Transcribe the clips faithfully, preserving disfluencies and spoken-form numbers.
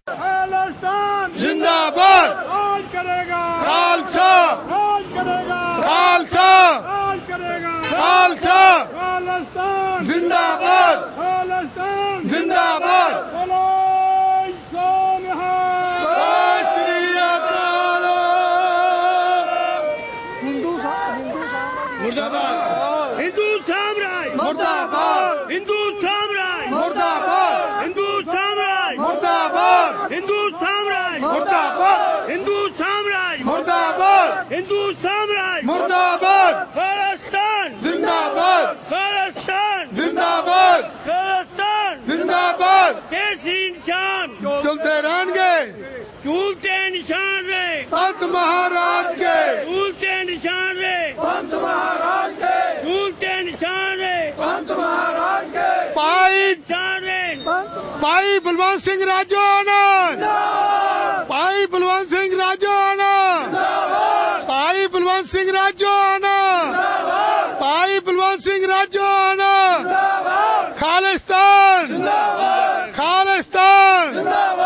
खालिस्तान जिंदाबाद, राज करेगा, खालसा राज करेगा, खालसा राज करेगा, खालसा खालिस्तान जिंदाबाद, खालिस्तान जिंदाबाद। बोलो सोनिहाल। जय श्री अकाल। हिंदू मुर्दाबाद, हिंदू साम्राज्य मुर्दाबाद, हिंदू साम्राज्य मुर्दाबाद, हिंदू साम्राज्य मुर्दाबाद, हिंदू साम्राज्य मुर्दाबाद, हिंदू साम्राज्य मुर्दाबाद, हिंदू साम्राज्य मुर्दाबाद, खालिस्तान जिंदाबाद, खालिस्तान जिंदाबाद, खालिस्तान जिंदाबाद। केसरी निशान चलते रहेंगे झूलते निशान रे, पंत महाराज के, झूलते निशान रे, पंत महाराज के, झूलते निशान रे, पंत महाराज के। पाई निशान रे, पाई बलवंत सिंह राजो आनंद, पाई बलवंत सिंह राजो आनंद, पाई बलवंत सिंह राजो आनंद, पाई बलवंत सिंह राजो आनंद। खालिस्तान खालिस्तान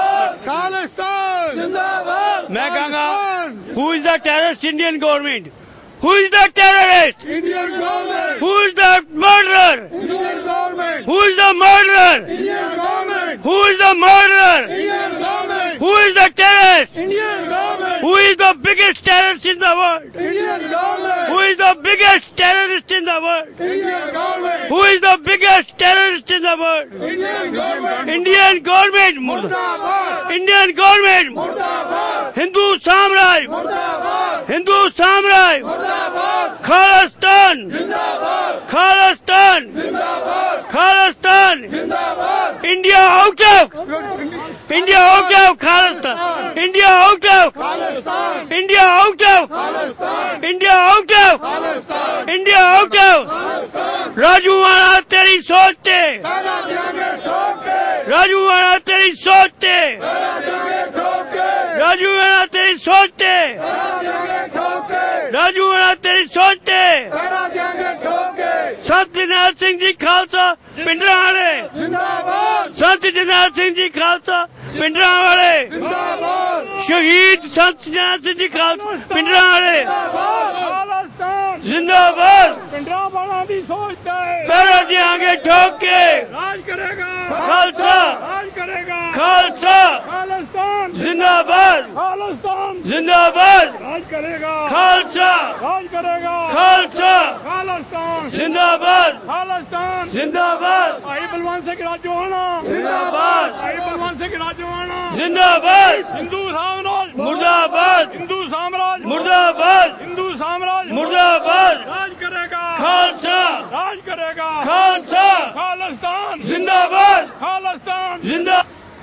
खालिस्तान। मैं कहूँगा who is the terrorist Indian government, who is the terrorist, Indian government, who is the murderer, Indian government, who is the murderer, Indian government, who is the murderer, Indian government, who is the terrorist, Indian government, who is the biggest terrorist in the world, Indian government, who is the biggest terrorist in the world, Indian government, who is the biggest terrorist in the world, Indian government. Indian government, मुर्दाबाद, Indian government, मुर्दाबाद, हिंदू साम्राज्य, मुर्दाबाद, हिंदू साम्राज्य, मुर्दाबाद, खालिस्तान जिंदाबाद, खालिस्तान जिंदाबाद, खालिस्तान, जिंदाबाद। India out of, India out of Khalistan, India out of, Khalistan, India out of, Khalistan, India out of, Khalistan, India out of. Khalistan. Raju वाला तेरी सोच ते, पैरा देंगे ठोक के, राजू वाला तेरी सोच ते, पैरा देंगे ठोक के, राजू वाला तेरी सोच ते, पैरा देंगे ठोक के, राजू वाला तेरी सोच ते। पैरा देंगे ठोक के। संत जरनैल सिंह जी खालसा पिंडरा वाले, जिंदाबाद, संत जरनैल सिंह जी खालसा पिंडरा वाले, जिंदाबाद, शहीद संत जरनैल सिंह जी खालसा पिंडरा वाले, जिंदाबाद, जिंदाबाद। पिंडरा वाला दी सोचता है, पैरा देंगे ठोक के, राज करेगा, खालसा राज करेगा, खालसा खालिस्तान, जिंदाबाद, खालिस्तान, जिंदाबाद, राज करेगा, खालसा राज करेगा, खालसा खालिस्तान, जिंदाबाद, खालिस्तान, जिंदाबाद, भाई बलवंत सिंह राजो आना, जिंदाबाद, भाई बलवंत सिंह राजो आना, जिंदाबाद, हिंदू साम्राज्य मुर्दाबाद, हिंदू साम्राज्य मुर्दाबाद, हिंदू साम्राज्य मुर्दाबाद, राज करेगा, खालसा राज करेगा, खालसा खालिस्तान, जिंदाबाद, खालिस्तान। जिंदा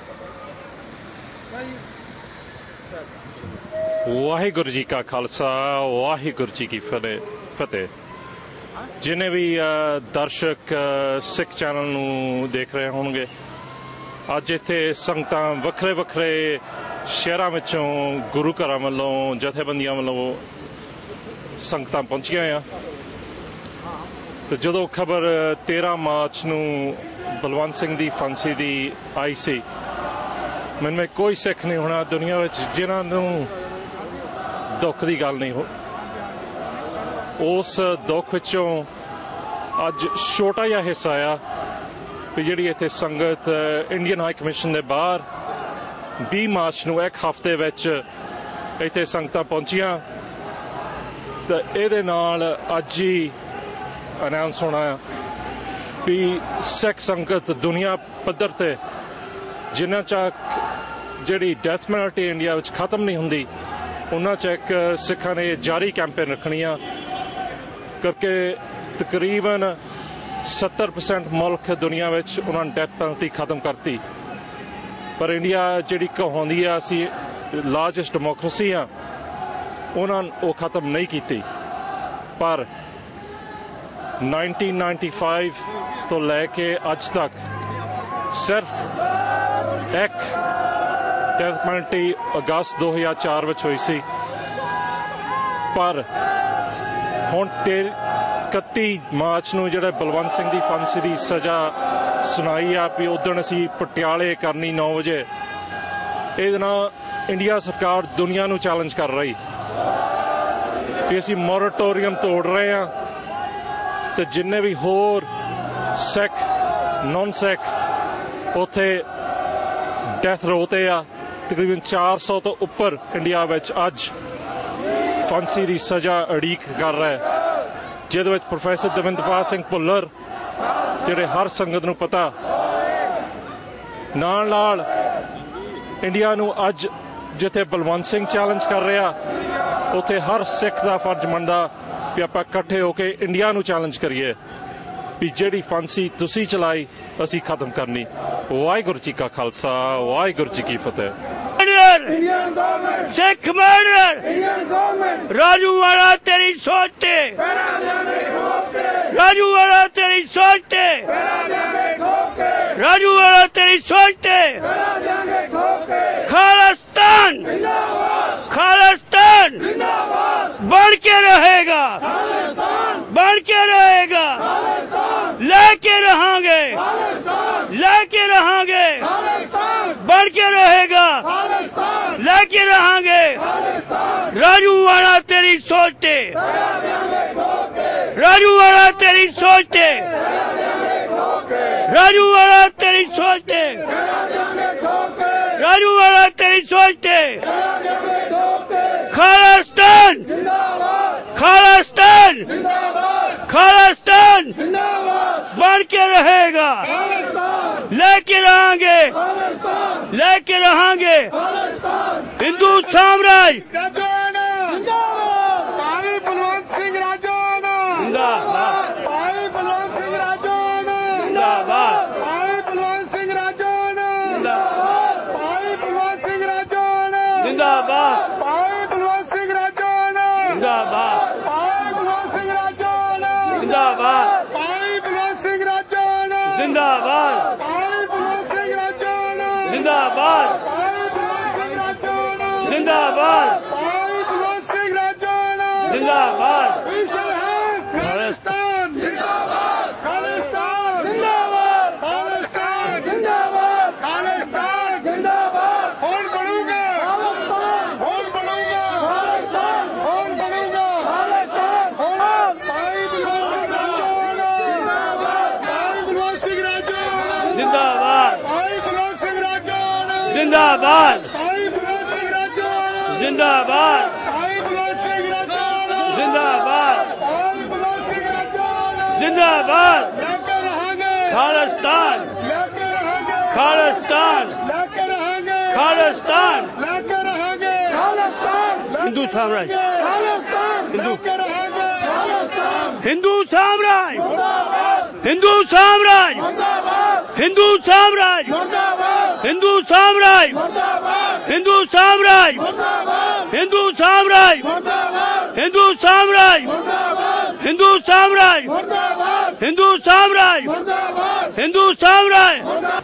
वाहिगुरु जी का खालसा, वाहिगुरु जी की फतेह फतेह। जिन्हें भी दर्शक सिख चैनल नूं देख रहे होंगे, अज इत्थे संगतां वखरे वखरे शहरां विचों गुरु घरां वल्लों जथेबंदियां वल्लों संगतां पहुंचियां आ। तो जदों खबर तेरह मार्च नूं बलवंत सिंह दी फांसी दी आई सी, मैनूं में कोई सिख नहीं होना दुनिया विच जिन्हां नूं दुख की गल नहीं हो। उस दुख विचों अज छोटा जिहा हिस्सा आया भी जिहड़ी इत्थे संगत इंडियन हाई कमीशन दे बाहर बीस मार्च नूं एक हफ्ते विच इत्थे संगतां पहुंचियां, तो इहदे नाल अज ही अनाउंस होना भी सिख संगत दुनिया पद्धर ते जिन्ना तक जिहड़ी डेथ पेनल्टी इंडिया विच खत्म नहीं हुंदी, उन्हां च एक सिखां ने जारी कैंपेन रखनियां करके तकरीबन सत्तर परसेंट मुल्क दुनिया विच उन्होंने डेथ पेनल्टी खत्म करती। पर इंडिया जिहड़ी कहाउंदी आ असीं लार्जेस्ट डेमोक्रेसी आ, उन्होंने वो खत्म नहीं की। पर नाइनटीन नाइनटी फाइव तो लैके अज तक सिर्फ एक डेथ पेनल्टी अगस्त दो हज़ार चार विच हुई सी, पर हुण इकत्ती मार्च नूं जिहड़े बलवंत सिंह दी फांसी दी सज़ा सुनाई आ भी उदण असीं पटियाले करनी नौ बजे, ਇਹਦੇ ਨਾਲ ਇੰਡੀਆ ਸਰਕਾਰ ਦੁਨੀਆ ਨੂੰ ਚੈਲੰਜ ਕਰ ਰਹੀ ਕਿ ਅਸੀਂ ਮੋਰਟੋਰੀਅਮ ਤੋੜ ਰਹੇ ਹਾਂ ਤੇ ਜਿੰਨੇ ਵੀ ਹੋਰ ਸਿੱਖ ਨੌਨ ਸਿੱਖ ਉੱਥੇ ਡੈਥ ਰੋ ਤੇ ਆ ਤਕਰੀਬਨ ਚਾਰ ਸੌ ਤੋਂ ਉੱਪਰ ਇੰਡੀਆ ਵਿੱਚ ਅੱਜ ਫਾਂਸੀ ਦੀ ਸਜ਼ਾ ਉਡੀਕ ਕਰ ਰਿਹਾ, ਜਿਹਦੇ ਵਿੱਚ ਪ੍ਰੋਫੈਸਰ ਦਵਿੰਦਰਪਾਲ ਸਿੰਘ ਭੁੱਲਰ ਜਿਹੜੇ ਹਰ ਸੰਗਤ ਨੂੰ ਪਤਾ, ਨਾਲ ਨਾਲ ਇੰਡੀਆ ਨੂੰ ਅੱਜ ਜਿੱਥੇ ਬਲਵੰਤ ਸਿੰਘ ਚੈਲੰਜ ਕਰ ਰਿਹਾ ਉੱਥੇ ਹਰ ਸਿੱਖ ਦਾ ਫਰਜ਼ ਬਣਦਾ ਵੀ ਆਪਾਂ ਇਕੱਠੇ ਹੋ ਕੇ ਇੰਡੀਆ ਨੂੰ ਚੈਲੰਜ ਕਰੀਏ ਵੀ ਜਿਹੜੀ ਫਾਂਸੀ ਤੁਸੀਂ ਚਲਾਈ ਅਸੀਂ ਖਤਮ ਕਰਨੀ। ਵਾਹਿਗੁਰੂ ਜੀ ਕਾ ਖਾਲਸਾ, ਵਾਹਿਗੁਰੂ ਜੀ ਕੀ ਫਤਿਹ। सिख मर्डर राजू वाला तेरी सोचते, राजू वाला तेरी सोचते, राजू वाला तेरी सोचते। खालिस्तान खालिस्तान बढ़ के रहेगा, बढ़ के रहेगा, लेके रहेंगे, लेके रहेंगे, बढ़ के रहेगा, लेके रहेंगे। राजू वाला तेरी सोचते, राजू वाला तेरी सोचते, राजू वाला तेरी सोचते, राजू वाला तेरी सोचते। खालिस्तान खालिस्तान खालिस्तान बढ़ के रहेगा, लेके रहेंगे, लेके रहेंगे। हिंदू साम्राज्य भाई बलवंत सिंह राजौन जिंदाबाद, भाई बलवंत सिंह राजौन जिंदाबाद, भाई बलवंत सिंह राजौन जिंदाबाद, भाई बलवंत सिंह राजौन जिंदाबाद, भाई बलवंत सिंह राजौन जिंदाबाद, भाई बलवंत सिंह राजौन जिंदाबाद, भाई बलवंत सिंह राजौन जिंदाबाद, भाई बलवंत सिंह राजौन जिंदाबाद, भाई बलवंत सिंह राजौन जिंदाबाद, भाई बलवंत सिंह राजौन जिंदाबाद। खालिस्तान जिंदाबाद, खालिस्तान जिंदाबाद, खालिस्तान जिंदाबाद, खालिस्तान जिंदाबाद। कौन बनूंगा खालिस्तान, कौन बनूंगा खालिस्तान, कौन बनूंगा खालिस्तान। भाई बलवंत सिंह राजौन जिंदाबाद, भाई बलवंत सिंह राजौन जिंदाबाद, भाई बलवंत सिंह राजौन जिंदाबाद, भाई बलवंत सिंह राजौन जिंदाबाद, भाई बलवंत सिंह राजौन जिंदाबाद। लेके रहेंगे, खालिस्तान लेके रहेंगे, खालिस्तान लेके रहेंगे, खालिस्तान लेके रहेंगे, खालिस्तान हिंदू साम्राज्य, खालिस्तान हिंदू लेके रहेंगे, खालिस्तान हिंदू साम्राज्य, हिंदू साम्राज्य, हिंदू साम्राज्य, हिंदू साम्राज्य, हिंदू साम्राज्य, हिंदू साम्राज्य, हिंदू साम्राज्य, हिंदू साम्राज्य, हिंदू साम्राज्य, हिंदू साम्राज्य।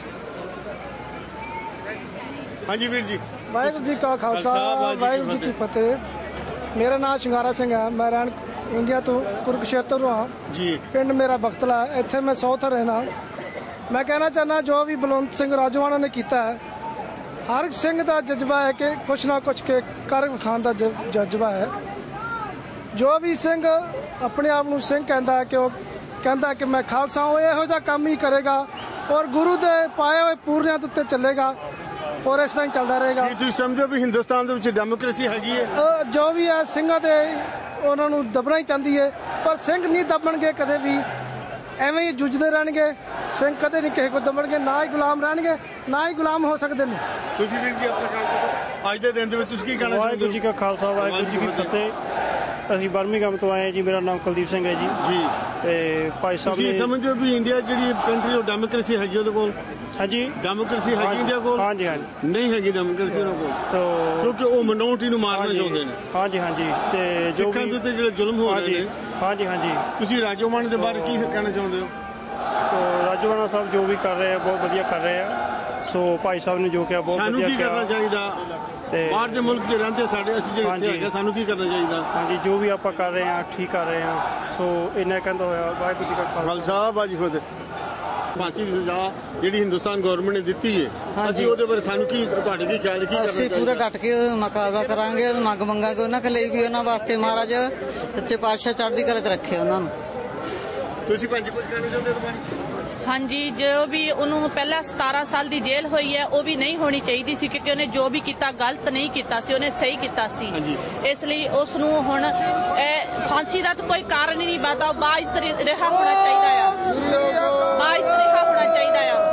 हाँ जी वीर जी। ਵਾਹਿਗੁਰੂ ਜੀ ਕਾ ਖਾਲਸਾ, ਵਾਹਿਗੁਰੂ ਜੀ ਕੀ ਫਤਿਹ। ਮੇਰਾ ਨਾਮ ਸ਼ਿੰਗਾਰਾ ਸਿੰਘ ਹੈ। ਮੈਂ ਰਹਿਣ ਇੰਡੀਆ ਤੋਂ ਕੁਰੂਕਸ਼ੇਤਰ ਹਾਂ ਜੀ। ਪਿੰਡ ਮੇਰਾ ਬਖਤਲਾ ਹੈ। ਇੱਥੇ ਮੈਂ ਸਾਊਥ ਰਹਿਣਾ। ਮੈਂ ਕਹਿਣਾ ਚਾਹੁੰਦਾ ਜੋ ਵੀ ਬਲਵੰਤ ਸਿੰਘ ਰਾਜੋਆਣਾ ਨੇ ਕੀਤਾ ਹੈ, ਹਰ ਇੱਕ ਸਿੰਘ ਦਾ ਜਜ਼ਬਾ ਹੈ ਕਿ ਕੁਛ ਨਾ ਕੁਛ ਕੇ ਕਰ ਵਿਖਾਉਣ ਦਾ ਜ- ਜਜ਼ਬਾ ਹੈ। ਜੋ ਵੀ ਸਿੰਘ ਆਪਣੇ ਆਪ ਨੂੰ ਸਿੰਘ ਕਹਿੰਦਾ ਹੈ ਕਿ ਉਹ ਕਹਿੰਦਾ ਕਿ ਮੈਂ ਖਾਲਸਾ ਉਹ ਇਹੋ ਜਿਹਾ ਕੰਮ ਹੀ ਕਰੇਗਾ ਔਰ ਗੁਰੂ ਦੇ ਪਾਏ ਹੋਏ ਪੂਰਨਿਆਂ ਦੇ ਉੱਤੇ ਚੱਲੇਗਾ ਔਰ ਇਸ ਤਰ੍ਹਾਂ ਹੀ ਚੱਲਦਾ ਰਹੇਗਾ। ਕੀ ਤੁਸੀਂ ਸਮਝਦੇ ਹੋ ਵੀ ਹਿੰਦੁਸਤਾਨ ਦੇ ਵਿੱਚ ਡੈਮੋਕ੍ਰੇਸੀ ਹੈਗੀ ਹੈ? ਅਹ ਜੋ ਵੀ ਹੈ ਸਿੰਘਾਂ ਦੇ ਉਹਨਾਂ ਨੂੰ ਦਬਣਾ ਹੀ ਚਾਹੁੰਦੀ ਹੈ, ਪਰ ਸਿੰਘ ਨਹੀਂ ਦਬਣਗੇ ਕਦੇ ਵੀ। ਐਵੇਂ ਹੀ ਜੂਝਦੇ ਰਹਿਣਗੇ। ਸਿੰਘ ਕਦੇ ਨਹੀਂ ਕਿਸੇ ਕੋ ਦਬਣਗੇ, ਨਾ ਹੀ ਗੁਲਾਮ ਰਹਿਣਗੇ, ਨਾ ਹੀ ਗੁਲਾਮ ਹੋ ਸਕਦੇ ਨੇ। ਤੁਸੀਂ ਵੀਰ ਜੀ ਆਪਣਾ ਕੰਮ ਕਰੋ। ਅੱਜ ਦੇ ਦਿਨ ਦੇ ਵਿੱਚ ਤੁਸੀਂ ਕੀ ਕਹਿਣਾ ਚਾਹੁੰਦੇ ਵਾਹਿਗੁਰੂ ਜੀ ਕਾ ਖਾਲਸਾ, ਵਾਹਿਗੁਰੂ ਜੀ ਕੀ ਫਤਿਹ। ਅਸੀਂ ਬਰਮਿੰਘਮ ਤੋਂ ਆਏ ਹਾਂ ਜੀ। ਮੇਰਾ ਨਾਮ ਕੁਲਦੀਪ ਸਿੰਘ ਹੈ ਜੀ। ਜੀ। ਤੇ ਭਾਈ ਸਾਹਿਬ ਤੁਸੀਂ ਨੇ ਸਮਝਦੇ ਹੋ ਵੀ ਇੰਡੀਆ ਜਿਹੜੀ ਕੰਟਰੀ ਉਹ ਡੈਮੋਕ੍ਰੇਸੀ ਹੈਗੀ ਉਹਦੇ ਕੋਲ? ਹਾਂਜੀ ਡੈਮੋਕ੍ਰੇਸੀ ਹੈਗੀ ਇੰਡੀਆ ਕੋਲ? ਹਾਂਜੀ ਹਾਂਜੀ। ਨਹੀਂ ਹੈਗੀ ਡੈਮੋਕ੍ਰੇਸੀ ਉਹਨਾਂ ਕੋਲ, ਤੋ ਕਿਉਂਕਿ ਉਹ ਮਿਨੋਰਟੀ ਨੂੰ ਮਾਰਨਾ ਹਾਂਜੀ ਚਾਹੁੰਦੇ ਨੇ। ਹਾਂਜੀ ਹਾਂਜੀ। ਤੇ ਜੋ ਸਿੱਖਾਂ ਦੇ ਵੀ ਉੱਤੇ ਜਿਹੜੇ ਜ਼ੁਲਮ ਹੋ ਰਹੇ ਹਾਂਜੀ ਨੇ, ਹਾਂਜੀ ਹਾਂਜੀ। ਤੁਸੀਂ ਰਾਜੋਆਣਾ ਦੇ ਬਾਰੇ ਕੀ ਕਹਿਣਾ ਚਾਹੁੰਦੇ ਹੋ? ਤੋ ਰਾਜੋਆਣਾ ਸਾਹਿਬ ਜੋ ਵੀ ਕਰ ਰਹੇ ਆ ਬਹੁਤ ਵਧੀਆ ਕਰ ਰਹੇ ਆ। ਸੋ ਭਾਈ ਸਾਹਿਬ ਨੇ ਜੋ ਕਿਹਾ ਬਹੁਤ ਸਾਨੂੰ ਵਧੀਆ ਕੀ ਕਰਨਾ ਕਿਹਾ। ਚਾਹੀਦਾ? ਤੇ ਬਾਹਰ ਦੇ ਮੁਲਕ 'ਚ ਰਹਿੰਦੇ ਸਾਡੇ, ਅਸੀਂ ਜਿਹੜੇ ਇੱਥੇ ਹਾਂਜੀ। ਹੈਗੇ, ਸਾਨੂੰ ਕੀ ਕਰਨਾ ਚਾਹੀਦਾ? ਹਾਂਜੀ ਜੋ ਵੀ ਆਪਾਂ ਕਰ ਰਹੇ ਆ ਠੀਕ ਕਰ ਰਹੇ ਆ। ਸੋ ਇੰਨਾ ਕਹਿੰਦਾ ਹੋਇਆ ਵਾਹਿਗੁਰੂ ਜੀ ਕਾ ਖਾਲਸਾ। ਖਾਲਸਾ ਬਾਜੀ ਫਤਿਹ। ਫਾਂਸੀ ਦੀ ਸਜ਼ਾ ਜਿਹੜੀ ਹਿੰਦੁਸਤਾਨ ਗਵਰਨਮੈਂਟ ਨੇ ਦਿੱਤੀ ਹੈ ਅਸੀਂ ਉਹਦੇ ਬਾਰੇ ਸਾਨੂੰ ਕੀ ਤੁਹਾਡੇ ਕੀ ਖਿਆਲ ਕੀ ਅਸੀਂ ਪੂਰਾ ਡਟ ਕੇ ਮੁਕਾਬਲਾ ਕਰਾਂਗੇ ਮੰਗ ਮੰਗਾਂਗੇ ਉਹਨਾਂ ਲਈ ਵੀ ਉਹਨਾਂ ਵਾਸਤੇ ਮਹਾਰਾਜ ਸੱਚੇ ਪਾਤਸ਼ਾਹ ਚੜ੍ਹਦੀ ਕਲਾ 'ਚ ਰੱਖੇ ਉਹਨਾਂ ਨੂੰ। ਤੁਸੀਂ ਪੰਜ ਕੁਝ ਕਹਿਣਾ ਚਾਹੁੰਦੇ ਹੋ? ਹਾਂਜੀ, ਜੋ ਵੀ ਉਹਨੂੰ ਪਹਿਲਾਂ ਸਤਾਰਾਂ ਸਾਲ ਦੀ ਜੇਲ੍ਹ ਹੋਈ ਹੈ ਉਹ ਵੀ ਨਹੀਂ ਹੋਣੀ ਚਾਹੀਦੀ ਸੀ ਕਿਉਂਕਿ ਉਹਨੇ ਜੋ ਵੀ ਕੀਤਾ ਗਲਤ ਨਹੀਂ ਕੀਤਾ ਸੀ, ਉਹਨੇ ਸਹੀ ਕੀਤਾ ਸੀ। ਇਸ ਲਈ ਉਸ ਨੂੰ ਹੁਣ ਫਾਂਸੀ ਦਾ ਤਾਂ ਕੋਈ ਕਾਰਨ ਹੀ ਨਹੀਂ ਬਣਦਾ, ਬਾਇਜ਼ਤ ਰਿਹਾ ਹੋਣਾ ਚਾਹੀਦਾ ਆ, ਬਾਇਜ਼ਤ ਰਿਹਾ ਹੋਣਾ ਚਾਹੀਦਾ ਆ।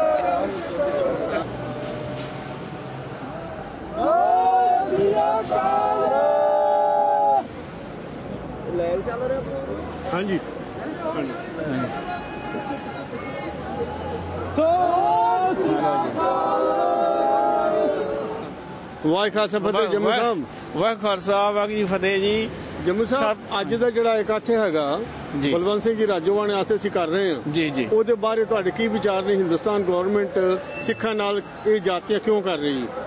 ਹਾਂਜੀ ਵਾਹਿ ਖਾਲਸਾ ਫਤਿਹ ਜੰਮੂ ਸਾਹਿਬ। ਵਾਹਿ ਖਾਲਸਾ ਵਾਹਿਗੁਰੂ ਜੀ ਫਤਿਹ ਜੀ। ਜੰਮੂ ਸਾਹਿਬ ਅੱਜ ਦਾ ਜਿਹੜਾ ਇਕੱਠ ਹੈਗਾ ਬਲਵੰਤ ਸਿੰਘ ਜੀ ਰਾਜੋਵਾਣੇ ਵਾਸਤੇ ਅਸੀਂ ਕਰ ਰਹੇ ਹਾਂ ਜੀ ਜੀ ਉਹਦੇ ਬਾਰੇ ਤੁਹਾਡੇ ਕੀ ਵਿਚਾਰ ਨੇ? ਹਿੰਦੁਸਤਾਨ ਗਵਰਨਮੈਂਟ ਸਿੱਖਾਂ ਨਾਲ ਇਹ ਜਾਤੀਆਂ ਕਿਉਂ ਕਰ ਰਹੀ ਹੈ?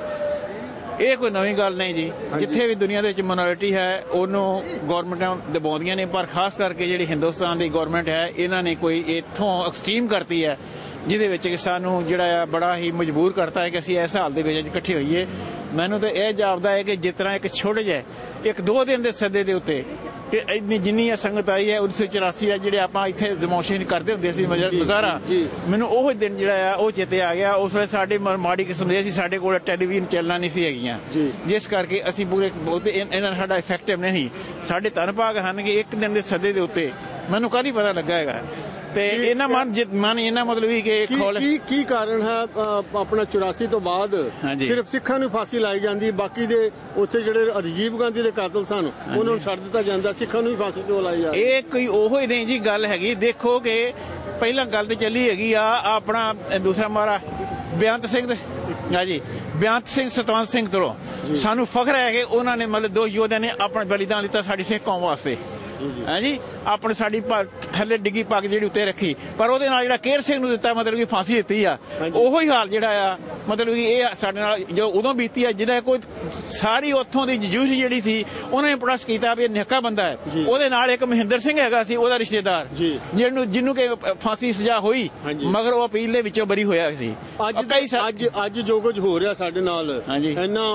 ਇਹ ਕੋਈ ਨਵੀਂ ਗੱਲ ਨਹੀਂ ਜੀ। ਜਿੱਥੇ ਵੀ ਦੁਨੀਆ ਦੇ ਵਿੱਚ ਮਿਨੋਰਿਟੀ ਹੈ ਉਹਨੂੰ ਗੌਰਮੈਂਟਾਂ ਦਬਾਉਂਦੀਆਂ ਨੇ, ਪਰ ਖਾਸ ਕਰਕੇ ਜਿਹੜੀ ਹਿੰਦੁਸਤਾਨ ਦੀ ਗੌਰਮੈਂਟ ਹੈ ਇਹਨਾਂ ਨੇ ਕੋਈ ਇੱਥੋਂ ਐਕਸਟ੍ਰੀਮ ਕਰਤੀ ਹੈ ਜਿਹਦੇ ਵਿੱਚ ਕਿ ਸਾਨੂੰ ਜਿਹੜਾ ਆ ਬੜਾ ਹੀ ਮਜਬੂਰ ਕਰਤਾ ਹੈ ਕਿ ਅਸੀਂ ਇਸ ਹਾਲ ਦੇ ਵਿੱਚ ਇਕੱਠੇ ਹੋਈਏ। ਮੈਨੂੰ ਤਾਂ ਇਹ ਜਾਪਦਾ ਹੈ ਕਿ ਜਿਸ ਤਰ੍ਹਾਂ ਇੱਕ ਛੋਟੇ ਜਿਹੇ ਇੱਕ ਦੋ ਦਿਨ ਦੇ ਸੱਦੇ ਦੇ ਉੱਤੇ ਕਿ ਇੰਨੀ ਜਿੰਨੀ ਸੰਗਤ ਆਈ ਹੈ ਉੱਨੀ ਸੌ ਚੁਰਾਸੀ ਆ ਜਿਹੜੇ ਆਪਾਂ ਇੱਥੇ ਡੈਮੋਨਸਟ੍ਰੇਸ਼ਨ ਕਰਦੇ ਹੁੰਦੇ ਸੀ ਮੁਜ਼ਾਹਰਾ, ਮੈਨੂੰ ਉਹ ਦਿਨ ਜਿਹੜਾ ਆ ਉਹ ਚੇਤੇ ਆ ਗਿਆ। ਉਸ ਵੇਲੇ ਸਾਡੇ ਮਾੜੀ ਕਿਸਮ ਦੇ ਸੀ, ਸਾਡੇ ਕੋਲ ਟੈਲੀਵਿਜ਼ਨ ਚੈਨਲਾਂ ਨਹੀਂ ਸੀ ਹੈਗੀਆਂ, ਜਿਸ ਕਰਕੇ ਅਸੀਂ ਪੂਰੇ ਬਹੁਤੇ ਇਹਨਾਂ ਸਾਡਾ ਇਫੈਕਟਿਵ ਨਹੀਂ। ਸਾਡੇ ਧੰਨ ਭਾਗ ਹਨ ਕਿ ਇੱਕ ਦਿਨ ਦੇ ਸੱਦੇ ਦੇ ਉੱਤੇ ਮੈਨੂੰ ਕਦੀ ਪਤਾ ਲੱਗਾ ਹੈਗਾ ਤੇ ਇਹਨਾਂ ਮਨ ਮਨ ਇਹਨਾਂ ਮਤਲਬ ਵੀ ਕਿ ਕੀ ਕੀ ਕਾਰਨ ਹੈ ਆਪਣਾ ਚੁਰਾਸੀ ਤੋਂ ਬਾਅਦ ਸਿਰਫ ਸਿੱਖਾਂ ਨੂੰ ਫਾਂਸੀ ਲਾਈ ਜਾਂਦੀ, ਬਾਕੀ ਦੇ ਉੱਥੇ ਜਿਹੜੇ ਰਾਜੀਵ ਗਾਂਧੀ ਦੇ ਕਾਤਲ ਸਨ ਉਹਨਾਂ ਨੂੰ ਛੱਡ ਦਿੱਤਾ ਜਾਂਦਾ, ਸਿੱਖਾਂ ਨੂੰ ਹੀ ਫਾਂਸੀ ਕਿਉਂ ਲਾਈ ਜਾਂਦੀ? ਇਹ ਕੋਈ ਉਹੋ ਹੀ ਨਹੀਂ ਜੀ ਗੱਲ ਹੈਗੀ। ਦੇਖੋ ਕਿ ਪਹਿਲਾਂ ਗੱਲ ਤੇ ਚੱਲੀ ਹੈਗੀ ਆ ਆਪਣਾ ਦੂਸਰਾ ਮਾਰਾ ਬੇਅੰਤ ਸਿੰਘ ਹਾਂਜੀ ਬੇਅੰਤ ਸਿੰਘ ਸਤਵੰਤ ਸਿੰਘ ਤੋਂ ਸਾਨੂੰ ਫਖਰ ਹੈ ਕਿ ਉਹਨਾਂ ਨੇ ਮਤਲਬ ਦੋ ਯੋਧਿਆਂ ਨੇ ਆਪਣਾ ਬਲੀਦਾਨ ਦਿੱਤਾ ਸਾਡੀ ਸਿੱਖ ਕੌਮ ਵਾਸਤੇ। ਹਾਂਜੀ ਆਪਣੀ ਸਾਡੀ ਥੱਲੇ ਡਿੱਗੀ ਪੱਗ ਜਿਹੜੀ ਉੱਤੇ ਰੱਖੀ, ਪਰ ਉਹਦੇ ਨਾਲ ਜਿਹੜਾ ਕੇਰ ਸਿੰਘ ਨੂੰ ਦਿੱਤਾ ਮਤਲਬ ਕਿ ਫਾਂਸੀ ਦਿੱਤੀ ਆ। ਉਹੋ ਹੀ ਹਾਲ ਜਿਹੜਾ ਆ ਮਤਲਬ ਕਿ ਇਹ ਸਾਡੇ ਨਾਲ ਜੋ ਉਦੋਂ ਬੀਤੀ ਆ ਜਿਹਦਾ ਕੋਈ ਸਾਰੀ ਉੱਥੋਂ ਦੀ ਜੂਝ ਜਿਹੜੀ ਸੀ ਉਹਨਾਂ ਨੇ ਪ੍ਰੋਟੈਸਟ ਕੀਤਾ ਵੀ ਇਹ ਨਿਹੱਕਾ ਬੰਦਾ ਹੈ। ਉਹਦੇ ਨਾਲ ਇੱਕ ਮਹਿੰਦਰ ਸਿੰਘ ਹੈਗਾ ਸੀ ਉਹਦਾ ਰਿਸ਼ਤੇਦਾਰ ਜਿਹਨੂੰ ਜਿਹਨੂੰ ਕਿ ਫਾਂਸੀ ਸਜ਼ਾ ਹੋਈ ਮਗਰ ਉਹ ਅਪੀਲ ਦੇ ਵਿੱਚੋਂ ਬਰੀ ਹੋਇਆ ਸੀ। ਅੱਜ ਅੱਜ ਜੋ ਕੁਝ ਹੋ ਰਿਹਾ ਸਾਡੇ ਨਾਲ ਇੰਨਾ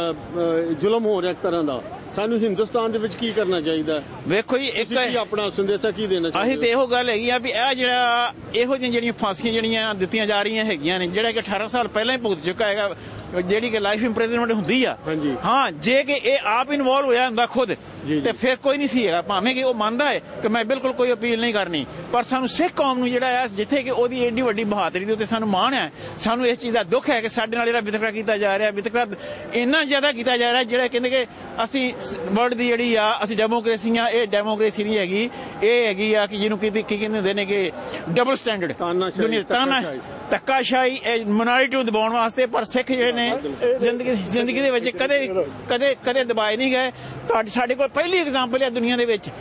ਜ਼ੁਲਮ ਹੋ ਰਿਹਾ ਇੱਕ ਤਰ੍ਹਾਂ ਦਾ, ਸਾਨੂੰ ਹਿੰਦੁਸਤਾਨ ਦੇ ਵਿੱਚ ਕੀ ਕਰਨਾ ਚਾਹੀਦਾ? ਵੇਖੋ ਜੀ ਇੱਕ ਆਪਣਾ ਸੰਦੇਸ਼ਾ ਕੀ ਦੇਣਾ ਚਾਹੀਦਾ? ਅਸੀਂ ਤੇ ਇਹੋ ਗੱਲ ਹੈਗੀ ਆ ਵੀ ਇਹ ਜਿਹੜਾ ਇਹੋ ਜਿਹੀਆਂ ਜਿਹੜੀਆਂ ਫਾਂਸੀਆਂ ਜਿਹੜੀਆਂ ਦਿੱਤੀਆਂ ਜਾ ਰਹੀਆਂ ਹੈਗੀਆਂ ਨੇ ਜਿਹੜਾ ਕਿ ਅਠਾਰਾਂ ਸਾਲ ਪਹਿਲਾਂ ਹੀ ਭੁਗਤ ਚੁੱਕਾ ਹੈਗਾ ਜਿਹੜੀ ਕਿ ਲਾਈਫ ਇੰਪ੍ਰਿਜ਼ਨਮੈਂਟ ਹੁੰਦੀ ਆ। ਹਾਂ ਜੇ ਕਿ ਇਹ ਆਪ ਇਨਵੋਲਵ ਹੋਇਆ ਹੁੰਦਾ ਖੁਦ ਤੇ ਫਿਰ ਕੋਈ ਨਹੀਂ ਸੀ ਹੈਗਾ, ਭਾਵੇਂ ਕਿ ਉਹ ਮੰਨਦਾ ਹੈ ਕਿ ਮੈਂ ਬਿਲਕੁਲ ਕੋਈ ਅਪੀਲ ਨਹੀਂ ਕਰਨੀ, ਪਰ ਸਾਨੂੰ ਸਿੱਖ ਕੌਮ ਨੂੰ ਜਿਹੜਾ ਹੈ ਜਿੱਥੇ ਕਿ ਉਹਦੀ ਏਡੀ ਵੱਡੀ ਬਹਾਦਰੀ ਦੇ ਉੱਤੇ ਸਾਨੂੰ ਮਾਣ ਹੈ, ਸਾਨੂੰ ਇਸ ਚੀਜ਼ ਦਾ ਦੁੱਖ ਹੈ ਕਿ ਸਾਡੇ ਨਾਲ ਜਿਹੜਾ ਵਿਤਕਰਾ ਕੀਤਾ ਜਾ ਰਿਹਾ ਵਿਤਕਰਾ ਇੰਨਾ ਜ਼ਿਆਦਾ ਕੀਤਾ ਜਾ ਰਿਹਾ ਜਿਹੜਾ ਕਹਿੰਦੇ ਕਿ ਅਸੀਂ ਵਰਲਡ ਦੀ ਜਿਹੜੀ ਆ ਅਸੀਂ ਡੈਮੋਕ੍ਰੇਸੀ ਆ, ਇਹ ਡੈਮੋਕ੍ਰੇਸੀ ਨਹੀਂ ਹੈਗੀ, ਇਹ ਹੈਗੀ ਆ ਕਿ ਜਿਹਨੂੰ ਕੀ ਕਹਿੰਦੇ ਹੁੰਦੇ ਨੇ ਕਿ ਡਬਲ ਸਟੈਂਡਰਡ ਦੁਨੀਆ ਤਾਨਾ ਧੱਕਾਸ਼ਾਹੀ ਮਿਨੋਰਿਟੀ ਨੂੰ ਦਬਾਉਣ ਵਾਸਤੇ। ਪਰ ਸਿੱਖ ਜਿਹੜੇ ਨੇ ਜ਼ਿੰਦਗੀ ਜ਼ਿੰਦਗੀ ਦੇ ਵਿੱਚ ਕਦੇ ਕਦੇ ਕਦੇ ਦਬਾਏ ਨਹੀਂ ਗਏ। ਤੁਹਾਡੇ ਸਾਡੇ ਕੋਲ ਪਹਿਲੀ ਐਗਜ਼ਾਮਪਲ ਹੈ ਦੁਨੀਆ ਦੇ ਵਿੱਚ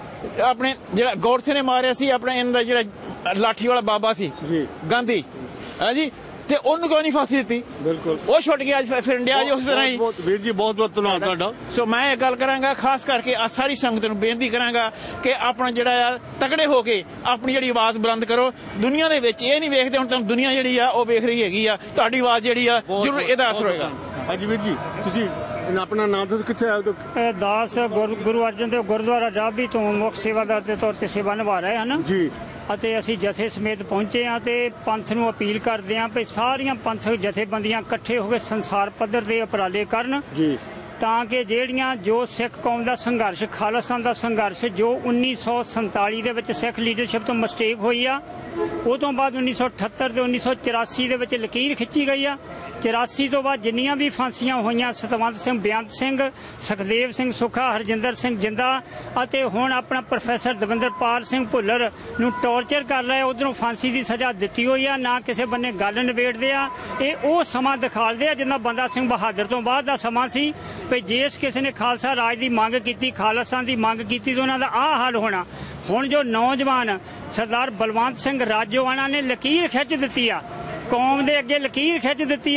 ਆਪਣੇ ਜਿਹੜਾ ਗੌਡਸੇ ਨੇ ਮਾਰਿਆ ਸੀ ਆਪਣਾ ਇਹਨਾਂ ਦਾ ਜਿਹੜਾ ਲਾਠੀ ਵਾਲਾ ਬਾਬਾ ਸੀ ਗਾਂਧੀ ਹਾਂਜੀ ਤੇ ਉਹਨੂੰ ਕਿਉਂ ਨਹੀਂ ਫਾਂਸੀ ਦਿੱਤੀ? ਬਿਲਕੁਲ ਉਹ ਛੁੱਟ ਗਿਆ ਫਿਰ ਇੰਡੀਆ ਜੀ ਉਸ ਤਰ੍ਹਾਂ ਹੀ। ਵੀਰ ਜੀ ਬਹੁਤ ਬਹੁਤ ਧੰਨਵਾਦ ਤੁਹਾਡਾ। ਸੋ ਮੈਂ ਇਹ ਗੱਲ ਕਰਾਂਗਾ ਖਾਸ ਕਰਕੇ ਆ ਸਾਰੀ ਸੰਗਤ ਨੂੰ ਬੇਨਤੀ ਕਰਾਂਗਾ ਕਿ ਆਪਣਾ ਜਿਹੜਾ ਆ ਤਕੜੇ ਹੋ ਕੇ ਆਪਣੀ ਜਿਹੜੀ ਆਵਾਜ਼ ਬੁਲੰਦ ਕਰੋ। ਦੁਨੀਆ ਦੇ ਵਿੱਚ ਇਹ ਨਹੀਂ ਵੇਖਦੇ ਹੁਣ ਤੁਹਾਨੂੰ ਦੁਨੀਆ ਜਿਹੜੀ ਆ ਉਹ ਵੇਖ ਰਹੀ ਹੈਗੀ ਆ, ਤੁਹਾਡੀ ਆਵਾਜ਼ ਜਿਹੜੀ ਆ ਜ਼ਰੂਰ ਇਹਦਾ ਅਸਰ ਹੋਏਗਾ। ਹਾਂਜੀ ਵੀਰ ਜੀ ਤੁਸੀਂ ਆਪਣਾ ਨਾਮ ਦੱਸੋ, ਕਿੱਥੇ ਆਏ? ਦਾਸ ਗੁਰੂ ਅਰਜਨ ਦੇਵ ਗੁਰਦੁਆਰਾ ਜਾਬੀ ਤੋਂ ਮੁੱਖ ਸੇਵਾਦਾਰ ਦੇ ਤੌਰ ਤੇ ਸੇਵਾ ਨਿਭਾ ਰਹੇ ਹਨ ਜੀ ਅਤੇ ਅਸੀਂ ਜਥੇ ਸਮੇਤ ਪਹੁੰਚੇ ਹਾਂ ਤੇ ਪੰਥ ਨੂੰ ਅਪੀਲ ਕਰਦੇ ਹਾਂ ਕਿ ਸਾਰੀਆਂ ਪੰਥਕ ਜਥੇਬੰਦੀਆਂ ਇਕੱਠੇ ਹੋ ਕੇ ਸੰਸਾਰ ਪੱਧਰ ਦੇ ਉਪਰਾਲੇ ਕਰਨ ਜੀ ਤਾਂ ਕਿ ਜਿਹੜੀਆਂ ਜੋ ਸਿੱਖ ਕੌਮ ਦਾ ਸੰਘਰਸ਼ ਖਾਲਿਸਤਾਨ ਦਾ ਸੰਘਰਸ਼ ਜੋ ਉੱਨੀ ਸੌ ਸੰਤਾਲੀ ਦੇ ਵਿੱਚ ਸਿੱਖ ਲੀਡਰਸ਼ਿਪ ਤੋਂ ਮਿਸਟੇਕ ਹੋਈ ਆ, ਉਹ ਤੋਂ ਬਾਅਦ ਉੱਨੀ ਸੌ ਅਠੱਤਰ ਤੇ ਉੱਨੀ ਸੌ ਚੁਰਾਸੀ ਦੇ ਵਿੱਚ ਲਕੀਰ ਖਿੱਚੀ ਗਈ ਆ। ਚੁਰਾਸੀ ਤੋਂ ਬਾਅਦ ਜਿੰਨੀਆਂ ਵੀ ਫਾਂਸੀਆਂ ਹੋਈਆਂ ਸਤਵੰਤ ਸਿੰਘ ਬੇਅੰਤ ਸਿੰਘ ਸੁਖਦੇਵ ਸਿੰਘ ਸੁੱਖਾ ਹਰਜਿੰਦਰ ਸਿੰਘ ਜਿੰਦਾ ਅਤੇ ਹੁਣ ਆਪਣਾ ਪ੍ਰੋਫੈਸਰ ਦਵਿੰਦਰਪਾਲ ਸਿੰਘ ਭੁੱਲਰ ਨੂੰ ਟੌਰਚਰ ਕਰ ਰਹੇ, ਉਧਰੋਂ ਫਾਂਸੀ ਦੀ ਸਜ਼ਾ ਦਿੱਤੀ ਹੋਈ ਆ, ਨਾ ਕਿਸੇ ਬੰਨੇ ਗੱਲ ਨਿਬੇੜਦੇ ਆ। ਇਹ ਉਹ ਸਮਾਂ ਦਿਖਾਲਦੇ ਆ ਜਿੰਨਾ ਬੰਦਾ ਸਿੰਘ ਬਹਾਦਰ ਤੋਂ ਬਾਅਦ ਦਾ ਸਮਾਂ ਸੀ ਵੀ ਜਿਸ ਕਿਸੇ ਨੇ ਖਾਲਸਾ ਰਾਜ ਦੀ ਮੰਗ ਕੀਤੀ ਖਾਲਿਸਤਾਨ ਦੀ ਮੰਗ ਕੀਤੀ ਤਾਂ ਉਹਨਾਂ ਦਾ ਆਹ ਹਾਲ ਹੋਣਾ। ਹੁਣ ਜੋ ਨੌਜਵਾਨ ਸਰਦਾਰ ਬਲਵੰਤ ਸਿੰਘ ਰਾਜੋਆਣਾ ਨੇ ਲਕੀਰ ਖਿੱਚ ਦਿੱਤੀ ਆ, ਕੌਮ ਦੇ ਅੱਗੇ ਲਕੀਰ ਖਿੱਚ ਦਿੱਤੀ ਆ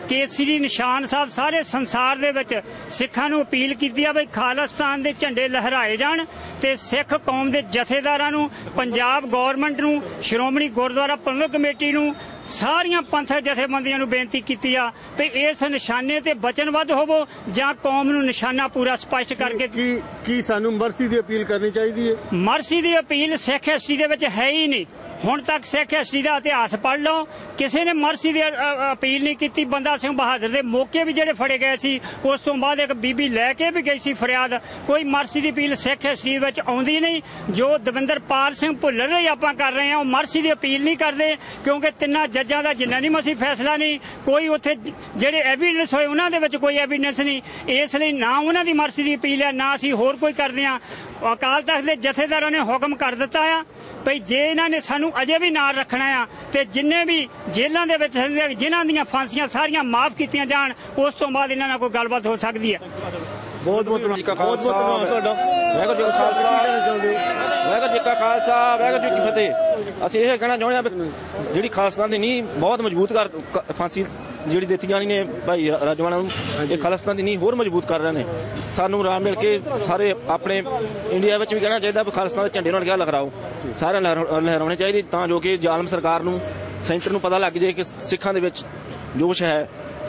ਕੇਸਰੀ ਨਿਸ਼ਾਨ ਸਾਹਿਬ ਸਾਰੇ ਸੰਸਾਰ ਦੇ ਵਿੱਚ ਸਿੱਖਾਂ ਨੂੰ ਅਪੀਲ ਕੀਤੀ ਆ ਵੀ ਖਾਲਿਸਤਾਨ ਦੇ ਝੰਡੇ ਲਹਿਰਾਏ ਜਾਣ ਤੇ ਸਿੱਖ ਕੌਮ ਦੇ ਜਥੇਦਾਰਾਂ ਨੂੰ, ਪੰਜਾਬ ਗੌਰਮੈਂਟ ਨੂੰ, ਸ਼੍ਰੋਮਣੀ ਗੁਰਦੁਆਰਾ ਪ੍ਰਬੰਧਕ ਕਮੇਟੀ ਨੂੰ, ਸਾਰੀਆਂ ਪੰਥਕ ਜਥੇਬੰਦੀਆਂ ਨੂੰ ਬੇਨਤੀ ਕੀਤੀ ਆ ਵੀ ਇਸ ਨਿਸ਼ਾਨੇ ਤੇ ਵਚਨਬੱਧ ਹੋਵੋ ਜਾਂ ਕੌਮ ਨੂੰ ਨਿਸ਼ਾਨਾ ਪੂਰਾ ਸਪਸ਼ਟ ਕਰਕੇ। ਕੀ ਕੀ ਸਾਨੂੰ ਮਰਸੀ ਦੀ ਅਪੀਲ ਕਰਨੀ ਚਾਹੀਦੀ ਹੈ? ਮਰਸੀ ਦੀ ਅਪੀਲ ਸਿੱਖ ਹਿਸਟਰੀ ਦੇ ਵਿੱਚ ਹੈ ਹੀ ਨਹੀਂ। ਹੁਣ ਤੱਕ ਸਿੱਖ ਹਿਸਟਰੀ ਦਾ ਇਤਿਹਾਸ ਪੜ੍ਹ ਲਓ, ਕਿਸੇ ਨੇ ਮਰਸੀ ਦੀ ਅਪੀਲ ਨਹੀਂ ਕੀਤੀ। ਬੰਦਾ ਸਿੰਘ ਬਹਾਦਰ ਦੇ ਮੌਕੇ ਵੀ ਜਿਹੜੇ ਫੜੇ ਗਏ ਸੀ, ਉਸ ਤੋਂ ਬਾਅਦ ਇੱਕ ਬੀਬੀ ਲੈ ਕੇ ਵੀ ਗਈ ਸੀ ਫਰਿਆਦ। ਕੋਈ ਮਰਸੀ ਦੀ ਅਪੀਲ ਸਿੱਖ ਹਿਸਟਰੀ ਵਿੱਚ ਆਉਂਦੀ ਨਹੀਂ। ਜੋ ਦਵਿੰਦਰਪਾਲ ਸਿੰਘ ਭੁੱਲਰ ਲਈ ਆਪਾਂ ਕਰ ਰਹੇ ਹਾਂ, ਉਹ ਮਰਸੀ ਦੀ ਅਪੀਲ ਨਹੀਂ ਕਰਦੇ, ਕਿਉਂਕਿ ਤਿੰਨਾਂ ਜੱਜਾਂ ਦਾ ਜਿੰਨਾ ਨਹੀਂ ਮਸੀ ਫੈਸਲਾ ਨਹੀਂ, ਕੋਈ ਉੱਥੇ ਜਿਹੜੇ ਐਵੀਡੈਂਸ ਹੋਏ ਉਹਨਾਂ ਦੇ ਵਿੱਚ ਕੋਈ ਐਵੀਡੈਂਸ ਨਹੀਂ। ਇਸ ਲਈ ਨਾ ਉਹਨਾਂ ਦੀ ਮਰਸੀ ਦੀ ਅਪੀਲ ਹੈ, ਨਾ ਅਸੀਂ ਹੋਰ ਕੋਈ ਕਰਦੇ ਹਾਂ। ਅਕਾਲ ਤਖਤ ਦੇ ਜਥੇਦਾਰਾਂ ਨੇ ਹੁਕਮ ਕਰ ਦਿੱਤਾ ਆ ਭਈ ਜੇ ਇਹਨਾਂ ਨੇ ਸਾਨੂੰ ਅਜੇ ਵੀ ਨਾਲ ਰੱਖਣਾ ਆ ਤੇ ਜਿੰਨੇ ਵੀ ਜੇਲ੍ਹਾਂ ਦੇ ਵਿੱਚ ਜਿਨ੍ਹਾਂ ਦੀਆਂ ਫਾਂਸੀਆਂ ਸਾਰੀਆਂ ਮਾਫ ਕੀਤੀਆਂ ਜਾਣ, ਉਸ ਤੋਂ ਬਾਅਦ ਇਹਨਾਂ ਨਾਲ ਕੋਈ ਗੱਲਬਾਤ ਹੋ ਸਕਦੀ ਹੈ। ਬਹੁਤ ਬਹੁਤ ਧੰਨਵਾਦ ਤੁਹਾਡਾ। ਵਾਹਿਗੁਰੂ ਜੀ ਕਾ ਖਾਲਸਾ, ਵਾਹਿਗੁਰੂ ਜੀ ਕਾ ਖਾਲਸਾ, ਵਾਹਿਗੁਰੂ ਜੀ ਕੀ ਫਤਿਹ। ਅਸੀਂ ਇਹ ਕਹਿਣਾ ਚਾਹੁੰਦੇ ਹਾਂ ਜਿਹੜੀ ਖਾਲਿਸਤਾਨ ਦੀ ਨੀਂਹ ਬਹੁਤ ਮਜ਼ਬੂਤ ਕਰ ਫਾਂਸੀ ਜਿਹੜੀ ਦਿੱਤੀ ਜਾਣੀ ਨੇ ਭਾਈ ਰਾਜਵਾਨਾ ਨੂੰ, ਇਹ ਖਾਲਿਸਤਾਨ ਦੀ ਨੀਂਹ ਹੋਰ ਮਜ਼ਬੂਤ ਕਰ ਰਹੇ ਨੇ। ਸਾਨੂੰ ਰਾਮ ਮਿਲ ਕੇ ਸਾਰੇ ਆਪਣੇ ਇੰਡੀਆ ਵਿੱਚ ਵੀ ਕਹਿਣਾ ਚਾਹੀਦਾ ਵੀ ਖਾਲਿਸਤਾਨ ਦੇ ਝੰਡੇ ਨਾਲ ਕਿਆ ਲਹਿਰਾਓ, ਸਾਰਿਆਂ ਲਹਿਰਾਉਣੇ ਚਾਹੀਦੇ ਤਾਂ ਜੋ ਕਿ ਜ਼ਾਲਮ ਸਰਕਾਰ ਨੂੰ, ਸੈਂਟਰ ਨੂੰ ਪਤਾ ਲੱਗ ਜਾਏ ਕਿ ਸਿੱਖਾਂ ਦੇ ਵਿੱਚ ਜੋਸ਼ ਹੈ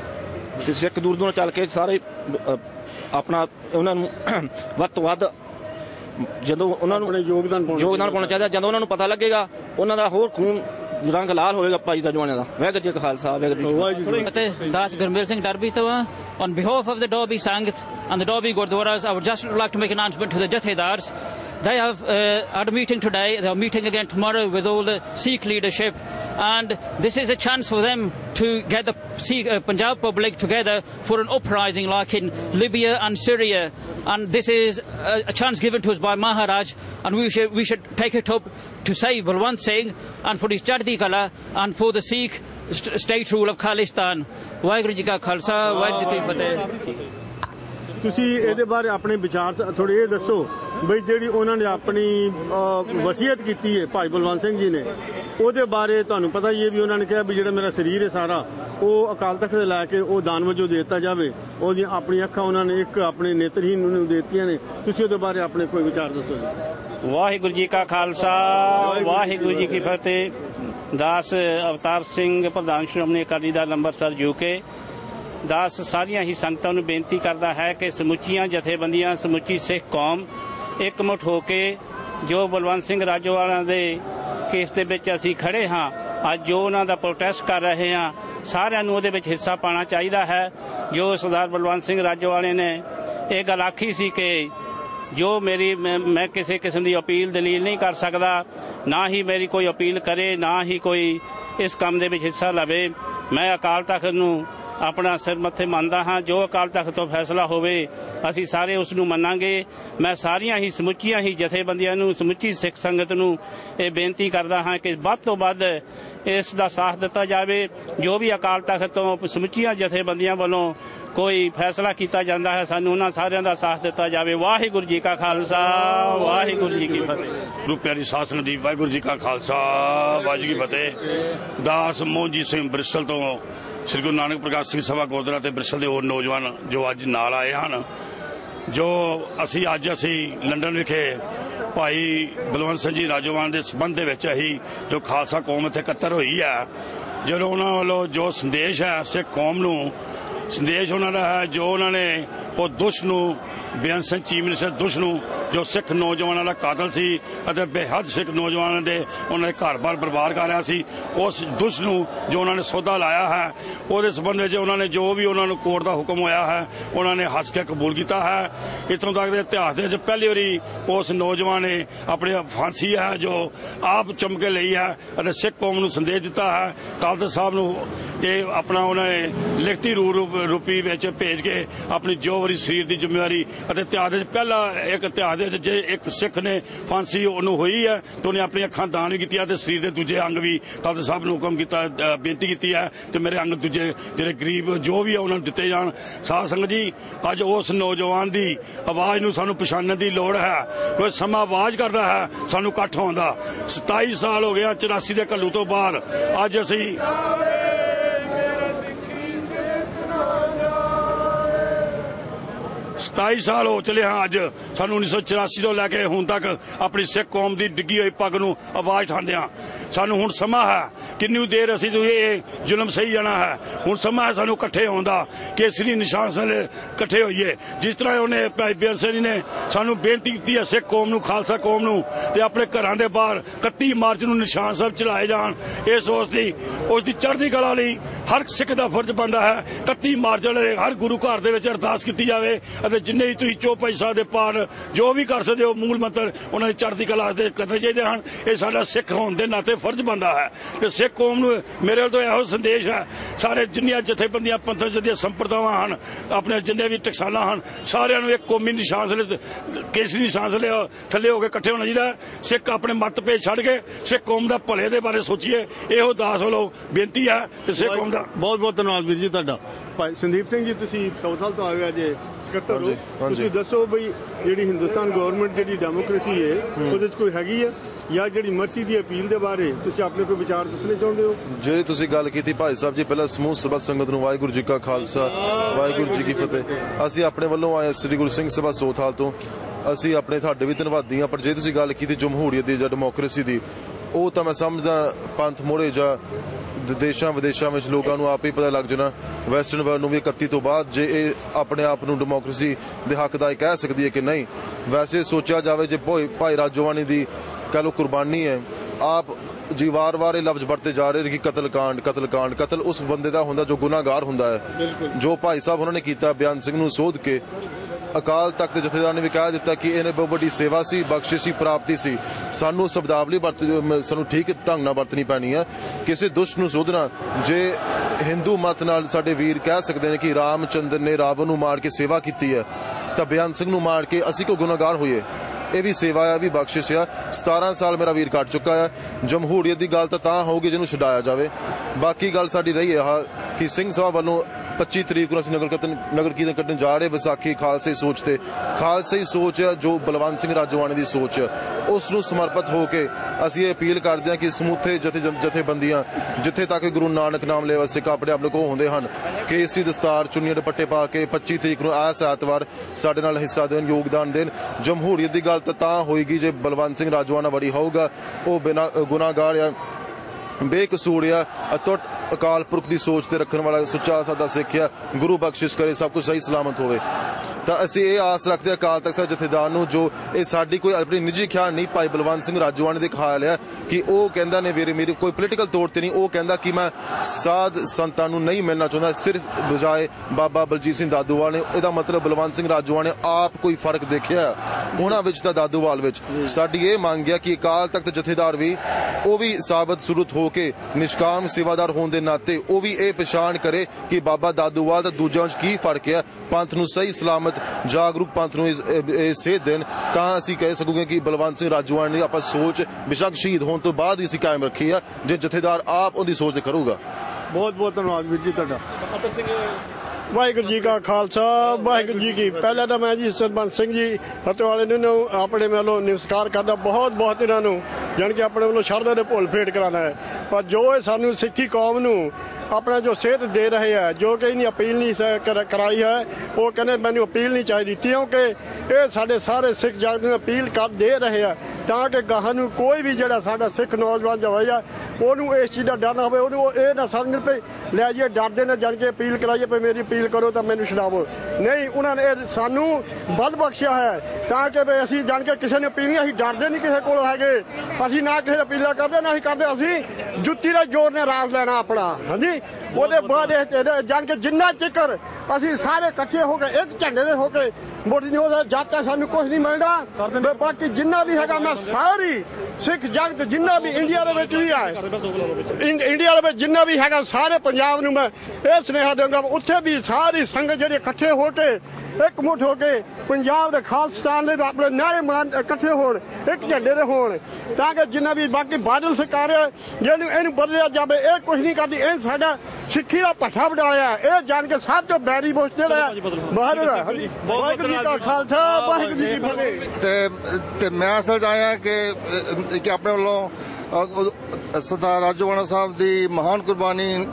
ਤੇ ਸਿੱਖ ਦੂਰ ਦੂਰ ਚੱਲ ਕੇ ਸਾਰੇ ਆਪਣਾ ਉਹਨਾਂ ਨੂੰ ਵੱਧ ਤੋਂ ਵੱਧ ਜਦੋਂ ਉਹਨਾਂ ਨੂੰ ਯੋਗਦਾਨ ਯੋਗਦਾਨ ਪਾਉਣਾ ਚਾਹੀਦਾ। ਜਦੋਂ ਉਹਨਾਂ ਨੂੰ ਪਤਾ ਲੱਗੇਗਾ ਉਹਨਾਂ ਦਾ ਹੋਰ ਖੂਨ ਰੰਗ ਲਾਲ ਹੋਏਗਾ ਭਾਈ ਰਾਜਵਾਨੇ ਦਾ। ਵਾਹਿਗੁਰੂ ਜੀ ਕਾ ਖਾਲਸਾ, ਵਾਹਿਗੁਰੂ ਜੀ ਕੀ ਫਤਿਹ। ਦਾਸ ਗੁਰਮੇਲ ਸਿੰਘ ਡਰਬੀ ਤੋਂ on behalf of the Derby Sangat and the Derby Gurdwaras, I would just like to make an announcement to the Jathedars. They have uh, had a meeting today. They are meeting again tomorrow with all the Sikh leadership, and this is a chance for them to get the Sikh, uh, Punjab public together for an uprising like in Libya and Syria. And this is a, a chance given to us by Maharaj, and we should we should take it up to save Balwant Singh and for his Chardhi Kala and for the Sikh st state rule of Khalistan. Waheguru Ji Ka Khalsa, Waheguru Ji Ki Fateh। ਤੁਸੀਂ ਇਹਦੇ ਬਾਰੇ ਆਪਣੇ ਵਿਚਾਰ ਥੋੜੇ ਇਹ ਦੱਸੋ ਬਈ ਜਿਹੜੀ ਉਹਨਾਂ ਨੇ ਆਪਣੀ ਵਸੀਅਤ ਕੀਤੀ ਹੈ ਭਾਈ ਬਲਵੰਤ ਸਿੰਘ ਜੀ ਨੇ, ਉਹਦੇ ਬਾਰੇ ਤੁਹਾਨੂੰ ਪਤਾ ਹੀ ਹੈ ਵੀ ਉਹਨਾਂ ਨੇ ਕਿਹਾ ਵੀ ਜਿਹੜਾ ਮੇਰਾ ਸਰੀਰ ਹੈ ਸਾਰਾ ਉਹ ਅਕਾਲ ਤਖਤ ਦੇ ਲੈ ਕੇ ਉਹ ਦਾਨ ਵਜੋਂ ਦੇ ਦਿੱਤਾ ਜਾਵੇ। ਉਹਦੀਆਂ ਆਪਣੀਆਂ ਅੱਖਾਂ ਉਹਨਾਂ ਨੇ ਇੱਕ ਆਪਣੇ ਨੇਤਰਹੀਨ ਨੂੰ ਦੇ ਦਿੱਤੀਆਂ ਨੇ। ਤੁਸੀਂ ਉਹਦੇ ਬਾਰੇ ਆਪਣੇ ਕੋਈ ਵਿਚਾਰ ਦੱਸੋ ਜੀ। ਵਾਹਿਗੁਰੂ ਜੀ ਕਾ ਖਾਲਸਾ, ਵਾਹਿਗੁਰੂ ਜੀ ਕੀ ਫਤਿਹ। ਦਾਸ ਅਵਤਾਰ ਸਿੰਘ ਪ੍ਰਧਾਨ ਸ਼੍ਰੋਮਣੀ ਅਕਾਲੀ ਦਲ ਅੰਮ੍ਰਿਤਸਰ ਯੂਕੇ ਦਾਸ ਸਾਰੀਆਂ ਹੀ ਸੰਗਤਾਂ ਨੂੰ ਬੇਨਤੀ ਕਰਦਾ ਹੈ ਕਿ ਸਮੁੱਚੀਆਂ ਜਥੇਬੰਦੀਆਂ, ਸਮੁੱਚੀ ਸਿੱਖ ਕੌਮ ਇਕਮੁੱਠ ਹੋ ਕੇ ਜੋ ਬਲਵੰਤ ਸਿੰਘ ਰਾਜੋਵਾਲਾ ਦੇ ਕੇਸ ਦੇ ਵਿੱਚ ਅਸੀਂ ਖੜੇ ਹਾਂ, ਅੱਜ ਜੋ ਉਹਨਾਂ ਦਾ ਪ੍ਰੋਟੈਸਟ ਕਰ ਰਹੇ ਹਾਂ, ਸਾਰਿਆਂ ਨੂੰ ਉਹਦੇ ਵਿੱਚ ਹਿੱਸਾ ਪਾਉਣਾ ਚਾਹੀਦਾ ਹੈ। ਜੋ ਸਰਦਾਰ ਬਲਵੰਤ ਸਿੰਘ ਰਾਜੋਵਾਲੇ ਨੇ ਇਹ ਗੱਲ ਆਖੀ ਸੀ ਕਿ ਜੋ ਮੇਰੀ ਮੈਂ ਕਿਸੇ ਕਿਸਮ ਦੀ ਅਪੀਲ ਦਲੀਲ ਨਹੀਂ ਕਰ ਸਕਦਾ, ਨਾ ਹੀ ਮੇਰੀ ਕੋਈ ਅਪੀਲ ਕਰੇ, ਨਾ ਹੀ ਕੋਈ ਇਸ ਕੰਮ ਦੇ ਵਿੱਚ ਹਿੱਸਾ ਲਵੇ। ਮੈਂ ਅਕਾਲ ਤਖਤ ਨੂੰ ਆਪਣਾ ਸਿਰ ਮੱਥੇ ਮੰਨਦਾ ਹਾਂ। ਜੋ ਅਕਾਲ ਤਖਤ ਤੋਂ ਫੈਸਲਾ ਹੋਵੇ ਅਸੀਂ ਸਾਰੇ ਉਸ ਨੂੰ ਮੰਨਾਂਗੇ। ਮੈਂ ਸਾਰੀਆਂ ਹੀ ਸਮੁੱਚੀਆਂ ਹੀ ਜਥੇਬੰਦੀਆਂ ਨੂੰ, ਸਮੁੱਚੀ ਸਿੱਖ ਸੰਗਤ ਨੂੰ ਇਹ ਬੇਨਤੀ ਕਰਦਾ ਹਾਂ ਕਿ ਵੱਧ ਤੋਂ ਵੱਧ ਇਸ ਦਾ ਸਾਥ ਦਿੱਤਾ ਜਾਵੇ। ਜੋ ਵੀ ਅਕਾਲ ਤਖਤ ਤੋਂ ਸਮੁੱਚੀਆਂ ਜਥੇਬੰਦੀਆਂ ਵੱਲੋਂ ਕੋਈ ਫੈਸਲਾ ਕੀਤਾ ਜਾਂਦਾ ਹੈ, ਸਾਨੂੰ ਉਹਨਾਂ ਸਾਰਿਆਂ ਦਾ ਸਾਥ ਦਿੱਤਾ ਜਾਵੇ। ਵਾਹਿਗੁਰੂ ਜੀ ਕਾ ਖਾਲਸਾ, ਵਾਹਿਗੁਰੂ ਜੀ ਕੀ ਫਤਿਹ। ਗੁਰੂ ਪਿਆਰੀ ਸਾਧ ਸੰਗਤ ਜੀ, ਵਾਹਿਗੁਰੂ ਜੀ ਕਾ ਖਾਲਸਾ, ਵਾਹਿਗੁਰੂ ਜੀ ਕੀ ਫਤਿਹ। ਦਾਸ ਮੋਹਨਜੀਤ ਸਿੰਘ ਬ੍ਰਿਸਟਲ ਤੋਂ ਸ੍ਰੀ ਗੁਰੂ ਨਾਨਕ ਪ੍ਰਕਾਸ਼ ਸਿੰਘ ਸਭਾ ਗੁਰਦੁਆਰਾ ਤੇ ਬ੍ਰਿਸਟਲ ਦੇ ਹੋਰ ਨੌਜਵਾਨ ਜੋ ਅੱਜ ਨਾਲ ਆਏ ਹਨ, ਜੋ ਅਸੀਂ ਅੱਜ ਅਸੀਂ ਲੰਡਨ ਵਿਖੇ ਭਾਈ ਬਲਵੰਤ ਸਿੰਘ ਜੀ ਰਾਜੋਵਾਨ ਦੇ ਸਬੰਧ ਦੇ ਵਿੱਚ ਅਸੀਂ ਜੋ ਖਾਲਸਾ ਕੌਮ ਇੱਥੇ ਇਕੱਤਰ ਹੋਈ ਹੈ, ਜਦੋਂ ਉਹਨਾਂ ਵੱਲੋਂ ਜੋ ਸੰਦੇਸ਼ ਹੈ ਸਿੱਖ ਕੌਮ ਨੂੰ, ਸੰਦੇਸ਼ ਉਹਨਾਂ ਦਾ ਹੈ ਜੋ ਉਹਨਾਂ ਨੇ ਉਹ ਦੁਸ਼ ਨੂੰ, ਬੇਅੰਤ ਸਿੰਘ ਚੀਫ ਮਿਨਿਸਟਰ ਦੁਸ਼ ਨੂੰ, ਜੋ ਸਿੱਖ ਨੌਜਵਾਨਾਂ ਦਾ ਕਾਤਲ ਸੀ ਅਤੇ ਬੇਹੱਦ ਸਿੱਖ ਨੌਜਵਾਨਾਂ ਦੇ ਉਹਨਾਂ ਦੇ ਘਰ-ਬਾਰ ਬਰਬਾਦ ਕਰ ਰਿਹਾ ਸੀ, ਉਸ ਦੁਸ਼ ਨੂੰ ਜੋ ਉਹਨਾਂ ਨੇ ਸੌਦਾ ਲਾਇਆ ਹੈ, ਉਹਦੇ ਸੰਬੰਧ ਵਿੱਚ ਉਹਨਾਂ ਨੇ ਜੋ ਵੀ ਉਹਨਾਂ ਨੂੰ ਕੋਰਟ ਦਾ ਹੁਕਮ ਹੋਇਆ ਹੈ ਉਹਨਾਂ ਨੇ ਹੱਸ ਕੇ ਕਬੂਲ ਕੀਤਾ ਹੈ। ਇੱਥੋਂ ਤੱਕ ਦੇ ਇਤਿਹਾਸ ਦੇ ਵਿੱਚ ਪਹਿਲੀ ਵਾਰੀ ਉਸ ਨੌਜਵਾਨ ਨੇ ਆਪਣੀ ਫਾਂਸੀ ਹੈ ਜੋ ਆਪ ਚੁੰਮ ਕੇ ਲਈ ਹੈ ਅਤੇ ਸਿੱਖ ਕੌਮ ਨੂੰ ਸੰਦੇਸ਼ ਦਿੱਤਾ ਹੈ। ਕਾਲਦ ਸਾਹਿਬ ਨੂੰ ਇਹ ਆਪਣਾ ਉਹਨਾਂ ਨੇ ਲਿਖਤੀ ਰੂਪ ਰੂਪੀ ਵਿੱਚ ਭੇਜ ਕੇ ਆਪਣੀ ਜੋ ਵਾਰੀ ਸਰੀਰ ਦੀ ਜ਼ਿੰਮੇਵਾਰੀ ਅਤੇ ਇਤਿਹਾਸ ਦੇ ਪਹਿਲਾ ਇੱਕ ਇਤਿਹਾਸ ਦੇ ਜੇ ਇੱਕ ਸਿੱਖ ਨੇ ਫਾਂਸੀ ਉਹਨੂੰ ਹੋਈ ਹੈ ਤਾਂ ਉਹਨੇ ਆਪਣੀਆਂ ਅੱਖਾਂ ਦਾਨ ਵੀ ਕੀਤੀਆਂ ਤੇ ਸਰੀਰ ਦੇ ਦੂਜੇ ਅੰਗ ਵੀ ਕਾਲਦ ਸਾਹਿਬ ਨੂੰ ਹੁਕਮ ਕੀਤਾ, ਬੇਨਤੀ ਕੀਤੀ ਹੈ ਤੇ ਮੇਰੇ ਅੰਗ ਦੂਜੇ ਜਿਹੜੇ ਗਰੀਬ ਜੋ ਵੀ ਆ ਉਹਨਾਂ ਨੂੰ ਦਿੱਤੇ ਜਾਣ। ਸਾਧ ਸੰਗਤ ਜੀ, ਅੱਜ ਉਸ ਨੌਜਵਾਨ ਦੀ ਆਵਾਜ਼ ਨੂੰ ਸਾਨੂੰ ਪਛਾਣਨ ਦੀ ਲੋੜ ਹੈ। ਕੋਈ ਸਮਾਂ ਆਵਾਜ਼ ਕਰਦਾ ਹੈ ਸਾਨੂੰ ਇਕੱਠ ਹੋਣ ਦਾ। ਸਤਾਈ ਸਾਲ ਹੋ ਗਿਆ ਚੁਰਾਸੀ ਦੇ ਘੱਲੂ ਤੋਂ ਬਾਅਦ ਅੱਜ ਅਸੀਂ सताई साल हो चले हाँ अज सानू उन्नीस सौ चौरासी तो लैके हुण तक अपनी सिख कौम की डिग्गी हुई पग नूं आवाज उठाते हाँ। सानू हुण समा है किन्नी देर असीं ये जुल्म सही जाना है। हुण समा है सानू इकट्ठे होण दा, केसरी निशान साले इकट्ठे होइए। जिस तरह उन्हें भाई बेअंत सिंह जी ने सानू बेनती की है सिख कौम नूं खालसा कौम नूं ते अपने घरां दे बाहर इकत्ती मार्च नूं निशान साहब चलाए जाण। इस उसदी उसदी चढ़दी कला लई हर सिख दा फर्ज बनदा है इकत्ती मार्च वाले हर गुरु घर दे विच अरदास कीती जावे ਅਤੇ जिन्ने भी तुसीं चौपाई साहब दे पाठ जो भी कर सकते हो मूल मंत्र उन्हां दी चढ़दी कला दे करने चाहिए हैं। ये साडा सिख होण दे नाते फर्ज बनदा है ते सिख कौम नूं मेरे तो इहो संदेश है सारे जिन्नियां जथेबंदियां पंथां ਦੀਆਂ संप्रदावां ਹਨ अपने जिन्ने भी टकसालां ਹਨ सारिਆਂ ਨੂੰ एक कौमी निशान थले केसरी निशान थले थले हो के इकट्ठे होना चाहिए। सिख अपने मतभेद छड़ के सिख कौम ਦਾ ਭਲੇ ਦੇ ਬਾਰੇ ਸੋਚੀਏ। ਇਹੋ ਦਾਸ ਵੱਲੋਂ ਬੇਨਤੀ ਹੈ ਤੇ ਸਿਖ ਕੌਮ ਦਾ ਬਹੁਤ ਬਹੁਤ ਧੰਨਵਾਦ ਵੀਰ ਜੀ ਤੁਹਾਡਾ। ਭਾਈ ਸੰਦੀਪ ਸਿੰਘ ਜੀ ਤੁਸੀਂ ਸੌ ਸਾਲ ਤੋਂ ਆਏ ਹੋ ਜੇ ਸਕੱਤਰ ਹੋ, ਤੁਸੀਂ ਦੱਸੋ ਬਈ ਜਿਹੜੀ ਹਿੰਦੁਸਤਾਨ ਗਵਰਨਮੈਂਟ ਜਿਹੜੀ ਡੈਮੋਕ੍ਰੇਸੀ ਹੈ ਉਹਦੇ ਚ ਕੋਈ ਹੈਗੀ ਹੈ ਜਾਂ ਜਿਹੜੀ ਮਰਸੀ ਦੀ ਅਪੀਲ ਦੇ ਬਾਰੇ ਤੁਸੀਂ ਆਪਣੇ ਕੋਈ ਵਿਚਾਰ ਦੱਸਣੇ ਚਾਹੁੰਦੇ ਹੋ? ਜਿਹੜੀ ਤੁਸੀਂ ਗੱਲ ਕੀਤੀ ਭਾਈ ਸਾਹਿਬ ਜੀ, ਪਹਿਲਾਂ ਸਮੂਹ ਸਰਬੱਤ ਸੰਗਤ ਨੂੰ ਵਾਹਿਗੁਰੂ ਜੀ ਕਾ ਖਾਲਸਾ ਵਾਹਿਗੁਰੂ ਜੀ ਕੀ ਫਤਿਹ। ਅਸੀਂ ਆਪਣੇ ਵੱਲੋਂ ਆਏ ਸ੍ਰੀ ਗੁਰੂ ਸਿੰਘ ਸਭਾ ਸੋਥਾਲ ਤੋਂ, ਅਸੀਂ ਆਪਣੇ ਤੁਹਾਡੇ ਵੀ ਧੰਨਵਾਦੀ ਹਾਂ। ਪਰ ਜੇ ਤੁਸੀਂ ਗੱਲ ਕੀਤੀ ਜਮਹੂਰੀਅਤ ਦੀ ਜਾਂ ਡੈਮੋਕ੍ਰੇਸੀ ਦੀ, ਉਹ ਤਾਂ ਮੈਂ ਸਮਝਦਾ ਪੰਥ ਮੋੜੇ ਜਾਂ ਦੇਸ਼ਾਂ ਵਿਦੇਸ਼ਾਂ ਵਿੱਚ ਲੋਕਾਂ ਨੂੰ ਆਪ ਹੀ ਪਤਾ ਲੱਗ ਜਾਣਾ। ਵੈਸਟਰਨ ਵਰਲਡ ਨੂੰ ਵੀ ਇਕੱਤੀ ਤੋਂ ਬਾਅਦ ਜੇ ਇਹ ਆਪਣੇ ਆਪ ਨੂੰ ਡੈਮੋਕ੍ਰੇਸੀ ਦੇ ਹੱਕਦਾਰ ਕਹਿ ਸਕਦੀ ਹੈ ਕਿ ਨਹੀਂ। ਵੈਸੇ ਸੋਚਿਆ ਜਾਵੇ ਜੇ ਭਾਈ ਰਾਜੋਆਣੀ ਦੀ कह लो कुर्बानी है, आप जी वार वार ये लफ्ज बढ़ते जा रहे कि कतल कांड कतल कांड कतल उस बंदे का होंदा जो गुनाहगार होंदा है। जो भाई साहब उन्होंने किया बेअंत सिंह नूं सोध के अकाल तख्त दे जथेदार ने भी कह दिता कि इन्हें बहुत बड़ी सेवा सी बख्शिश सी प्राप्ति सी। सानू शब्दावली बरत सानू ठीक ढंग नाल वरतनी पैनी है। किसी दुष्ट नूं सोधना जे हिंदू मत नाल साडे वीर कह सकते हैं कि रामचंद्र ने रावण नूं मार के सेवा की है तो बेअंत सिंह नूं मार के असी को गुनाहगार होइए। ਇਹ ਵੀ ਸੇਵਾ ਆ ਵੀ ਬਖਸ਼ਿਸ਼ ਆ। ਸਤਾਰਾਂ ਸਾਲ ਮੇਰਾ ਵੀਰ ਕੱਟ ਚੁੱਕਾ ਆ। ਜਮਹੂਰੀਅਤ ਦੀ ਗੱਲ ਤਾਂ ਤਾਂ ਹੋਊਗੀ ਜਿਹਨੂੰ ਛਡਾਇਆ ਜਾਵੇ। ਬਾਕੀ ਗੱਲ ਸਾਡੀ ਰਹੀ ਆ ਕਿ ਸਿੰਘ ਸਾਹਿਬ ਵੱਲੋਂ ਪੱਚੀ ਤਰੀਕ ਨੂੰ ਅਸੀਂ ਨਗਰ ਕੀਰਤਨ ਨਗਰ ਕੀਰਤਨ ਕੱਢਣ ਜਾ ਰਹੇ ਵਿਸਾਖੀ ਖਾਲਸੇ ਸੋਚ ਤੇ ਖਾਲਸੇ ਸੋਚ ਆ ਜੋ ਬਲਵੰਤ ਸਿੰਘ ਰਾਜੋਆਣੀ ਦੀ ਸੋਚ ਆ ਉਸ ਨੂੰ ਸਮਰਪਿਤ ਹੋ ਕੇ ਅਸੀਂ ਇਹ ਅਪੀਲ ਕਰਦੇ ਹਾਂ ਕਿ ਸਮੂਥੇ ਜਥੇ ਜਥੇਬੰਦੀਆਂ ਜਿੱਥੇ ਤੱਕ ਗੁਰੂ ਨਾਨਕ ਨਾਮ ਲੈਵਾ ਸਿੱਖ ਆਪਣੇ ਆਪ ਨੂੰ ਕੋ ਹੁੰਦੇ ਹਨ ਕਿ ਇਸੀ ਦਸਤਾਰ ਚੁੰਨੀਆਂ ਦੁਪੱਟੇ ਪਾ ਕੇ ਪੱਚੀ ਤਰੀਕ ਨੂੰ ਐਸ ਐਤਵਾਰ ਸਾਡੇ ਨਾਲ ਹਿੱਸਾ ਦੇਣ ਯੋਗਦਾਨ ਦੇਣ। ਜਮਹੂਰੀਅਤ ਦੀ ਗੱਲ ਤਾਂ ਤਾਂ ਹੋਏਗੀ ਜੇ ਬਲਵੰਤ ਸਿੰਘ ਰਾਜੋਆਣਾ ਬੜੀ ਹੋਊਗਾ। ਉਹ ਬਿਨਾਂ ਗੁਨਾਹਗਾਰ ਆ ਬੇਕਸੂਰ ਆ ਅਤੁੱਟ ਅਕਾਲ ਪੁਰਖ ਦੀ ਸੋਚ ਤੇ ਰੱਖਣ ਵਾਲਾ ਸੁੱਚਾ ਸਾਦਾ ਸਿੱਖ ਆ। ਗੁਰੂ ਬਖਸ਼ਿਸ਼ ਕਰੇ ਸਭ ਕੁਝ ਸਹੀ ਸਲਾਮਤ ਹੋਵੇ। ਤਾਂ ਅਸੀਂ ਇਹ ਆਸ ਰੱਖਦੇ ਹਾਂ ਅਕਾਲ ਤਖਤ ਸਾਹਿਬ ਜਥੇਦਾਰ ਨੂੰ ਜੋ ਇਹ ਸਾਡੀ ਕੋਈ ਆਪਣੀ ਨਿੱਜੀ ਖਿਆਲ ਨਹੀਂ ਭਾਈ ਬਲਵੰਤ ਸਿੰਘ ਰਾਜੋਆਣੀ ਦੇ ਖਿਆਲ ਆ ਕਿ ਉਹ ਕਹਿੰਦਾ ਨੇ ਵੀਰੇ ਮੇਰੇ ਕੋਈ ਪੋਲੀਟੀਕਲ ਤੌਰ ਤੇ ਨਹੀਂ। ਉਹ ਕਹਿੰਦਾ ਕਿ ਮੈਂ ਸਾਧ ਸੰਤਾਂ ਨੂੰ ਨਹੀਂ ਮਿਲਣਾ ਚਾਹੁੰਦਾ ਸਿਰਫ ਬਜਾਏ ਬਾਬਾ ਬਲਜੀਤ ਸਿੰਘ ਦਾਦੂਵਾਲ ਨੇ। ਇਹਦਾ ਮਤਲਬ ਬਲਵੰਤ ਸਿੰਘ ਰਾਜੋਆਣੀ ਨੇ ਆਪ ਕੋਈ ਫਰਕ ਦੇਖਿਆ ਉਹਨਾਂ ਵਿੱਚ ਤਾਂ ਦਾਦੂਵਾਲ ਵਿੱਚ। ਸਾਡੀ ਇਹ ਮੰਗ ਹੈ ਕਿ ਅਕਾਲ ਤਖਤ ਜਥੇਦਾਰ ਵੀ ਉਹ ਵੀ ਸਾਬਤ ਸੂਰਤ ਹੋ ਕੇ ਨਿਸ਼ਕਾਮ ਸੇਵਾਦਾਰ ਹੋਣ ਦੇ ਨਾਤੇ ਉਹ ਵੀ ਇਹ ਪਛਾਣ ਕਰੇ ਕਿ ਬਾਬਾ ਦਾਦੂਵਾਲ ਦਾ ਦੂਜਿਆਂ ਵਿੱਚ ਕੀ ਫਰਕ ਹੈ। ਪੰਥ ਨੂੰ ਸਹੀ ਸਲਾਮਤ ਜਾਗਰੂਕ ਪੰਥ ਨੂੰ ਇਹ ਸੇਧ ਦੇਣ ਤਾਂ ਅਸੀਂ ਕਹਿ ਸਕੂਗੇ ਕਿ ਬਲਵੰਤ ਸਿੰਘ ਰਾਜੋਆਣੀ ਨੇ ਆਪਾਂ ਸੋਚ ਬੇਸ਼ੱਕ ਸ਼ਹੀਦ ਹੋਣ ਤੋਂ ਬਾਅਦ ਹੀ ਅਸੀਂ ਕਾਇਮ ਰੱਖੀ ਆ ਜੇ ਜਥੇਦਾਰ ਆਪ ਉਹਦੀ ਸੋਚ ਤੇ ਕਰੂਗਾ। ਬਹੁਤ ਬਹੁਤ ਧੰਨਵਾਦ ਵੀਰ ਜੀ ਤੁਹਾਡਾ। ਵਾਹਿਗੁਰੂ ਜੀ ਕਾ ਖਾਲਸਾ ਵਾਹਿਗੁਰੂ ਜੀ ਕੀ। ਪਹਿਲਾਂ ਤਾਂ ਮੈਂ ਜੀ ਸਰਬੰਸ ਸਿੰਘ ਜੀ ਫਤਿਹਵਾਲੇ ਨੂੰ ਆਪਣੇ ਵੱਲੋਂ ਨਮਸਕਾਰ ਕਰਦਾ। ਬਹੁਤ ਬਹੁਤ ਇਹਨਾਂ ਨੂੰ ਜਾਣ ਕੇ ਆਪਣੇ ਵੱਲੋਂ ਸ਼ਰਧਾ ਦੇ ਭੁੱਲ ਭੇਟ ਕਰਾਉਣਾ ਹੈ। ਪਰ ਜੋ ਇਹ ਸਾਨੂੰ ਸਿੱਖੀ ਕੌਮ ਨੂੰ ਆਪਣਾ ਜੋ ਸੇਧ ਦੇ ਰਹੇ ਹੈ ਜੋ ਕਿ ਇਹਨੀ ਅਪੀਲ ਨਹੀਂ ਕਰਾਈ ਹੈ ਉਹ ਕਹਿੰਦੇ ਮੈਨੂੰ ਅਪੀਲ ਨਹੀਂ ਚਾਹੀਦੀ ਕਿਉਂਕਿ ਇਹ ਸਾਡੇ ਸਾਰੇ ਸਿੱਖ ਜਗਤ ਨੂੰ ਅਪੀਲ ਕਰ ਦੇ ਰਹੇ ਆ ਤਾਂ ਕਿ ਗਾਹਾਂ ਨੂੰ ਕੋਈ ਵੀ ਜਿਹੜਾ ਸਾਡਾ ਸਿੱਖ ਨੌਜਵਾਨ ਜੋ ਹੋਇਆ ਉਹਨੂੰ ਇਸ ਚੀਜ਼ ਦਾ ਡਰ ਨਾ ਹੋਵੇ। ਉਹਨੂੰ ਇਹ ਨਾ ਸਮਝਣ ਪਈ ਲੈ ਜੀ ਡਰਦੇ ਨੇ ਜਾਣ ਕੇ ਅਪੀਲ ਕਰਾਈਏ ਪਈ ਮੇਰੀ ਅਪੀਲ ਕਰੋ ਤਾਂ ਮੈਨੂੰ ਛਡਾਵੋ। ਨਹੀਂ ਉਹਨਾਂ ਨੇ ਸਾਨੂੰ ਬਲ ਬਖਸ਼ਿਆ ਹੈ ਤਾਂ ਕਿ ਵੀ ਅਸੀਂ ਜਾਣ ਕੇ ਕਿਸੇ ਨੂੰ ਅਪੀਲ ਨਹੀਂ ਅਸੀਂ ਡਰਦੇ ਨਹੀਂ ਕਿਸੇ ਕੋਲ ਹੈਗੇ। ਅਸੀਂ ਨਾ ਕਿਸੇ ਅਪੀਲਾਂ ਕਰਦੇ ਨਾ ਅਸੀਂ ਕਰਦੇ ਅਸੀਂ ਜੁੱਤੀ ਦਾ ਜ਼ੋਰ ਨੇ ਰਾਜ ਲੈਣਾ ਆਪਣਾ। ਹਾਂਜੀ ਉਹਦੇ ਬਾਅਦ ਇਹ ਜਾਣ ਕੇ ਜਿੰਨਾ ਚਿਕਰ ਅਸੀਂ ਸਾਰੇ ਇਕੱਠੇ ਹੋ ਕੇ ਇੱਕ ਝੰਡੇ ਦੇ ਹੋ ਕੇ ਵੋਟ ਨਹੀਂ ਹੋ ਜਦ ਤੱਕ ਸਾਨੂੰ ਕੁਝ ਨਹੀਂ ਮਿਲਦਾ। ਬਾਕੀ ਜਿੰਨਾ ਵੀ ਹੈਗਾ ਮੈਂ ਸਾਰੀ ਸਿੱਖ ਜਗਤ ਜਿੰਨਾ ਵੀ ਇੰਡੀਆ ਦੇ ਵਿੱਚ ਵੀ ਹੈ ਇੰਡੀਆ ਦੇ ਵਿੱਚ ਜਿੰਨਾ ਵੀ ਹੈਗਾ ਸਾਰੇ ਪੰਜਾਬ ਨੂੰ ਮੈਂ ਇਹ ਸੁਨੇਹਾ ਦੇਵਾਂਗਾ ਉੱਥੇ ਵੀ ਸਾਰੀ ਸੰਗਤ ਜਿਹੜੇ ਇਕੱਠੇ ਹੋ ਕੇ ਇੱਕ ਮੁੱਠ ਹੋ ਕੇ ਪੰਜਾਬ ਦੇ ਖਾਲਸਤਾਨ ਦੇ ਆਪਣੇ ਨਾਰੇ ਮਾਨ ਇਕੱਠੇ ਹੋਣ ਇੱਕ ਝੰਡੇ ਦੇ ਹੋਣ ਤਾਂ ਕਿ ਜਿੰਨਾ ਵੀ ਬਾਕੀ ਬਾਦਲ ਸਰਕਾਰ ਜਿਹਨੂੰ ਇਹਨੂੰ ਬਦਲਿਆ ਜਾਵੇ ਇਹ ਕੁਝ ਨਹੀਂ ਕਰਦੀ। ਇਹ ਸਾਡਾ ਸਿੱਖੀ ਦਾ ਭੱਠਾ ਵਡਾਇਆ ਇਹ ਜਾਣ ਕੇ ਸਭ ਤੋਂ ਬੈਰੀ ਬੋਸ ਜਿਹੜਾ ਬਾਹਰ ਵਾਹਿਗੁਰੂ ਜੀ ਕਾ ਖਾਲਸਾ ਵਾਹਿਗੁਰੂ ਜੀ ਕੀ ਫਤਿਹ। ਤੇ ਮੈਂ ਅਸਲ ਚ ਆਇਆ ਕਿ ਕਿ ਆਪਣੇ ਵੱਲੋਂ ਸਰਦਾਰ ਰਾਜੋਆਣਾ ਸਾਹਿਬ ਦੀ ਮਹਾਨ ਕੁਰਬਾਨੀ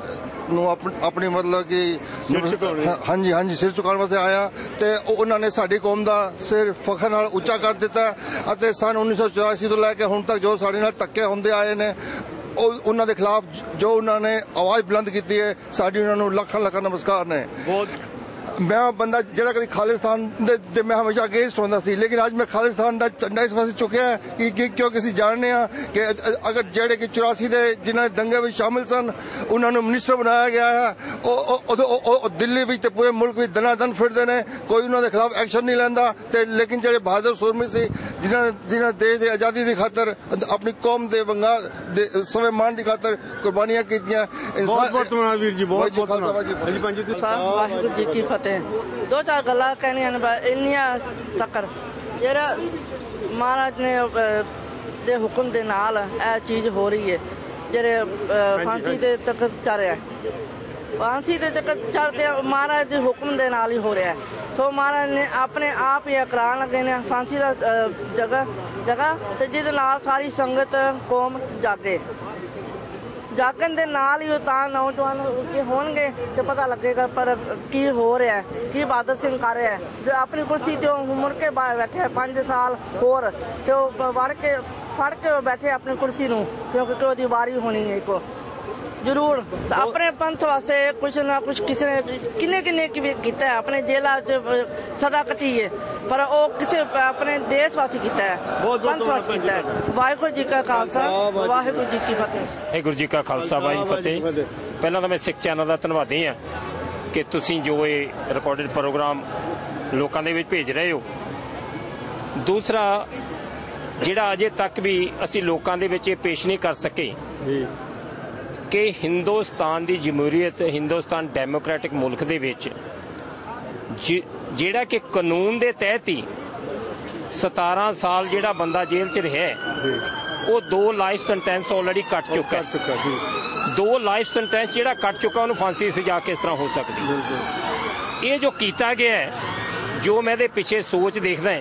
ਨੂੰ ਆਪਣੀ ਮਤਲਬ ਕਿ ਹਾਂਜੀ ਹਾਂਜੀ ਸਿਰ ਝੁਕਾਉਣ ਵਾਸਤੇ ਆਇਆ ਤੇ ਉਹਨਾਂ ਨੇ ਸਾਡੀ ਕੌਮ ਦਾ ਸਿਰ ਫਖਰ ਨਾਲ ਉੱਚਾ ਕਰ ਦਿੱਤਾ ਅਤੇ ਸਨ ਉੱਨੀ ਸੌ ਚੁਰਾਸੀ ਤੋਂ ਲੈ ਕੇ ਹੁਣ ਤੱਕ ਜੋ ਸਾਡੇ ਨਾਲ ਧੱਕੇ ਹੁੰਦੇ ਆਏ ਨੇ ਉਹ ਉਹਨਾਂ ਦੇ ਖਿਲਾਫ ਜੋ ਉਹਨਾਂ ਨੇ ਆਵਾਜ਼ ਬੁਲੰਦ ਕੀਤੀ ਹੈ ਸਾਡੀ ਉਹਨਾਂ ਨੂੰ ਲੱਖਾਂ ਲੱਖਾਂ ਨਮਸਕਾਰ ਨੇ। ਬਹੁਤ मैं बंदा जरा कभी खालिस्तान दे, दे मैं हमेशा अगेंस्ट होता सी लेकिन आज मैं खालिस्तान का झंडा इस पास चुकिया है कि, कि क्योंकि असीं जानते हैं कि अगर जेड़े कि चौरासी दे जिन्होंने दंगे में शामिल सन उन्होंने मिनिस्टर बनाया गया है ओ, ओ, ओ, ओ, ओ, दिल्ली में ते पूरे मुल्क में दना दन फिरते हैं कोई उन्होंने खिलाफ एक्शन नहीं लैंदा ते लेकिन जेड़े बहादुर सूरमी सी जिन्होंने जिन्होंने देश की आज़ादी की खातर अपनी कौम के वंगा स्वाभिमान की खातर कुर्बानियां की। वाहिगुरू जी की फतेह। दो चार गल्लां कहनियां ने इन्नियां तकर जेड़ा महाराज ने दे हुक्म दे नाल ए चीज हो रही है जेड़े फांसी दे तक चल रहा है फांसी दे तक चलते महाराज दे हुक्म दे नाल ही हो रहा है। सो महाराज ने अपने आप ही करान लगे ने फांसी दा जगह जगह ते जिहदे नाल सारी संगत कौम जागे जागन दे नाल ही तां नौजवान के होणगे ते पता लगेगा पर की हो रहा है की बहादुर सिंह कर रहा है जो अपनी कुर्सी ते मुड़ के बैठे पांच साल होर ते वड़ के फड़ के बैठे अपनी कुर्सी नूं क्योंकि ओदी वारी होनी है को जरूर अपने पंथ वास्ते कुछ ना कुछ किसी ने किन्ने किन्ने किया है अपने जेला च सदा कटी है पर वो किसी अपने देश वास्ते किया है पंथ वास्ते किया है। वाहिगुरू जी का खालसा वाहिगुरू जी की फतेह। वाहिगुरू जी का खालसा वाहिगुरू फतेह। पहला तो मैं सिख चैनल का धन्नवादी हाँ कि तुसीं जो ये रिकॉर्डिड प्रोग्राम लोगों के भेज रहे हो। दूसरा जिहड़ा अजे तक भी असीं लोकां दे विच पेश नहीं कर सके कि हिंदुस्तान की जमहूरीयत हिंदुस्तान डेमोक्रेटिक मुल्क दे विच जिहड़ा कि कानून के तहत ही सतारह साल जिहड़ा बंदा जेल च रहा वो दो लाइफ सेंटेंस ऑलरेडी कट चुका है। दो लाइफ सेंटेंस जिहड़ा कट चुका उन्होंने फांसी की सजा किस तरह हो सकती। ये जो किया गया है जो मैं दे पीछे सोच देखदा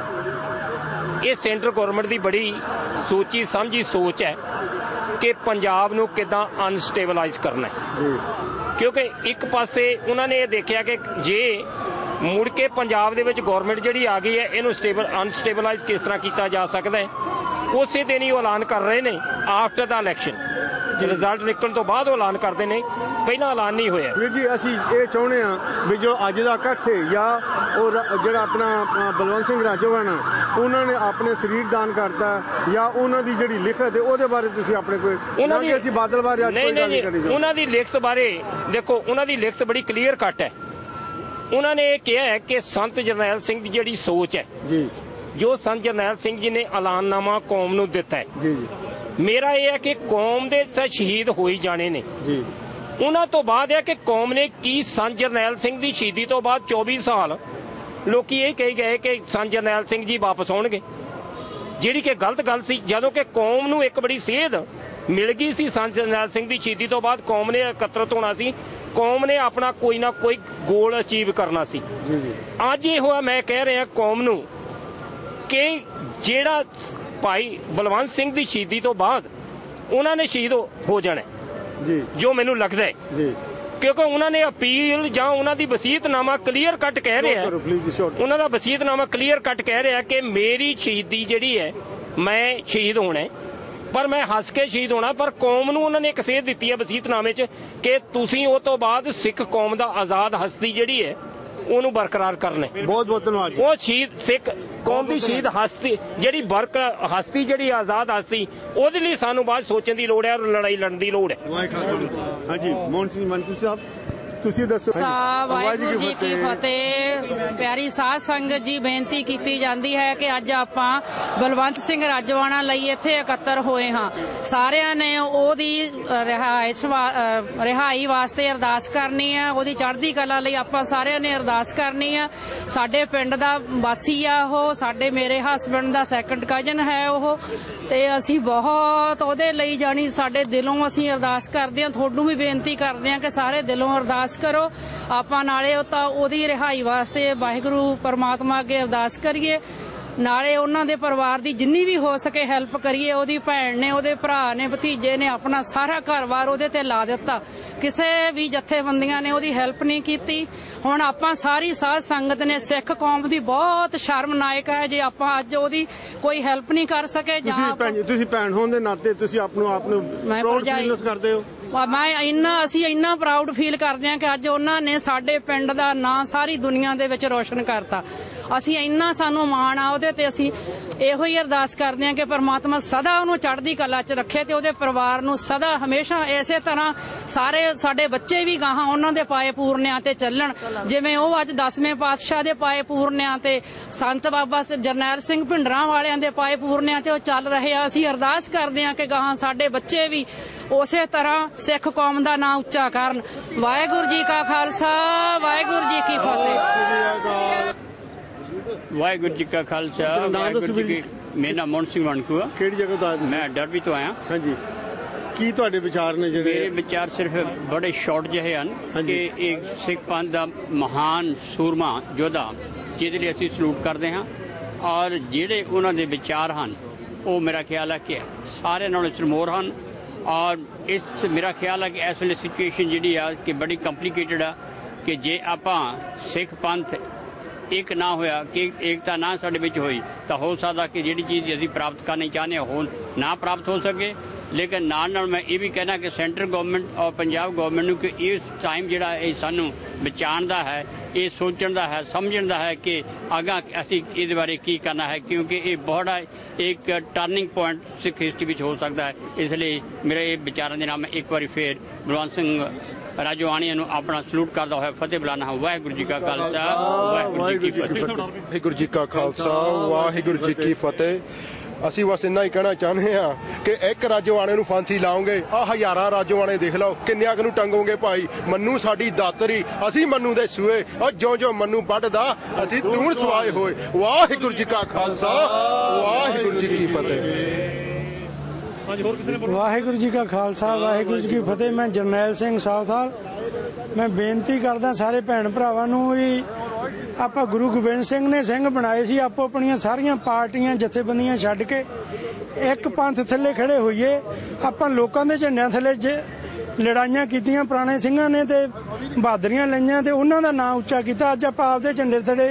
है ये सेंट्रल गवर्नमेंट की बड़ी सोची समझी सोच है कि पंजाब नूं किदां अनस्टेबलाइज करना है क्योंकि एक पासे उन्होंने ये देखा कि जे मुड़ के पंजाब दे विच गवर्नमेंट जिहड़ी आ गई है इनू स्टेबल अनस्टेबलाइज किस तरह किया जा सकता है उस दिन ही ऐलान कर रहे हैं आफ्टर द इलैक्शन रिजल्ट निकलने तो बाद ऐलान करते हैं पहला ऐलान नहीं होया। वीर जी असीं ये चाहुंदे हां भी जो अज दा इकट्ठ है या और जिहड़ा अपना बलवंत सिंह राजोवाना उन्होंने अपने शरीर दान करता या उन्हों की जिहड़ी लिखत है उहदे बारे तुसीं अपने कोई उन्हां दी असीं बादल बारे अज कोई गल नहीं करनी उन्हां दी लिखत बारे देखो उन्हां दी लिखत बड़ी क्लीयर कट है। उन्होंने ये कहा है कि संत जरनैल सिंह की जिहड़ी सोच है जी जो संत जरनैल सिंह जी ने ऐलाननामा कौम नूं दिता है जी मेरा यह है कि कौम दे तां शहीद हो ही जाने ने जी उन्हां तो बाद है कि कौम ने की संत जरनैल सिंह की शहीदी तो बाद चौबीस साल लोग ये कही गए कि संत जरनैल सिंह जी वापस आउणगे जिहड़ी कि गलत गल सी जदों कि कौम नूं एक बड़ी सेध मिल गई सी संत जरनैल सिंह की शहीदी तो बाद कौम ने एकत्रित होना सी कौम ने अपना कोई ना कोई गोल अचीव करना सी। अज ये हुआ मैं कह रहा कौम नूं कि जिहड़ा भाई बलवंत सिंह की शहीदी तो बाद उन्होंने शहीद हो जाना जी जो मैनू लगता है जी क्योंकि उन्होंने अपील जां उन्हां दी वसीयतनामा क्लीयर कट कह रहे हैं उन्हां दा वसीयतनामा क्लीयर कट कह रहा है कि मेरी शहीदी जिहड़ी है मैं शहीद होना है पर मैं हस के शहीद होना पर कौम नूं उन्होंने एक सेध दी है वसीयतनामे च कि तुसीं उस तो बाद सिख कौम दा आज़ाद हस्ती जिहड़ी है ਉਹਨੂੰ ਬਰਕਰਾਰ ਕਰਨੇ बहुत बहुत धन्यवाद। ਉਹ ਸ਼ਹੀਦ ਸਿੱਖ ਕੌਮ ਦੀ ਸ਼ਹੀਦ ਹਸਤੀ ਜਿਹੜੀ ਬਰਕ ਹਸਤੀ ਜਿਹੜੀ ਆਜ਼ਾਦ ਹਸਤੀ ਉਹਦੇ ਲਈ ਸਾਨੂੰ ਬਾਅਦ ਸੋਚਣ ਦੀ ਲੋੜ ਹੈ ਔਰ ਲੜਾਈ ਲੜਨ ਦੀ ਲੋੜ ਹੈ। ਹਾਂਜੀ ਮੋਹਨ ਸਿੰਘ ਮਨਕੂ ਸਾਹਿਬ ਤੁਸੀਂ ਦੱਸੋ। ਵਾਹਿਗੁਰੂ ਜੀ ਕੀ ਫਤਿਹ। ਪਿਆਰੀ ਸਾਧ ਸੰਗਤ ਜੀ ਬੇਨਤੀ ਕੀਤੀ ਜਾਂਦੀ ਹੈ ਕਿ ਅੱਜ ਆਪਾਂ ਬਲਵੰਤ ਸਿੰਘ ਰਾਜੋਆਣਾ ਲਈ ਇੱਥੇ ਇਕੱਤਰ ਹੋਏ ਹਾਂ। ਸਾਰਿਆਂ ਨੇ ਉਹਦੀ ਰਿਹਾਇਸ਼ ਰਿਹਾਈ ਵਾਸਤੇ ਅਰਦਾਸ ਕਰਨੀ ਹੈ ਉਹਦੀ ਚੜ੍ਹਦੀ ਕਲਾ ਲਈ ਆਪਾਂ ਸਾਰਿਆਂ ਨੇ ਅਰਦਾਸ ਕਰਨੀ ਹੈ। ਸਾਡੇ ਪਿੰਡ ਦਾ ਵਾਸੀ ਆ ਉਹ ਸਾਡੇ ਮੇਰੇ ਹਸਬੈਂਡ ਦਾ ਸੈਕੰਡ ਕਜ਼ਨ ਹੈ ਉਹ ਤੇ ਅਸੀਂ ਬਹੁਤ ਉਹਦੇ ਲਈ ਜਾਣੀ ਸਾਡੇ ਦਿਲੋਂ ਅਸੀਂ ਅਰਦਾਸ ਕਰਦੇ ਹਾਂ। ਤੁਹਾਨੂੰ ਵੀ ਬੇਨਤੀ ਕਰਦੇ ਹਾਂ ਕਿ ਸਾਰੇ ਦਿਲੋਂ ਅਰਦਾਸ ਕਰੋ ਆਪਾਂ ਨਾਲੇ ਤਾਂ ਉਹਦੀ ਰਿਹਾਈ ਵਾਸਤੇ ਵਾਹਿਗੁਰੂ ਪਰਮਾਤਮਾ ਅੱਗੇ ਅਰਦਾਸ ਕਰੀਏ ਨਾਲੇ ਉਹਨਾਂ ਦੇ ਪਰਿਵਾਰ ਦੀ ਜਿੰਨੀ ਵੀ ਹੋ ਸਕੇ ਹੈਲਪ ਕਰੀਏ। ਉਹਦੀ ਭੈਣ ਨੇ, ਉਹਦੇ ਭਰਾ ਨੇ, ਭਤੀਜੇ ਨੇ ਆਪਣਾ ਸਾਰਾ ਘਰ-ਬਾਰ ਉਹਦੇ ਤੇ ਲਾ ਦਿੱਤਾ। ਕਿਸੇ ਵੀ ਜਥੇਬੰਦੀਆਂ ਨੇ ਉਹਦੀ ਹੈਲਪ ਨਹੀਂ ਕੀਤੀ। ਹੁਣ ਆਪਾਂ ਸਾਰੀ ਸਾਧ ਸੰਗਤ ਨੇ, ਸਿੱਖ ਕੌਮ ਦੀ ਬਹੁਤ ਸ਼ਰਮਨਾਇਕ ਹੈ ਜੇ ਆਪਾਂ ਅੱਜ ਉਹਦੀ ਕੋਈ ਹੈਲਪ ਨਹੀਂ ਕਰ ਸਕੇ। ਤੁਸੀਂ ਭੈਣ ਤੁਸੀਂ ਭੈਣ ਹੋਣ ਦੇ ਨਾਤੇ ਤੁਸੀਂ ਆਪ ਨੂੰ ਆਪ ਨੂੰ ਪ੍ਰਾਊਡ ਫੀਲ ਕਰਦੇ ਹੋ? ਮੈਂ ਇੰਨਾ ਅਸੀਂ ਇੰਨਾ ਪ੍ਰਾਊਡ ਫੀਲ ਕਰਦੇ ਹਾਂ ਕਿ ਅੱਜ ਉਹਨਾਂ ਨੇ ਸਾਡੇ ਪਿੰਡ ਦਾ ਨਾਂ ਸਾਰੀ ਦੁਨੀਆ ਦੇ ਵਿੱਚ ਰੋਸ਼ਨ ਕਰਤਾ। ਅਸੀਂ ਇੰਨਾ ਸਾਨੂੰ ਮਾਣ ਆ ਉਹਦੇ ਤੇ। ਅਸੀਂ ਇਹੋ ਹੀ ਅਰਦਾਸ ਕਰਦੇ ਹਾਂ ਕਿ ਪਰਮਾਤਮਾ ਸਦਾ ਉਹਨੂੰ ਚੜ੍ਹਦੀ ਕਲਾ 'ਚ ਰੱਖੇ ਤੇ ਉਹਦੇ ਪਰਿਵਾਰ ਨੂੰ ਸਦਾ ਹਮੇਸ਼ਾ ਇਸੇ ਤਰ੍ਹਾਂ ਸਾਰੇ ਸਾਡੇ ਬੱਚੇ ਵੀ ਗਾਹਾਂ ਉਹਨਾਂ ਦੇ ਪਾਏ ਪੂਰਨਿਆਂ ਤੇ ਚੱਲਣ, ਜਿਵੇਂ ਉਹ ਅੱਜ ਦਸਵੇਂ ਪਾਤਸ਼ਾਹ ਦੇ ਪਾਏ ਪੂਰਨਿਆਂ ਤੇ, ਸੰਤ ਬਾਬਾ ਜਰਨੈਲ ਸਿੰਘ ਭਿੰਡਰਾਂ ਵਾਲਿਆਂ ਦੇ ਪਾਏ ਪੂਰਨਿਆਂ ਤੇ ਉਹ ਚੱਲ ਰਹੇ ਆ। ਅਸੀਂ ਅਰਦਾਸ ਕਰਦੇ ਹਾਂ ਕਿ ਗਾਹਾਂ ਸਾਡੇ ਬੱਚੇ ਵੀ ਉਸੇ ਤਰ੍ਹਾਂ ਸਿੱਖ ਕੌਮ ਦਾ ਨਾਂ ਉੱਚਾ ਕਰਨ। ਵਾਹਿਗੁਰੂ ਜੀ ਕਾ ਖਾਲਸਾ, ਵਾਹਿਗੁਰੂ ਜੀ ਕੀ ਫਤਿਹ। ਵਾਹਿਗੁਰੂ ਜੀ ਕਾ ਖਾਲਸਾ, ਵਾਹਿਗੁਰੂ ਜੀ ਕੀ। ਮੇਰਾ ਨਾਮ ਮੋਹਨ ਸਿੰਘ ਵਣਕੂ ਆ। ਕਿਹੜੀ ਜਗ੍ਹਾ ਤੋਂ? ਮੈਂ ਡਰਬੀ ਤੋਂ ਆਇਆ। ਹਾਂਜੀ, ਕੀ ਤੁਹਾਡੇ ਵਿਚਾਰ ਨੇ ਜਿਹੜੇ? ਮੇਰੇ ਵਿਚਾਰ ਸਿਰਫ ਬੜੇ ਸ਼ਾਰਟ ਜਿਹੇ ਹਨ ਕਿ ਇੱਕ ਸਿੱਖ ਪੰਥ ਦਾ ਮਹਾਨ ਸੂਰਮਾ ਯੋਧਾ ਜਿਹਦੇ ਲਈ ਅਸੀਂ ਸਲੂਟ ਕਰਦੇ ਹਾਂ, ਔਰ ਜਿਹੜੇ ਉਹਨਾਂ ਦੇ ਵਿਚਾਰ ਹਨ ਉਹ ਮੇਰਾ ਖਿਆਲ ਹੈ ਕਿ ਸਾਰਿਆਂ ਨਾਲੋਂ ਸਿਰਮੌਰ ਹਨ। ਔਰ ਇਸ ਮੇਰਾ ਖਿਆਲ ਹੈ ਕਿ ਇਸ ਵੇਲੇ ਸਿਚੁਏਸ਼ਨ ਜਿਹੜੀ ਆ ਕਿ ਬੜੀ ਕੰਪਲੀਕੇਟਡ ਆ ਕਿ ਜੇ ਆਪਾਂ ਸਿੱਖ ਪੰਥ ਇੱਕ ਨਾ ਹੋਇਆ, ਕਿ ਏਕਤਾ ਨਾ ਸਾਡੇ ਵਿੱਚ ਹੋਈ, ਤਾਂ ਹੋ ਸਕਦਾ ਕਿ ਜਿਹੜੀ ਚੀਜ਼ ਅਸੀਂ ਪ੍ਰਾਪਤ ਕਰਨੀ ਚਾਹੁੰਦੇ ਹੋ ਨਾ ਪ੍ਰਾਪਤ ਹੋ ਸਕੇ। ਲੇਕਿਨ ਨਾਲ ਨਾਲ ਮੈਂ ਇਹ ਵੀ ਕਹਿਣਾ ਕਿ ਸੈਂਟਰ ਗਵਰਨਮੈਂਟ ਔਰ ਪੰਜਾਬ ਗਵਰਨਮੈਂਟ ਨੂੰ ਕਿ ਇਸ ਟਾਈਮ ਜਿਹੜਾ ਇਹ ਸਾਨੂੰ ਬਚਾਉਣ ਦਾ ਹੈ, ਇਹ ਸੋਚਣ ਦਾ ਹੈ, ਸਮਝਣ ਦਾ ਹੈ ਕਿ ਅੱਗਾ ਅਸੀਂ ਇਹਦੇ ਬਾਰੇ ਕੀ ਕਰਨਾ ਹੈ, ਕਿਉਂਕਿ ਇਹ ਬੜਾ ਇੱਕ ਟਰਨਿੰਗ ਪੁਆਇੰਟ ਸਿੱਖ ਹਿਸਟਰੀ ਵਿੱਚ ਹੋ ਸਕਦਾ ਹੈ। ਇਸ ਲਈ ਮੇਰੇ ਇਹ ਵਿਚਾਰਾਂ ਦੇ ਨਾਲ ਮੈਂ ਇੱਕ ਵਾਰੀ ਫੇਰ ਬਲਵੰਤ ਸਿੰਘ ਰਾਜੋਆਣੀਆਂ ਨੂੰ ਆਪਣਾ ਸਲੂਟ ਕਰਦਾ ਹੋਇਆ ਫਤਿਹ ਬੁਲਾਣਾ ਹਾਂ। ਵਾਹਿਗੁਰੂ ਜੀ ਕਾ ਖਾਲਸਾ, ਵਾਹਿਗੁਰੂ ਜੀ ਕੀ ਫਤਿਹ। ਵਾਹਿਗੁਰੂ ਜੀ ਕਾ ਖਾਲਸਾ, ਵਾਹਿਗੁਰੂ ਜੀ ਕੀ ਫਤਿਹ। ਅਸੀਂ ਬਸ ਇੰਨਾ ਹੀ ਕਹਿਣਾ ਚਾਹੁੰਦੇ ਹਾਂ ਕਿ ਇੱਕ ਰਾਜੋਆਣੇ ਨੂੰ ਫਾਂਸੀ ਲਾਓਗੇ, ਆ ਹਜ਼ਾਰਾਂ ਰਾਜੋਆਣੇ ਦੇਖ ਲਓ, ਕਿੰਨਿਆਂ ਕੁ ਨੂੰ ਟੰਗੋਗੇ ਭਾਈ। ਮੰਨੂ ਸਾਡੀ ਦਾਤਰੀ, ਅਸੀਂ ਮੰਨੂ ਦੇ ਸੂਏ, ਔਰ ਜੋ ਜੋ ਮੰਨੂ ਵੱਢਦਾ ਅਸੀਂ ਦੂਣ ਸਵਾਏ ਹੋਏ। ਵਾਹਿਗੁਰੂ ਜੀ ਕਾ ਖਾਲਸਾ, ਵਾਹਿਗੁਰੂ ਜੀ ਕੀ ਫਤਿਹ। ਵਾਹਿਗੁਰੂ ਜੀ ਕਾ ਖਾਲਸਾ, ਵਾਹਿਗੁਰੂ ਜੀ ਕੀ ਫਤਿਹ। ਮੈਂ ਜਰਨੈਲ ਸਿੰਘ ਸਾਉਥਾਲ। ਮੈਂ ਬੇਨਤੀ ਕਰਦਾ ਸਾਰੇ ਭੈਣ ਭਰਾਵਾਂ ਨੂੰ ਵੀ, ਆਪਾਂ ਗੁਰੂ ਗੋਬਿੰਦ ਸਿੰਘ ਨੇ ਸਿੰਘ ਬਣਾਏ ਸੀ, ਆਪੋ ਆਪਣੀਆਂ ਸਾਰੀਆਂ ਪਾਰਟੀਆਂ ਜਥੇਬੰਦੀਆਂ ਛੱਡ ਕੇ ਇੱਕ ਪੰਥ ਥੱਲੇ ਖੜੇ ਹੋਈਏ। ਆਪਾਂ ਲੋਕਾਂ ਦੇ ਝੰਡਿਆਂ ਥੱਲੇ ਲੜਾਈਆਂ ਕੀਤੀਆਂ ਪੁਰਾਣੇ ਸਿੰਘਾਂ ਨੇ ਤੇ ਬਹਾਦਰੀਆਂ ਲਈਆਂ ਤੇ ਉਹਨਾਂ ਦਾ ਨਾਂ ਉੱਚਾ ਕੀਤਾ। ਅੱਜ ਆਪਾਂ ਆਪਦੇ ਝੰਡੇ ਥੱਲੇ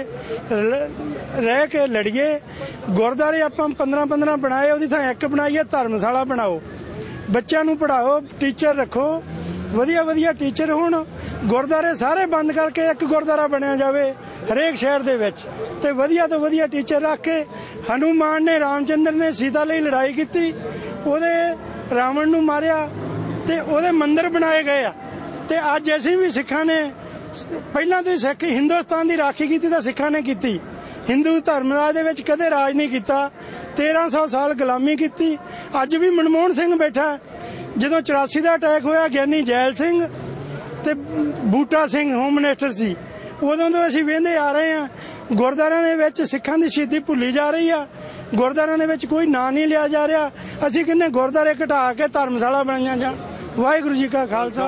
ਰਹਿ ਕੇ ਲੜੀਏ। ਗੁਰਦੁਆਰੇ ਆਪਾਂ ਪੰਦਰਾਂ ਪੰਦਰਾਂ ਬਣਾਏ, ਉਹਦੀ ਥਾਂ ਇੱਕ ਬਣਾਈਏ। ਧਰਮਸ਼ਾਲਾ ਬਣਾਓ, ਬੱਚਿਆਂ ਨੂੰ ਪੜ੍ਹਾਓ, ਟੀਚਰ ਰੱਖੋ, ਵਧੀਆ ਵਧੀਆ ਟੀਚਰ ਹੋਣ। ਗੁਰਦੁਆਰੇ ਸਾਰੇ ਬੰਦ ਕਰਕੇ ਇੱਕ ਗੁਰਦੁਆਰਾ ਬਣਿਆ ਜਾਵੇ ਹਰੇਕ ਸ਼ਹਿਰ ਦੇ ਵਿੱਚ, ਤੇ ਵਧੀਆ ਤੋਂ ਵਧੀਆ ਟੀਚਰ ਰੱਖ ਕੇ। ਹਨੂਮਾਨ ਨੇ, ਰਾਮਚੰਦਰ ਨੇ ਸੀਤਾ ਲਈ ਲੜਾਈ ਕੀਤੀ, ਉਹਦੇ ਰਾਵਣ ਨੂੰ ਮਾਰਿਆ ਤੇ ਉਹਦੇ ਮੰਦਿਰ ਬਣਾਏ ਗਏ ਆ। ਤੇ ਅੱਜ ਅਸੀਂ ਵੀ ਸਿੱਖਾਂ ਨੇ, ਪਹਿਲਾਂ ਤੋਂ ਸਿੱਖ ਹਿੰਦੁਸਤਾਨ ਦੀ ਰਾਖੀ ਕੀਤੀ ਤਾਂ ਸਿੱਖਾਂ ਨੇ ਕੀਤੀ। ਹਿੰਦੂ ਧਰਮ ਰਾਜ ਦੇ ਵਿੱਚ ਕਦੇ ਰਾਜ ਨਹੀਂ ਕੀਤਾ। ਤੇਰਾਂ ਸੌ ਸਾਲ ਗੁਲਾਮੀ ਕੀਤੀ। ਅੱਜ ਵੀ ਮਨਮੋਹਨ ਸਿੰਘ ਬੈਠਾ। ਜਦੋਂ ਚੁਰਾਸੀ ਦਾ ਅਟੈਕ ਹੋਇਆ, ਗਿਆਨੀ ਜੈਲ ਸਿੰਘ ਤੇ ਬੂਟਾ ਸਿੰਘ ਹੋਮ ਮਿਨਿਸਟਰ ਸੀ, ਉਦੋਂ ਤੋਂ ਅਸੀਂ ਵੇਖਦੇ ਆ ਰਹੇ ਹਾਂ ਗੁਰਦੁਆਰਿਆਂ ਦੇ ਵਿੱਚ ਸਿੱਖਾਂ ਦੀ ਸ਼ਹੀਦੀ ਭੁੱਲੀ ਜਾ ਰਹੀ ਆ। ਗੁਰਦੁਆਰਿਆਂ ਦੇ ਵਿੱਚ ਕੋਈ ਨਾਂ ਨਹੀਂ ਲਿਆ ਜਾ ਰਿਹਾ। ਅਸੀਂ ਕਹਿੰਦੇ ਗੁਰਦੁਆਰੇ ਘਟਾ ਕੇ ਧਰਮਸ਼ਾਲਾ ਬਣਾਈਆਂ ਜਾਣ। ਵਾਹਿਗੁਰੂ ਜੀ ਕਾ ਖਾਲਸਾ,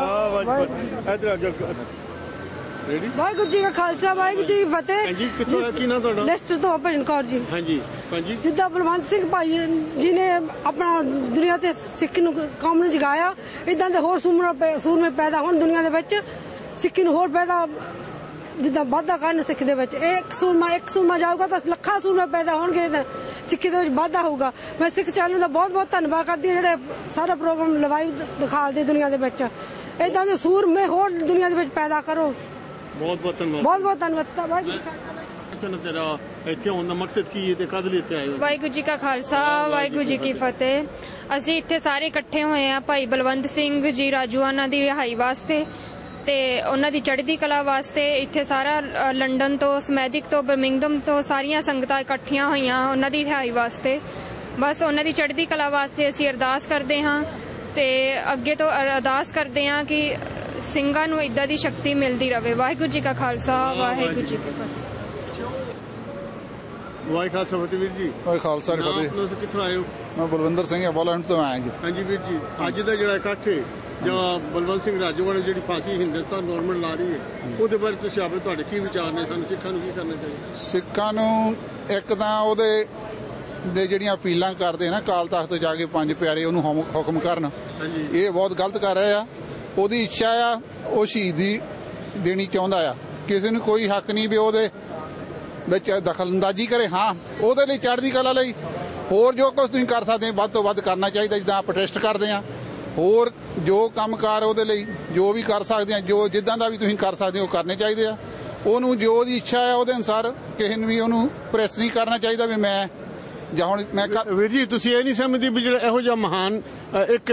ਵਾਹਿਗੁਰੂ ਜੀ ਕਾ ਖਾਲਸਾ, ਵਾਹਿਗੁਰੂ ਜੀ ਕੀ ਫਤਿਹ। ਕੀ ਨਾਮ ਤੁਹਾਡਾ? ਲਿਸਟ ਤੋਂ ਭਜਨ ਕੌਰ ਜੀ। ਹਾਂਜੀ ਹਾਂਜੀ। ਜਿੱਦਾਂ ਬਲਵੰਤ ਸਿੰਘ ਭਾਈ ਜੀ ਨੇ ਆਪਣਾ ਦੁਨੀਆ ਤੇ ਸਿੱਖ ਨੂੰ ਕੌਮ ਨੂੰ ਜਗਾਇਆ, ਇਦਾਂ ਦੇ ਹੋਰ ਸੂਰਮੇ ਪੈਦਾ ਹੋਣ ਦੁਨੀਆ ਦੇ ਵਿੱਚ, ਸਿੱਖੀ ਨੂੰ ਹੋਰ ਪੈਦਾ ਜਿੱਦਾਂ ਵਾਧਾ ਕਰਨ ਸਿੱਖ ਦੇ ਵਿੱਚ। ਇੱਕ ਸੂਰਮਾ ਇੱਕ ਸੂਰਮਾ ਜਾਊਗਾ ਤਾਂ ਲੱਖਾਂ ਸੂਰਮੇ ਪੈਦਾ ਹੋਣਗੇ, ਤਾਂ ਸਿੱਖੀ ਦੇ ਵਿੱਚ ਵਾਧਾ ਹੋਊਗਾ। ਮੈਂ ਸਿੱਖ ਚੈਨਲ ਦਾ ਬਹੁਤ ਬਹੁਤ ਧੰਨਵਾਦ ਕਰਦੀ ਹਾਂ ਜਿਹੜੇ ਸਾਰਾ ਪ੍ਰੋਗਰਾਮ ਲਾਈਵ ਦਿਖਾਉਂਦੇ ਦੁਨੀਆ ਦੇ ਵਿੱਚ। ਇਦਾਂ ਦੇ ਸੂਰਮੇ ਹੋਰ ਦੁਨੀਆ ਦੇ ਵਿੱਚ ਪੈਦਾ ਕਰੋ। ਬਹੁਤ ਬਹੁਤ ਧੰਨਵਾਦ। ਬਹੁਤ ਬਹੁਤ ਧੰਨਵਾਦ। ਤੇਰਾ ਇੱਥੇ ਆਉਣ ਦਾ ਮਕਸਦ ਕੀ ਹੈ ਤੇ ਕਦ ਲਈ ਇੱਥੇ ਆਏ ਹੋ? ਵਾਹਿਗੁਰੂ ਜੀ ਕਾ ਖਾਲਸਾ, ਵਾਹਿਗੁਰੂ ਜੀ ਕੀ ਫਤਿਹ। ਅਸੀਂ ਇੱਥੇ ਸਾਰੇ ਇਕੱਠੇ ਹੋਏ ਆ ਭਾਈ ਬਲਵੰਤ ਸਿੰਘ ਜੀ ਰਾਜੋਆਣਾ ਦੀ ਰਿਹਾਈ ਵਾਸਤੇ ਤੇ ਉਹਨਾਂ ਦੀ ਚੜ੍ਹਦੀ ਕਲਾ ਵਾਸਤੇ। ਇੱਥੇ ਸਾਰਾ ਲੰਡਨ ਤੋਂ, ਸਮੈਦਿਕ ਤੋਂ, ਬਰਮਿੰਗਮ ਤੋਂ ਸਾਰੀਆਂ ਸੰਗਤਾਂ ਇਕੱਠੀਆਂ ਹੋਈਆਂ ਉਹਨਾਂ ਦੀ ਰਿਹਾਈ ਵਾਸਤੇ। ਬਸ ਉਹਨਾਂ ਦੀ ਚੜ੍ਹਦੀ ਕਲਾ ਵਾਸਤੇ ਅਸੀਂ ਅਰਦਾਸ ਕਰਦੇ ਹਾਂ ਤੇ ਅੱਗੇ ਤੋਂ ਅਰਦਾਸ ਕਰਦੇ ਹਾਂ ਕਿ ਸਿੰਘਾਂ ਨੂੰ ਇਦਾਂ ਦੀ ਸ਼ਕਤੀ ਮਿਲਦੀ ਰਹੇ। ਵਾਹਿਗੁਰੂ ਜੀ ਕਾ ਖਾਲਸਾ, ਵਾਹਿਗੁਰੂ ਜੀ ਕੀ ਫਤਿਹ। ਵਾਹਿ ਖਾਲਸਾ ਫਤਿਹ ਵੀਰ ਜੀ। ਵਾਹਿ ਖਾਲਸਾ ਫਤਿਹ। ਤੁਸੀਂ ਕਿੱਥੋਂ ਆਏ ਹੋ? ਮੈਂ ਬਲਵਿੰਦਰ ਸਿੰਘ ਹੈ, ਬੋਲੈਂਡ ਤੋਂ ਆਇਆ ਜੀ। ਹਾਂਜੀ ਵੀਰ ਜੀ, ਅੱਜ ਦਾ ਜਿਹੜਾ ਇਕੱਠ ਹੈ ਜਾਂ ਬਲਵੰਤ ਸਿੰਘ ਰਾਜੋਵਾਲ ਜਿਹੜੀ ਫਾਂਸੀ ਹਿੰਦੁਸਤਾਨ ਗਵਰਨਮੈਂਟ ਲਾ ਰਹੀ ਹੈ ਉਹਦੇ ਬਾਰੇ ਤੁਸੀਂ ਆਪਣੇ ਤੁਹਾਡੇ ਕੀ ਵਿਚਾਰ ਨੇ? ਸਾਨੂੰ ਸਿੱਖਾਂ ਨੂੰ ਕੀ ਕਰਨਾ ਚਾਹੀਦਾ? ਸਿੱਖਾਂ ਨੂੰ ਇੱਕ ਤਾਂ ਉਹਦੇ ਦੇ ਜਿਹੜੀਆਂ ਅਪੀਲਾਂ ਕਰਦੇ ਨਾ ਅਕਾਲ ਤਖਤ ਜਾ ਕੇ ਪੰਜ ਪਿਆਰੇ ਉਹਨੂੰ ਹੁਕਮ ਕਰਨ, ਇਹ ਬਹੁਤ ਗਲਤ ਕਰ ਰਹੇ ਆ। ਉਹਦੀ ਇੱਛਾ ਆ, ਉਹ ਸ਼ਹੀਦੀ ਦੇਣੀ ਚਾਹੁੰਦਾ ਆ। ਕਿਸੇ ਨੂੰ ਕੋਈ ਹੱਕ ਨਹੀਂ ਵੀ ਉਹਦੇ ਵਿੱਚ ਦਖਲਅੰਦਾਜ਼ੀ ਕਰੇ। ਹਾਂ, ਉਹਦੇ ਲਈ ਚੜ੍ਹਦੀ ਕਲਾ ਲਈ ਹੋਰ ਜੋ ਕੁਝ ਤੁਸੀਂ ਕਰ ਸਕਦੇ ਵੱਧ ਤੋਂ ਵੱਧ ਕਰਨਾ ਚਾਹੀਦਾ। ਜਿੱਦਾਂ ਪ੍ਰੋਟੈਸਟ ਕਰਦੇ ਆ, ਹੋਰ ਜੋ ਕੰਮਕਾਰ ਉਹਦੇ ਲਈ ਜੋ ਵੀ ਕਰ ਸਕਦੇ ਆ, ਜੋ ਜਿੱਦਾਂ ਦਾ ਵੀ ਤੁਸੀਂ ਕਰ ਸਕਦੇ ਹੋ ਉਹ ਕਰਨੇ ਚਾਹੀਦੇ ਆ। ਉਹਨੂੰ ਜੋ ਉਹਦੀ ਇੱਛਾ ਆ ਉਹਦੇ ਅਨੁਸਾਰ ਕਿਸੇ ਨੂੰ ਵੀ ਉਹਨੂੰ ਪ੍ਰੈਸ ਨਹੀਂ ਕਰਨਾ ਚਾਹੀਦਾ ਵੀ ਮੈਂ ਜਾਂ ਹੁਣ ਮੈਂ ਵੀਰ ਜੀ ਤੁਸੀਂ ਇਹ ਨਹੀਂ ਸਮਝਦੇ ਵੀ ਜਿਹੜਾ ਇਹੋ ਜਿਹਾ ਮਹਾਨ ਇੱਕ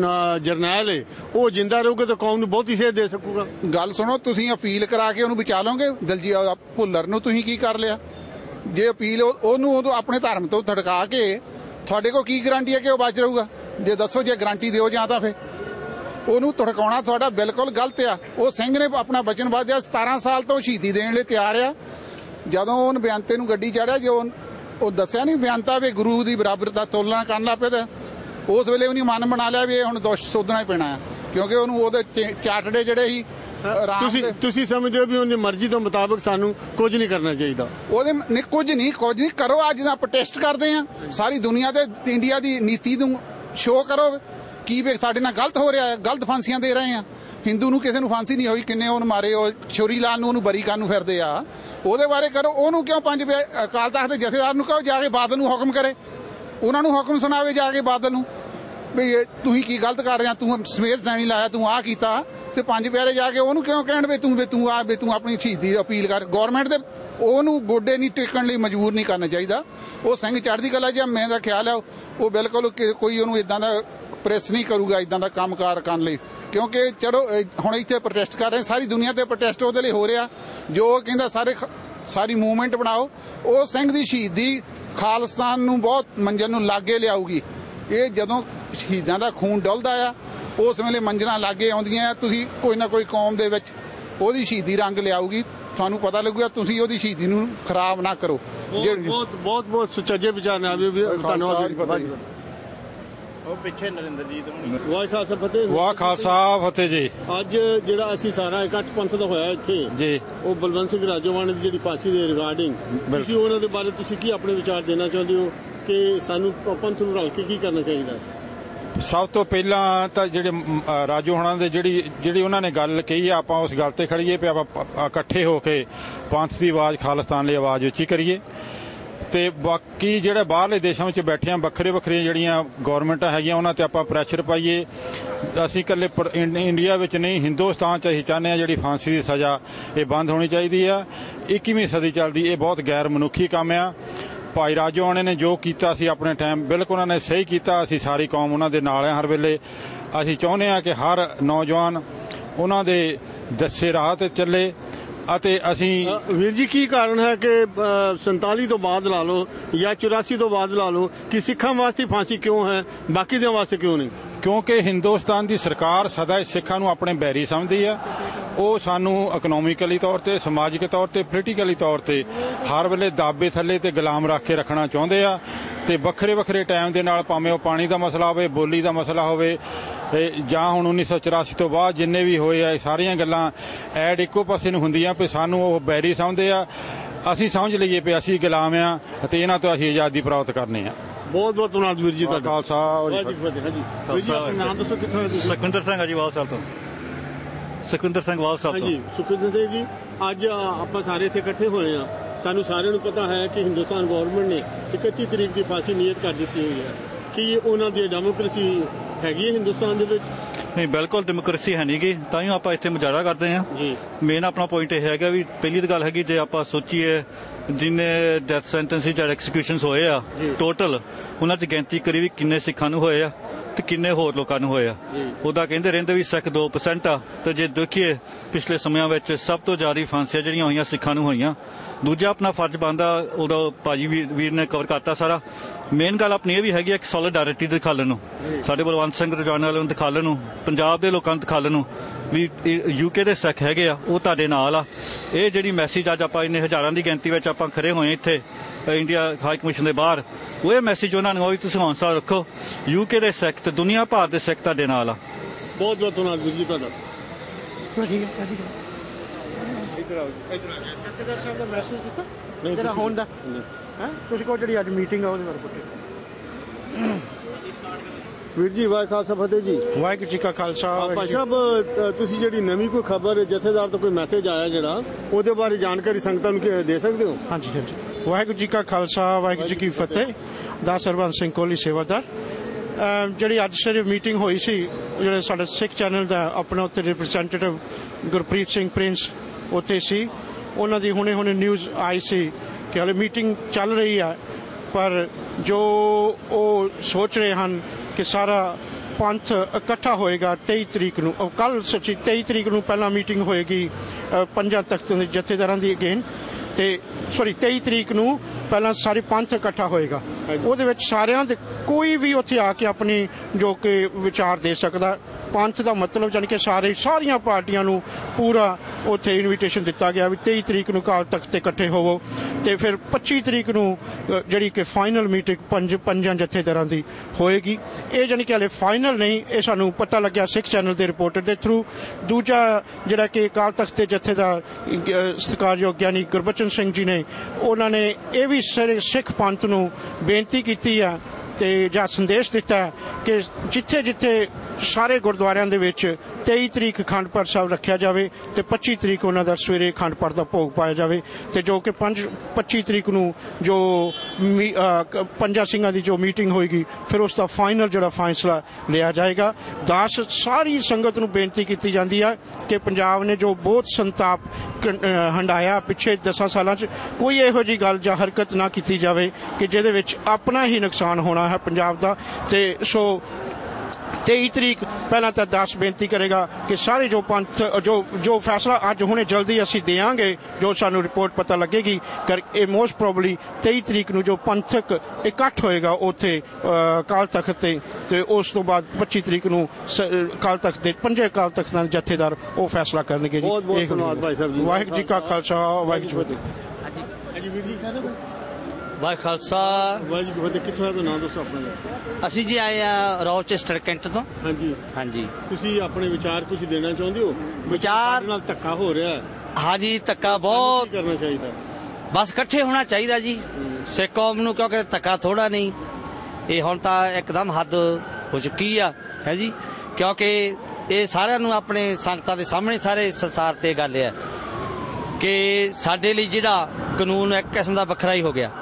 ਜਰਨੈਲ ਹੈ ਉਹ ਜਿੰਦਾ ਰਹੂਗਾ ਤਾਂ ਕੌਮ ਨੂੰ ਬਹੁਤੀ ਸੇਧ ਦੇ ਸਕੂਗਾ? ਗੱਲ ਸੁਣੋ, ਤੁਸੀਂ ਅਪੀਲ ਕਰਾ ਕੇ ਉਹਨੂੰ ਬਚਾ ਲਓਗੇ। ਦਲਜੀਤ ਭੁੱਲਰ ਨੂੰ ਤੁਸੀਂ ਕੀ ਕਰ ਲਿਆ? ਜੇ ਅਪੀਲ ਉਹਨੂੰ ਉਦੋਂ ਆਪਣੇ ਧਰਮ ਤੋਂ ਥੜਕਾ ਕੇ ਤੁਹਾਡੇ ਕੋਲ ਕੀ ਗਾਰੰਟੀ ਹੈ ਕਿ ਉਹ ਬਚ ਰਹੂਗਾ? ਜੇ ਦੱਸੋ, ਜੇ ਗਾਰੰਟੀ ਦਿਓ ਜਾਂ ਤਾਂ ਫਿਰ ਉਹਨੂੰ ਧੜਕਾਉਣਾ ਤੁਹਾਡਾ ਬਿਲਕੁਲ ਗਲਤ ਆ। ਉਹ ਸਿੰਘ ਨੇ ਆਪਣਾ ਬਚਨ ਵਾਦਿਆ, ਸਤਾਰਾਂ ਸਾਲ ਤੋਂ ਸ਼ਹੀਦੀ ਦੇਣ ਲਈ ਤਿਆਰ ਆ। ਜਦੋਂ ਉਹਨ ਬਿਆੰਤੇ ਨੂੰ ਗੱਡੀ ਚੜਿਆ, ਜੋ ਉਹ ਦੱਸਿਆ ਨਹੀਂ ਬਿਆੰਤਾ ਵੀ ਗੁਰੂ ਦੀ ਬਰਾਬਰਤਾ ਤੋਲਣਾ ਕਰਨ ਲੱਗ ਪਏ, ਤੇ ਉਸ ਵੇਲੇ ਉਹਨੇ ਮਨ ਬਣਾ ਲਿਆ ਵੀ ਇਹ ਹੁਣ ਦੋਸ਼ ਸੋਧਣਾ ਹੀ ਪੈਣਾ ਆ, ਕਿਉਂਕਿ ਉਹਨੂੰ ਉਹਦੇ ਚਾਟੜੇ ਜਿਹੜੇ ਸੀ। ਤੁਸੀਂ ਤੁਸੀਂ ਸਮਝਦੇ ਹੋ ਵੀ ਉਹਦੀ ਮਰਜ਼ੀ ਤੋਂ ਮੁਤਾਬਕ ਸਾਨੂੰ ਕੁਝ ਨਹੀਂ ਕਰਨਾ ਚਾਹੀਦਾ? ਉਹਦੇ ਨਹੀਂ, ਕੁਝ ਨਹੀਂ ਕੁਝ ਨਹੀਂ ਕਰੋ। ਅੱਜ ਦਾ ਪ੍ਰੋਟੈਸਟ ਕਰਦੇ ਆ, ਸਾਰੀ ਦੁਨੀਆ ਦੇ ਇੰਡੀਆ ਦੀ ਨੀਤੀ ਨੂੰ ਸ਼ੋਅ ਕਰੋ ਕੀ ਵੀ ਸਾਡੇ ਨਾਲ ਗਲਤ ਹੋ ਰਿਹਾ ਹੈ। ਗਲਤ ਫਾਂਸੀਆਂ ਦੇ ਰਹੇ ਆ। ਹਿੰਦੂ ਨੂੰ ਕਿਸੇ ਨੂੰ ਫਾਂਸੀ ਨਹੀਂ ਹੋਈ, ਕਿੰਨੇ ਉਹਨੂੰ ਮਾਰੇ, ਉਹ ਛੋਰੀ ਲਾਲ ਨੂੰ ਉਹਨੂੰ ਬਰੀ ਕਰਨ ਨੂੰ ਫਿਰਦੇ ਆ। ਉਹਦੇ ਬਾਰੇ ਕਰੋ। ਉਹਨੂੰ ਕਿਉਂ ਪੰਜ ਅਕਾਲ ਤਖਤ ਦੇ ਜਥੇਦਾਰ ਨੂੰ ਕਹੋ ਜਾ ਕੇ ਬਾਦਲ ਨੂੰ ਹੁਕਮ ਕਰੇ, ਉਹਨਾਂ ਨੂੰ ਹੁਕਮ ਸੁਣਾਵੇ ਜਾ ਕੇ ਬਾਦਲ ਨੂੰ ਵੀ ਤੁਸੀਂ ਕੀ ਗਲਤ ਕਰ ਰਿਹਾ, ਤੂੰ ਸਮੇਤ ਸੈਣੀ ਲਾਇਆ, ਤੂੰ ਆਹ ਕੀਤਾ। ਤੇ ਪੰਜ ਪਿਆਰੇ ਜਾ ਕੇ ਉਹਨੂੰ ਕਿਉਂ ਕਹਿਣ ਵੀ ਤੂੰ ਵੀ ਤੂੰ ਆ ਵੀ ਤੂੰ ਆਪਣੀ ਸ਼ਹੀਦੀ ਅਪੀਲ ਕਰ। ਗੌਰਮੈਂਟ ਦੇ ਉਹਨੂੰ ਗੋਡੇ ਨਹੀਂ ਟੇਕਣ ਲਈ ਮਜਬੂਰ ਨਹੀਂ ਕਰਨਾ ਚਾਹੀਦਾ। ਉਹ ਸਿੰਘ ਚੜ੍ਹਦੀ ਕਲਾ ਜਿਹਾ ਮੇਰਾ ਖਿਆਲ ਹੈ ਉਹ ਬਿਲਕੁਲ ਕੋਈ ਉਹਨੂੰ ਇਦਾਂ ਦਾ ਪ੍ਰੈਸ ਨਹੀਂ ਕਰੂਗਾ ਇਦਾਂ ਦਾ ਕੰਮਕਾਰ ਕਰਨ ਲਈ, ਕਿਉਂਕਿ ਚਲੋ ਹੁਣ ਇੱਥੇ ਪ੍ਰੋਟੈਸਟ ਕਰ ਰਹੇ, ਸਾਰੀ ਦੁਨੀਆ ਤੇ ਪ੍ਰੋਟੈਸਟ ਉਹਦੇ ਲਈ ਹੋ ਰਿਹਾ। ਜੋ ਕਹਿੰਦਾ ਸਾਰੇ ਸਾਰੀ ਮੂਵਮੈਂਟ ਬਣਾਓ। ਉਹ ਸਿੰਘ ਦੀ ਸ਼ਹੀਦੀ ਖਾਲਿਸਤਾਨ ਨੂੰ ਬਹੁਤ ਮੰਜ਼ਿਲ ਨੂੰ ਲਾਗੇ ਲਿਆਊਗੀ। ਇਹ ਜਦੋਂ ਸ਼ਹੀਦਾਂ ਦਾ ਖੂਨ ਡੁੱਲਦਾ ਆ ਉਸ ਵੇਲੇ ਮੰਜ਼ਿਲਾਂ ਲਾਗੇ ਆਉਂਦੀਆਂ। ਤੁਸੀਂ ਕੋਈ ਨਾ ਕੋਈ ਕੌਮ ਦੇ ਵਿੱਚ ਉਹਦੀ ਸ਼ਹੀਦੀ ਰੰਗ ਲਿਆਊਗੀ, ਤੁਹਾਨੂੰ ਪਤਾ ਲੱਗੂਗਾ। ਤੁਸੀਂ ਉਹਦੀ ਸ਼ਹੀਦੀ ਨੂੰ ਖਰਾਬ ਨਾ ਕਰੋ। ਬਹੁਤ ਬਹੁਤ ਬਹੁਤ ਸੁਚੱਜੇ ਵਿਚਾਰ ਨੇ। ਧੰਨਵਾਦ। ਉਹ ਪਿੱਛੇ ਨਰਿੰਦਰਜੀਤ ਵਾਹ ਖਾਲਸਾ ਫਤਿਹ। ਵਾਹ ਖਾਲਸਾ ਫਤਿਹ ਜੀ। ਅੱਜ ਜਿਹੜਾ ਅਸੀਂ ਸਾਰਾ ਇਕੱਠ ਪੰਥ ਦਾ ਹੋਇਆ ਇੱਥੇ ਜੀ, ਉਹ ਬਲਵੰਤ ਸਿੰਘ ਰਾਜੋਵਾਲ ਦੀ ਜਿਹੜੀ ਫਾਂਸੀ ਦੇ ਰਿਗਾਰਡਿੰਗ ਤੁਸੀਂ ਉਹਨਾਂ ਦੇ ਬਾਰੇ ਤੁਸੀਂ ਕੀ ਆਪਣੇ ਵਿਚਾਰ ਦੇਣਾ ਚਾਹੁੰਦੇ ਹੋ ਕਿ ਸਾਨੂੰ ਪੰਥ ਨੂੰ ਰਲ ਕੇ ਕੀ ਕਰਨਾ ਚਾਹੀਦਾ? ਸਭ ਤੋਂ ਪਹਿਲਾਂ ਤਾਂ ਜਿਹੜੇ ਰਾਜੋ ਹੋਣਾ ਦੇ ਜਿਹੜੀ ਜਿਹੜੀ ਉਹਨਾਂ ਨੇ ਗੱਲ ਕਹੀ ਆ, ਆਪਾਂ ਉਸ ਗੱਲ ਤੇ ਖੜੀਏ ਵੀ ਆਪਾਂ ਇਕੱਠੇ ਹੋ ਕੇ ਪੰਥ ਦੀ ਆਵਾਜ਼ ਖਾਲਿਸਤਾਨ ਲਈ ਆਵਾਜ਼ ਉੱਚੀ ਕਰੀਏ। ਤੇ ਬਾਕੀ ਜਿਹੜੇ ਬਾਹਰਲੇ ਦੇਸ਼ਾਂ ਵਿੱਚ ਬੈਠੇ ਆ, ਵੱਖਰੇ ਵੱਖਰੀਆਂ ਜਿਹੜੀਆਂ ਗੌਰਮੈਂਟਾਂ ਹੈਗੀਆਂ ਉਹਨਾਂ ਤੇ ਆਪਾਂ ਪ੍ਰੈਸ਼ਰ ਪਾਈਏ। ਅਸੀਂ ਇਕੱਲੇ ਇੰਡੀਆ ਵਿੱਚ ਨਹੀਂ, ਹਿੰਦੁਸਤਾਨ 'ਚ ਅਸੀਂ ਚਾਹੁੰਦੇ ਹਾਂ ਜਿਹੜੀ ਫਾਂਸੀ ਦੀ ਸਜ਼ਾ ਇਹ ਬੰਦ ਹੋਣੀ ਚਾਹੀਦੀ ਆ। ਇੱਕੀਵੀਂ ਸਦੀ ਚੱਲਦੀ, ਇਹ ਬਹੁਤ ਗੈਰ ਮਨੁੱਖੀ ਕੰਮ ਆ। ਭਾਈ ਰਾਜੋਆਣੇ ਨੇ ਜੋ ਕੀਤਾ ਸੀ ਆਪਣੇ ਟਾਈਮ ਬਿਲਕੁਲ ਉਹਨਾਂ ਨੇ ਸਹੀ ਕੀਤਾ। ਅਸੀਂ ਸਾਰੀ ਕੌਮ ਉਹਨਾਂ ਦੇ ਨਾਲ ਆ ਹਰ ਵੇਲੇ। ਅਸੀਂ ਚਾਹੁੰਦੇ ਹਾਂ ਕਿ ਹਰ ਨੌਜਵਾਨ ਉਹਨਾਂ ਦੇ ਦੱਸੇ ਰਾਹ ਤੇ ਚੱਲੇ। ਅਤੇ ਅਸੀਂ ਵੀਰ ਜੀ ਕੀ ਕਾਰਨ ਹੈ ਕਿ ਸੰਤਾਲੀ ਤੋਂ ਬਾਅਦ ਲਾ ਲਓ ਜਾਂ ਚੁਰਾਸੀ ਤੋਂ ਬਾਅਦ ਲਾ ਲਓ ਕਿ ਸਿੱਖਾਂ ਵਾਸਤੇ ਫਾਂਸੀ ਕਿਉਂ ਹੈ, ਬਾਕੀ ਦੇ ਵਾਸਤੇ ਕਿਉਂ ਨਹੀਂ? ਕਿਉਂਕਿ ਹਿੰਦੁਸਤਾਨ ਦੀ ਸਰਕਾਰ ਸਦਾ ਸਿੱਖਾਂ ਨੂੰ ਆਪਣੇ ਬੈਰੀ ਸਮਝਦੀ ਆ। ਉਹ ਸਾਨੂੰ ਇਕਨੋਮਿਕਲੀ ਤੌਰ ਤੇ, ਸਮਾਜਿਕ ਤੌਰ ਤੇ, ਪੋਲੀਟੀਕਲੀ ਤੌਰ ਤੇ ਹਰ ਵੇਲੇ ਦਾਬੇ ਥੱਲੇ ਤੇ ਗੁਲਾਮ ਰੱਖ ਕੇ ਰੱਖਣਾ ਚਾਹੁੰਦੇ ਆ। ਤੇ ਵੱਖਰੇ ਵੱਖਰੇ ਟਾਈਮ ਦੇ ਨਾਲ ਭਾਵੇਂ ਉਹ ਪਾਣੀ ਦਾ ਮਸਲਾ ਹੋਵੇ, ਬੋਲੀ ਦਾ ਮਸਲਾ ਹੋਵੇ, ਜਾਂ ਹੁਣ ਉੱਨੀ ਸੌ ਚੁਰਾਸੀ ਤੋਂ ਬਾਅਦ ਜਿੰਨੇ ਵੀ ਹੋਏ ਆ ਸਾਰੀਆਂ ਗੱਲਾਂ ਐਡ ਇੱਕੋ ਪਾਸੇ ਨੂੰ ਹੁੰਦੀਆਂ ਵੀ ਸਾਨੂੰ ਉਹ ਬੈਰੀ ਸਮਝਦੇ ਆ। ਅਸੀਂ ਸਮਝ ਲਈਏ ਵੀ ਅਸੀਂ ਗੁਲਾਮ ਆ ਅਤੇ ਇਹਨਾਂ ਤੋਂ ਅਸੀਂ ਆਜ਼ਾਦੀ ਪ੍ਰਾਪਤ ਕਰਨੀ ਆ। ਬਹੁਤ ਬਹੁਤ ਧੰਨਵਾਦ ਵੀਰ ਜੀ ਤੁਹਾਡਾ। ਖਾਲਸਾ ਵਾਹਿਗੁਰੂ ਜੀ ਵੀਰ ਜੀ ਆਪਣਾ ਨਾਮ ਦੱਸੋ, ਕਿੱਥੋਂ? ਸੁਖਵਿੰਦਰ ਸਿੰਘ ਆ ਜੀ, ਵਾਲ ਸਾਹਿਬ ਤੋਂ। ਸੁਖਵਿੰਦਰ ਸਿੰਘ ਵਾਲ ਸਾਹਿਬ ਤੋਂ। ਜੀ ਸੁਖਵਿੰਦਰ ਸਿੰਘ ਜੀ, ਅੱਜ ਆਪਾਂ ਸਾਰੇ ਇੱਥੇ ਇਕੱਠੇ ਹੋਏ ਆ। ਸਾਨੂੰ ਸਾਰਿਆਂ ਨੂੰ ਪਤਾ ਹੈ ਕਿ ਹਿੰਦੁਸਤਾਨ ਗਵਰਨਮੈਂਟ ਨੇ ਇਕੱਤੀ ਤਰੀਕ ਦੀ ਫਾਂਸੀ ਨਿਯਤ ਕਰ ਦਿੱਤੀ ਹੋਈ ਹੈ। ਕੀ ਉਹਨਾਂ ਦੀ ਡੈਮੋਕ੍ਰੇਸੀ ਹੈਗੀ ਹੈ ਹਿੰਦੁਸਤਾਨ ਦੇ ਵਿੱਚ? ਨਹੀਂ, ਬਿਲਕੁਲ ਡੈਮੋਕ੍ਰੇਸੀ ਹੈ ਨਹੀਂ ਗੀ, ਤਾਂ ਹੀ ਆਪਾਂ ਇੱਥੇ ਮੁਜ਼ਾਹਰਾ ਕਰਦੇ ਹਾਂ ਜੀ। ਮੇਨ ਆਪਣਾ ਪੁਆਇੰਟ ਇਹ ਹੈਗਾ ਵੀ ਪਹਿਲੀ ਤਾਂ ਗੱਲ ਹੈਗੀ, ਜੇ ਆਪਾਂ ਸੋਚੀਏ ਜਿੰਨੇ ਡੈਥ ਸੈਂਟੈਂਸ ਜਾਂ ਐਕਸੀਕਿਊਸ਼ਨਸ ਹੋਏ ਆ ਟੋਟਲ, ਉਹਨਾਂ 'ਚ ਗਿਣਤੀ ਕਰੀ ਵੀ ਕਿੰਨੇ ਸਿੱਖਾਂ ਨੂੰ ਹੋਏ ਆ ਤੇ ਕਿੰਨੇ ਹੋਰ ਲੋਕਾਂ ਨੂੰ ਹੋਏ ਆ। ਉਹਦਾ ਕਹਿੰਦੇ ਰਹਿੰਦੇ ਵੀ ਸਿੱਖ ਦੋ ਪਰਸੈਂਟ ਆ, ਤੇ ਜੇ ਦੇਖੀਏ ਪਿਛਲੇ ਸਮਿਆਂ ਵਿੱਚ ਸਭ ਤੋਂ ਜ਼ਿਆਦਾ ਫਾਂਸੀਆਂ ਜਿਹੜੀਆਂ ਹੋਈਆਂ ਸਿੱਖਾਂ ਨੂੰ ਹੋਈਆਂ। ਦੂਜਾ ਆਪਣਾ ਫਰਜ਼ ਬਣਦਾ, ਉਹਦਾ ਭਾਜੀ ਵੀਰ ਨੇ ਕਵਰ ਕਰਤਾ ਸਾਰਾ। ਮੇਨ ਗੱਲ ਆਪਣੀ ਇਹ ਵੀ ਹੈਗੀ ਇੱਕ ਸੋਲੀਡੈਰਿਟੀ ਦਿਖਾਉਣ ਨੂੰ, ਸਾਡੇ ਬਲਵੰਤ ਸਿੰਘ ਰਜਾਣਾ ਵਾਲਿਆਂ ਨੂੰ ਦਿਖਾਉਣ ਨੂੰ, ਪੰਜਾਬ ਦੇ ਲੋਕਾਂ ਨੂੰ ਦਿਖਾਉਣ ਨੂੰ ਵੀ ਯੂਕੇ ਦੇ ਸਿੱਖ ਹੈਗੇ ਆ, ਉਹ ਤੁਹਾਡੇ ਨਾਲ ਆ। ਇਹ ਜਿਹੜੀ ਮੈਸੇਜ ਅੱਜ ਆਪਾਂ ਇੰਨੇ ਹਜ਼ਾਰਾਂ ਦੀ ਗਿਣਤੀ ਵਿੱਚ ਆਪਾਂ ਖੜੇ ਹੋਏ ਇੱਥੇ ਇੰਡੀਆ ਹਾਈ ਕਮਿਸ਼ਨ ਦੇ ਬਾਹਰ, ਉਹ ਇਹ ਮੈਸੇਜ ਉਹਨਾਂ ਨੂੰ ਵੀ ਤੁਸੀਂ ਹੌਸਲਾ ਰੱਖੋ, ਯੂਕੇ ਦੇ ਸਿੱਖ ਤੇ ਦੁਨੀਆ ਭਰ ਦੇ ਸਿੱਖ ਤੁਹਾਡੇ ਨਾਲ ਆ। ਬਹੁਤ ਬਹੁਤ ਧੰਨਵਾਦ ਵੀਰ ਜੀ ਤੁਹਾਡਾ। ਠੀਕ ਹੈ ਠੀਕ ਹੈ ਇੱਧਰ ਆਓ ਜੀ, ਇੱਧਰ ਆ ਜਾਓ। ਜਥੇਦਾਰ ਸਾਹਿਬ ਦਾ ਮੈਸੇਜ ਦਿੱਤਾ ਨਹੀਂ, ਜਿਹੜਾ ਤੁਸੀਂ- ਹੋਣ ਦਾ ਨਹੀਂ। ਹੈ ਤੁਸੀਂ ਕਹੋ ਜਿਹੜੀ ਅੱਜ ਮੀਟਿੰਗ ਆ ਉਹਦੇ ਬਾਰੇ ਪੁੱਛੋ। ਵੀਰ ਜੀ ਵਾਹਿਗੁਰੂ ਖਾਲਸਾ ਫਤਿਹ ਜੀ। ਵਾਹਿਗੁਰੂ ਜੀ ਕਾ ਖਾਲਸਾ। ਭਾਈ ਸਾਹਿਬ ਅ, ਤੁਸੀਂ ਜਿਹੜੀ ਨਵੀਂ ਕੋਈ ਖਬਰ ਜਥੇਦਾਰ ਤੋਂ ਕੋਈ ਮੈਸੇਜ ਆਇਆ ਜਿਹੜਾ ਉਹਦੇ ਬਾਰੇ ਜਾਣਕਾਰੀ ਸੰਗਤਾਂ ਨੂੰ ਕੀ- ਦੇ ਸਕਦੇ ਹੋ? ਹਾਂਜੀ ਹਾਂਜੀ। ਵਾਹਿਗੁਰੂ ਜੀ ਕਾ ਖਾਲਸਾ ਵਾਹਿਗੁਰੂ ਜੀ ਕੀ ਫਤਿਹ। ਦਾਸ ਹਰਬੰਸ ਸਿੰਘ ਕੋਹਲੀ ਸੇਵਾਦਾਰ। ਅਮ ਜਿਹੜੀ ਅੱਜ ਸਵੇਰੇ ਮੀਟਿੰਗ ਹੋਈ ਸੀ, ਜਿਹੜੇ ਸਾਡੇ ਸਿੱਖ ਚੈਨਲ ਦਾ ਆਪਣਾ ਉੱਥੇ ਰਿਪਰੈਜ਼ੈਂਟੇਟਿਵ ਗੁਰਪ੍ਰੀਤ ਸਿੰਘ ਪ੍ਰਿੰਸ ਉੱਥੇ ਸੀ, ਉਹਨਾਂ ਦੀ ਹੁਣੇ ਹੁਣੇ ਨਿਊਜ਼ ਆਈ ਸੀ ਕਿ ਹਾਲੇ ਮੀਟਿੰਗ ਚੱਲ ਰਹੀ ਹੈ, ਪਰ ਜੋ ਉਹ ਸੋਚ ਰਹੇ ਹਨ ਕਿ ਸਾਰਾ ਪੰਥ ਇਕੱਠਾ ਹੋਏਗਾ ਤੇਈ ਤਰੀਕ ਨੂੰ, ਕੱਲ ਸੱਚੀ ਤੇਈ ਤਰੀਕ ਨੂੰ ਪਹਿਲਾਂ ਮੀਟਿੰਗ ਹੋਏਗੀ ਅ, ਪੰਜਾਂ ਤਖਤ ਦੇ ਜਥੇਦਾਰਾਂ ਦੀ ਅਗੇਨ, ਤੇ ਸੌਰੀ ਤੇਈ ਤਰੀਕ ਨੂੰ ਪਹਿਲਾਂ ਸਾਰੇ ਪੰਥ ਇਕੱਠਾ ਹੋਏਗਾ। ਉਹਦੇ ਵਿੱਚ ਸਾਰਿਆਂ ਦੇ ਕੋਈ ਵੀ ਉੱਥੇ ਆ ਕੇ ਆਪਣੀ ਜੋ ਕਿ ਵਿਚਾਰ ਦੇ ਸਕਦਾ। ਪੰਥ ਦਾ ਮਤਲਬ ਜਾਣੀ ਕਿ ਸਾਰੇ ਸਾਰੀਆਂ ਪਾਰਟੀਆਂ ਨੂੰ ਪੂਰਾ ਉੱਥੇ ਇਨਵੀਟੇਸ਼ਨ ਦਿੱਤਾ ਗਿਆ ਵੀ ਤੇਈ ਤਰੀਕ ਨੂੰ ਅਕਾਲ ਤਖਤ ਤੇ ਇਕੱਠੇ ਹੋਵੋ, ਤੇ ਫਿਰ ਪੱਚੀ ਤਰੀਕ ਨੂੰ ਅ, ਜਿਹੜੀ ਕਿ ਫਾਈਨਲ ਮੀਟਿੰਗ ਪੰਜ ਪੰਜਾਂ ਜਥੇਦਾਰਾਂ ਦੀ ਹੋਏਗੀ। ਇਹ ਜਾਣੀ ਕਿ ਹਲੇ ਫਾਈਨਲ ਨਹੀਂ, ਇਹ ਸਾਨੂੰ ਪਤਾ ਲੱਗਿਆ ਸਿੱਖ ਚੈਨਲ ਦੇ ਰਿਪੋਰਟਰ ਦੇ ਥਰੂ। ਦੂਜਾ ਜਿਹੜਾ ਕਿ ਅਕਾਲ ਤਖਤ ਦੇ ਜਥੇਦਾਰ ਅ, ਸਤਿਕਾਰਯੋਗ ਗਿਆਨੀ ਗੁਰਬਚਨ ਸਿੰਘ ਜੀ ਨੇ, ਉਹਨਾਂ ਨੇ ਇਹ ਵੀ ਸਾਰੇ ਸਿੱਖ ਪੰਥ ਨੂੰ ਬੇਨਤੀ ਕੀਤੀ ਹੈ ਤੇ ਜਾਂ ਸੰਦੇਸ਼ ਦਿੱਤਾ ਹੈ ਕਿ ਜਿੱਥੇ ਜਿੱਥੇ ਸਾਰੇ ਗੁਰਦੁਆਰਿਆਂ ਦੇ ਵਿੱਚ ਤੇਈ ਤਰੀਕ ਅਖੰਡ ਪਾਠ ਸਾਹਿਬ ਰੱਖਿਆ ਜਾਵੇ ਤੇ ਪੱਚੀ ਤਰੀਕ ਉਹਨਾਂ ਦਾ ਸਵੇਰੇ ਅਖੰਡ ਪਾਠ ਦਾ ਭੋਗ ਪਾਇਆ ਜਾਵੇ, ਤੇ ਜੋ ਕਿ ਪੰਜ ਪੱਚੀ ਤਰੀਕ ਨੂੰ ਜੋ ਮੀ- ਅ, ਪੰਜਾਂ ਸਿੰਘਾਂ ਦੀ ਜੋ ਮੀਟਿੰਗ ਹੋਏਗੀ ਫਿਰ ਉਸ ਦਾ ਫਾਈਨਲ ਜਿਹੜਾ ਫੈਸਲਾ ਲਿਆ ਜਾਏਗਾ। ਦਾਸ ਸਾਰੀ ਸੰਗਤ ਨੂੰ ਬੇਨਤੀ ਕੀਤੀ ਜਾਂਦੀ ਹੈ ਕਿ ਪੰਜਾਬ ਨੇ ਜੋ ਬਹੁਤ ਸੰਤਾਪ ਕ- ਅ, ਹੰਡਾਇਆ ਪਿਛੇ ਦਸਾਂ ਸਾਲਾਂ 'ਚ, ਕੋਈ ਇਹੋ ਜਿਹੀ ਗੱਲ ਜਾਂ ਹਰਕਤ ਨਾ ਕੀਤੀ ਜਾਵੇ ਕਿ ਜਿਹਦੇ ਵਿੱਚ ਆਪਣਾ ਹੀ ਨੁਕਸਾਨ ਹੋਣਾ ਹੈ ਪੰਜਾਬ ਦਾ। ਤੇ ਸੋ ਤੇਈ ਤਰੀਕ ਪਹਿਲਾਂ ਤਾਂ ਦਾਸ ਬੇਨਤੀ ਕਰੇਗਾ ਕਿ ਸਾਰੇ ਜੋ ਪੰਥ ਜੋ ਜੋ ਫੈਸਲਾ ਅੱਜ ਹੁਣੇ ਜਲਦੀ ਅਸੀਂ ਦੇਵਾਂਗੇ, ਜੋ ਸਾਨੂੰ ਰਿਪੋਰਟ ਪਤਾ ਲੱਗੇਗੀ, ਕਰ ਇਹ ਮੋਸਟ ਪ੍ਰੋਬਬਲੀ ਤੇਈ ਤਰੀਕ ਨੂੰ ਜੋ ਪੰਥਕ ਇਕੱਠ ਹੋਏਗਾ ਉੱਥੇ ਅਕਾਲ ਤਖਤ ਤੇ, ਤੇ ਉਸ ਤੋਂ ਬਾਅਦ ਪੱਚੀ ਤਰੀਕ ਨੂੰ ਅਕਾਲ ਤਖਤ ਦੇ ਪੰਜੇ ਅਕਾਲ ਤਖਤਾਂ ਦੇ ਜਥੇਦਾਰ ਉਹ ਫੈਸਲਾ ਕਰਨਗੇ ਜੀ। ਬਹੁਤ ਬਹੁਤ ਧੰਨਵਾਦ ਭਾਈ ਸਾਹਿਬ ਜੀ। ਵਾਹਿਗੁਰੂ ਜੀ ਕਾ ਖਾਲਸਾ ਵਾਹਿਗੁਰੂ ਜੀ ਕੀ ਫਤਿਹ। ਹਾਂਜੀ ਵੀਰ ਜੀ ਕਹਿੰਦੇ ਵਾਹਿ ਖਾਲਸਾ ਵਾਹਿਗੁਰੂ ਜੀ ਫਤਿਹ। ਕਿੱਥੋਂ ਆਏ ਤਾਂ ਨਾਮ ਦੱਸੋ ਆਪਣਾ। ਅਸੀਂ ਜੀ ਆਏ ਆ ਰੌਚੈਸਟਰ ਕੈਂਟ ਤੋਂ। ਹਾਂਜੀ ਹਾਂਜੀ। ਤੁਸੀਂ ਆਪਣੇ ਵਿਚਾਰ ਕੁਝ ਦੇਣਾ ਚਾਹੁੰਦੇ ਹੋ? ਵਿਚਾਰ ਨਾਲ ਧੱਕਾ ਹੋ ਰਿਹਾ ਹੈ। ਹਾਂਜੀ ਧੱਕਾ ਬਹੁਤ ਕਰਨਾ ਚਾਹੀਦਾ, ਬਸ ਇਕੱਠੇ ਹੋਣਾ ਚਾਹੀਦਾ ਜੀ ਸਿੱਖ ਕੌਮ ਨੂੰ, ਕਿਉਂਕਿ ਧੱਕਾ ਥੋੜਾ ਨਹੀਂ, ਇਹ ਹੁਣ ਤਾਂ ਇੱਕਦਮ ਹੱਦ ਹੋ ਚੁੱਕੀ ਆ ਹੈ ਜੀ, ਕਿਉਂਕਿ ਇਹ ਸਾਰਿਆਂ ਨੂੰ ਆਪਣੇ ਸੰਗਤਾਂ ਦੇ ਸਾਹਮਣੇ ਸਾਰੇ ਸੰਸਾਰ ਤੇ ਗੱਲ ਹੈ ਕਿ ਸਾਡੇ ਲਈ ਜਿਹੜਾ ਕਾਨੂੰਨ ਇੱਕ ਕਿਸਮ ਦਾ ਵੱਖਰਾ ਹੀ ਹੋ ਗਿਆ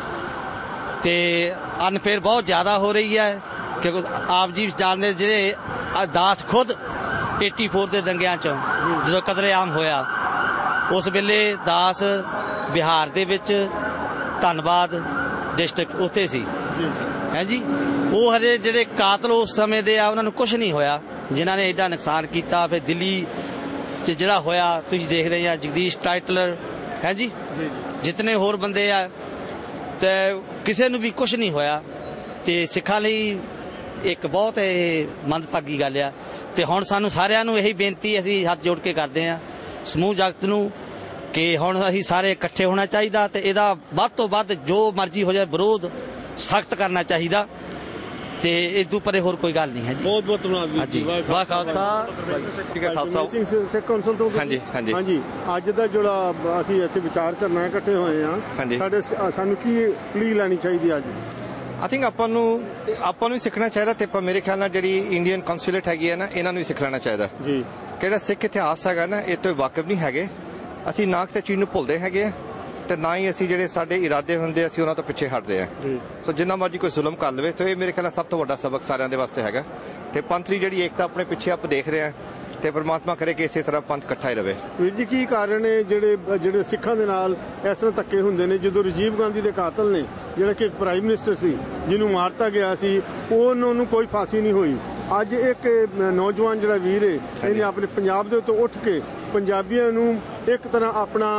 ਤੇ ਅਨਫੇਅਰ ਬਹੁਤ ਜ਼ਿਆਦਾ ਹੋ ਰਹੀ ਹੈ, ਕਿਉਂਕਿ ਆਪ ਜੀ ਜਾਣਦੇ ਜਿਹੜੇ ਦਾਸ ਖੁਦ ਚੁਰਾਸੀ ਦੇ ਦੰਗਿਆਂ 'ਚ ਜਦੋਂ ਕਤਲੇਆਮ ਹੋਇਆ ਉਸ ਵੇਲੇ ਦਾਸ ਬਿਹਾਰ ਦੇ ਵਿੱਚ ਧੰਨਵਾਦ ਡਿਸਟ੍ਰਿਕਟ ਉੱਥੇ ਸੀ ਹੈ ਜੀ। ਉਹ ਹਜੇ ਜਿਹੜੇ ਕਾਤਲ ਉਸ ਸਮੇਂ ਦੇ ਆ ਉਹਨਾਂ ਨੂੰ ਕੁਝ ਨਹੀਂ ਹੋਇਆ ਜਿਨ੍ਹਾਂ ਨੇ ਐਡਾ ਨੁਕਸਾਨ ਕੀਤਾ। ਫਿਰ ਦਿੱਲੀ 'ਚ ਜਿਹੜਾ ਹੋਇਆ ਤੁਸੀਂ ਦੇਖਦੇ ਆ, ਜਗਦੀਸ਼ ਟਾਈਟਲਰ ਹੈ ਜੀ, ਜਿਤਨੇ ਹੋਰ ਬੰਦੇ ਆ, ਤੇ ਕਿਸੇ ਨੂੰ ਵੀ ਕੁਝ ਨਹੀਂ ਹੋਇਆ। ਤੇ ਸਿੱਖਾਂ ਲਈ ਇੱਕ ਬਹੁਤ ਇਹ ਮੰਦਭਾਗੀ ਗੱਲ ਆ। ਤੇ ਹੁਣ ਸਾਨੂੰ ਸਾਰਿਆਂ ਨੂੰ ਇਹੀ ਬੇਨਤੀ ਅਸੀਂ ਹੱਥ ਜੋੜ ਕੇ ਕਰਦੇ ਆ ਸਮੂਹ ਜਗਤ ਨੂੰ ਕਿ ਹੁਣ ਅਸੀਂ ਸਾਰੇ ਇਕੱਠੇ ਹੋਣਾ ਚਾਹੀਦਾ ਤੇ ਇਹਦਾ ਵੱਧ ਤੋਂ ਵੱਧ ਜੋ ਮਰਜ਼ੀ ਹੋ ਜਾਏ ਵਿਰੋਧ ਸਖਤ ਕਰਨਾ ਚਾਹੀਦਾ ਤੇ ਇਦੋਂ ਪਰੇ ਹੋਰ ਕੋਈ ਗੱਲ ਨਹੀਂ ਹੈ ਜੀ। ਬਹੁਤ ਬਹੁਤ ਧੰਨਵਾਦ ਜੀ। ਵਾਹ ਖਾਲਸਾ ਠੀਕ ਹੈ ਖਾਲਸਾ ਸਿੰਘ ਸਿੱਖ ਕੌਂਸਲ ਤੋਂ। ਹਾਂਜੀ ਹਾਂਜੀ ਹਾਂਜੀ ਅੱਜ ਦਾ ਜਿਹੜਾ ਅਸੀਂ ਇੱਥੇ ਵਿਚਾਰ ਕਰਨਾ ਇਕੱਠੇ ਹੋਏ ਆ, ਸਾਡੇ ਸਾਨੂੰ ਕੀ ਪਲੀ ਲੈਣੀ ਚਾਹੀਦੀ ਅੱਜ? ਆਈ ਥਿੰਕ ਆਪਾਂ ਨੂੰ ਆਪਾਂ ਨੂੰ ਵੀ ਸਿੱਖਣਾ ਚਾਹੀਦਾ ਤੇ ਆਪਾਂ ਮੇਰੇ ਖਿਆਲ ਨਾਲ ਜਿਹੜੀ ਇੰਡੀਅਨ ਕੌਂਸੂਲੇਟ ਹੈਗੀ ਹੈ ਨਾ ਇਹਨਾਂ ਨੂੰ ਵੀ ਸਿੱਖ ਲੈਣਾ ਚਾਹੀਦਾ ਜੀ। ਕਿਹੜਾ ਸਿੱਖ ਇਤਿਹਾਸ ਹੈਗਾ ਨਾ ਇਹ ਤੋਂ ਵਾਕਿਫ ਨਹੀਂ ਹੈਗੇ, ਅਸੀਂ ਨਾ ਕਿਸੇ ਚੀਜ਼ ਨੂੰ ਭੁੱਲਦੇ ਹੈਗੇ ਆ ਤੇ ਨਾ ਹੀ ਅਸੀਂ ਜਿਹੜੇ ਸਾਡੇ ਇਰਾਦੇ ਹੁੰਦੇ ਅਸੀਂ ਉਹਨਾਂ ਤੋਂ ਪਿੱਛੇ ਹਟਦੇ ਆ। ਸੋ ਜਿੰਨਾ ਮਰਜ਼ੀ ਕੋਈ ਜ਼ੁਲਮ ਕਰ ਲਵੇ ਤਾਂ ਇਹ ਮੇਰੇ ਖਿਆਲ ਨਾਲ ਸਭ ਤੋਂ ਵੱਡਾ ਸਬਕ ਸਾਰਿਆਂ ਦੇ ਵਾਸਤੇ ਹੈਗਾ ਤੇ ਪੰਥ ਦੀ ਜਿਹੜੀ ਏਕਤਾ ਆਪਣੇ ਪਿੱਛੇ ਆਪ ਦੇਖ ਰਹੇ ਆ ਤੇ ਪਰਮਾਤਮਾ ਕਰੇ ਕਿ ਇਸੇ ਤਰ੍ਹਾਂ ਪੰਥ ਇਕੱਠਾ ਹੀ ਰਵੇ। ਵੀਰ ਜੀ ਕੀ ਕਾਰਨ ਹੈ ਜਿਹੜੇ ਜਿਹੜੇ ਸਿੱਖਾਂ ਦੇ ਨਾਲ ਇਸ ਤਰ੍ਹਾਂ ਧੱਕੇ ਹੁੰਦੇ ਨੇ? ਜਦੋਂ ਰਾਜੀਵ ਗਾਂਧੀ ਦੇ ਕਾਤਲ ਨੇ ਜਿਹੜਾ ਕਿ ਇੱਕ ਪ੍ਰਾਈਮ ਮਿਨਿਸਟਰ ਸੀ ਜਿਹਨੂੰ ਮਾਰਤਾ ਗਿਆ ਸੀ, ਉਹਨਾਂ ਨੂੰ ਕੋਈ ਫਾਂਸੀ ਨਹੀਂ ਹੋਈ। ਅੱਜ ਇੱਕ ਨੌਜਵਾਨ ਜਿਹੜਾ ਵੀਰ ਹੈ ਇਹਨੇ ਆਪਣੇ ਪੰਜਾਬ ਦੇ ਉੱਤੇ ਉੱਠ ਕੇ ਪੰਜਾਬੀਆਂ ਨੂੰ ਇੱਕ ਤਰ੍ਹਾਂ ਆਪਣਾ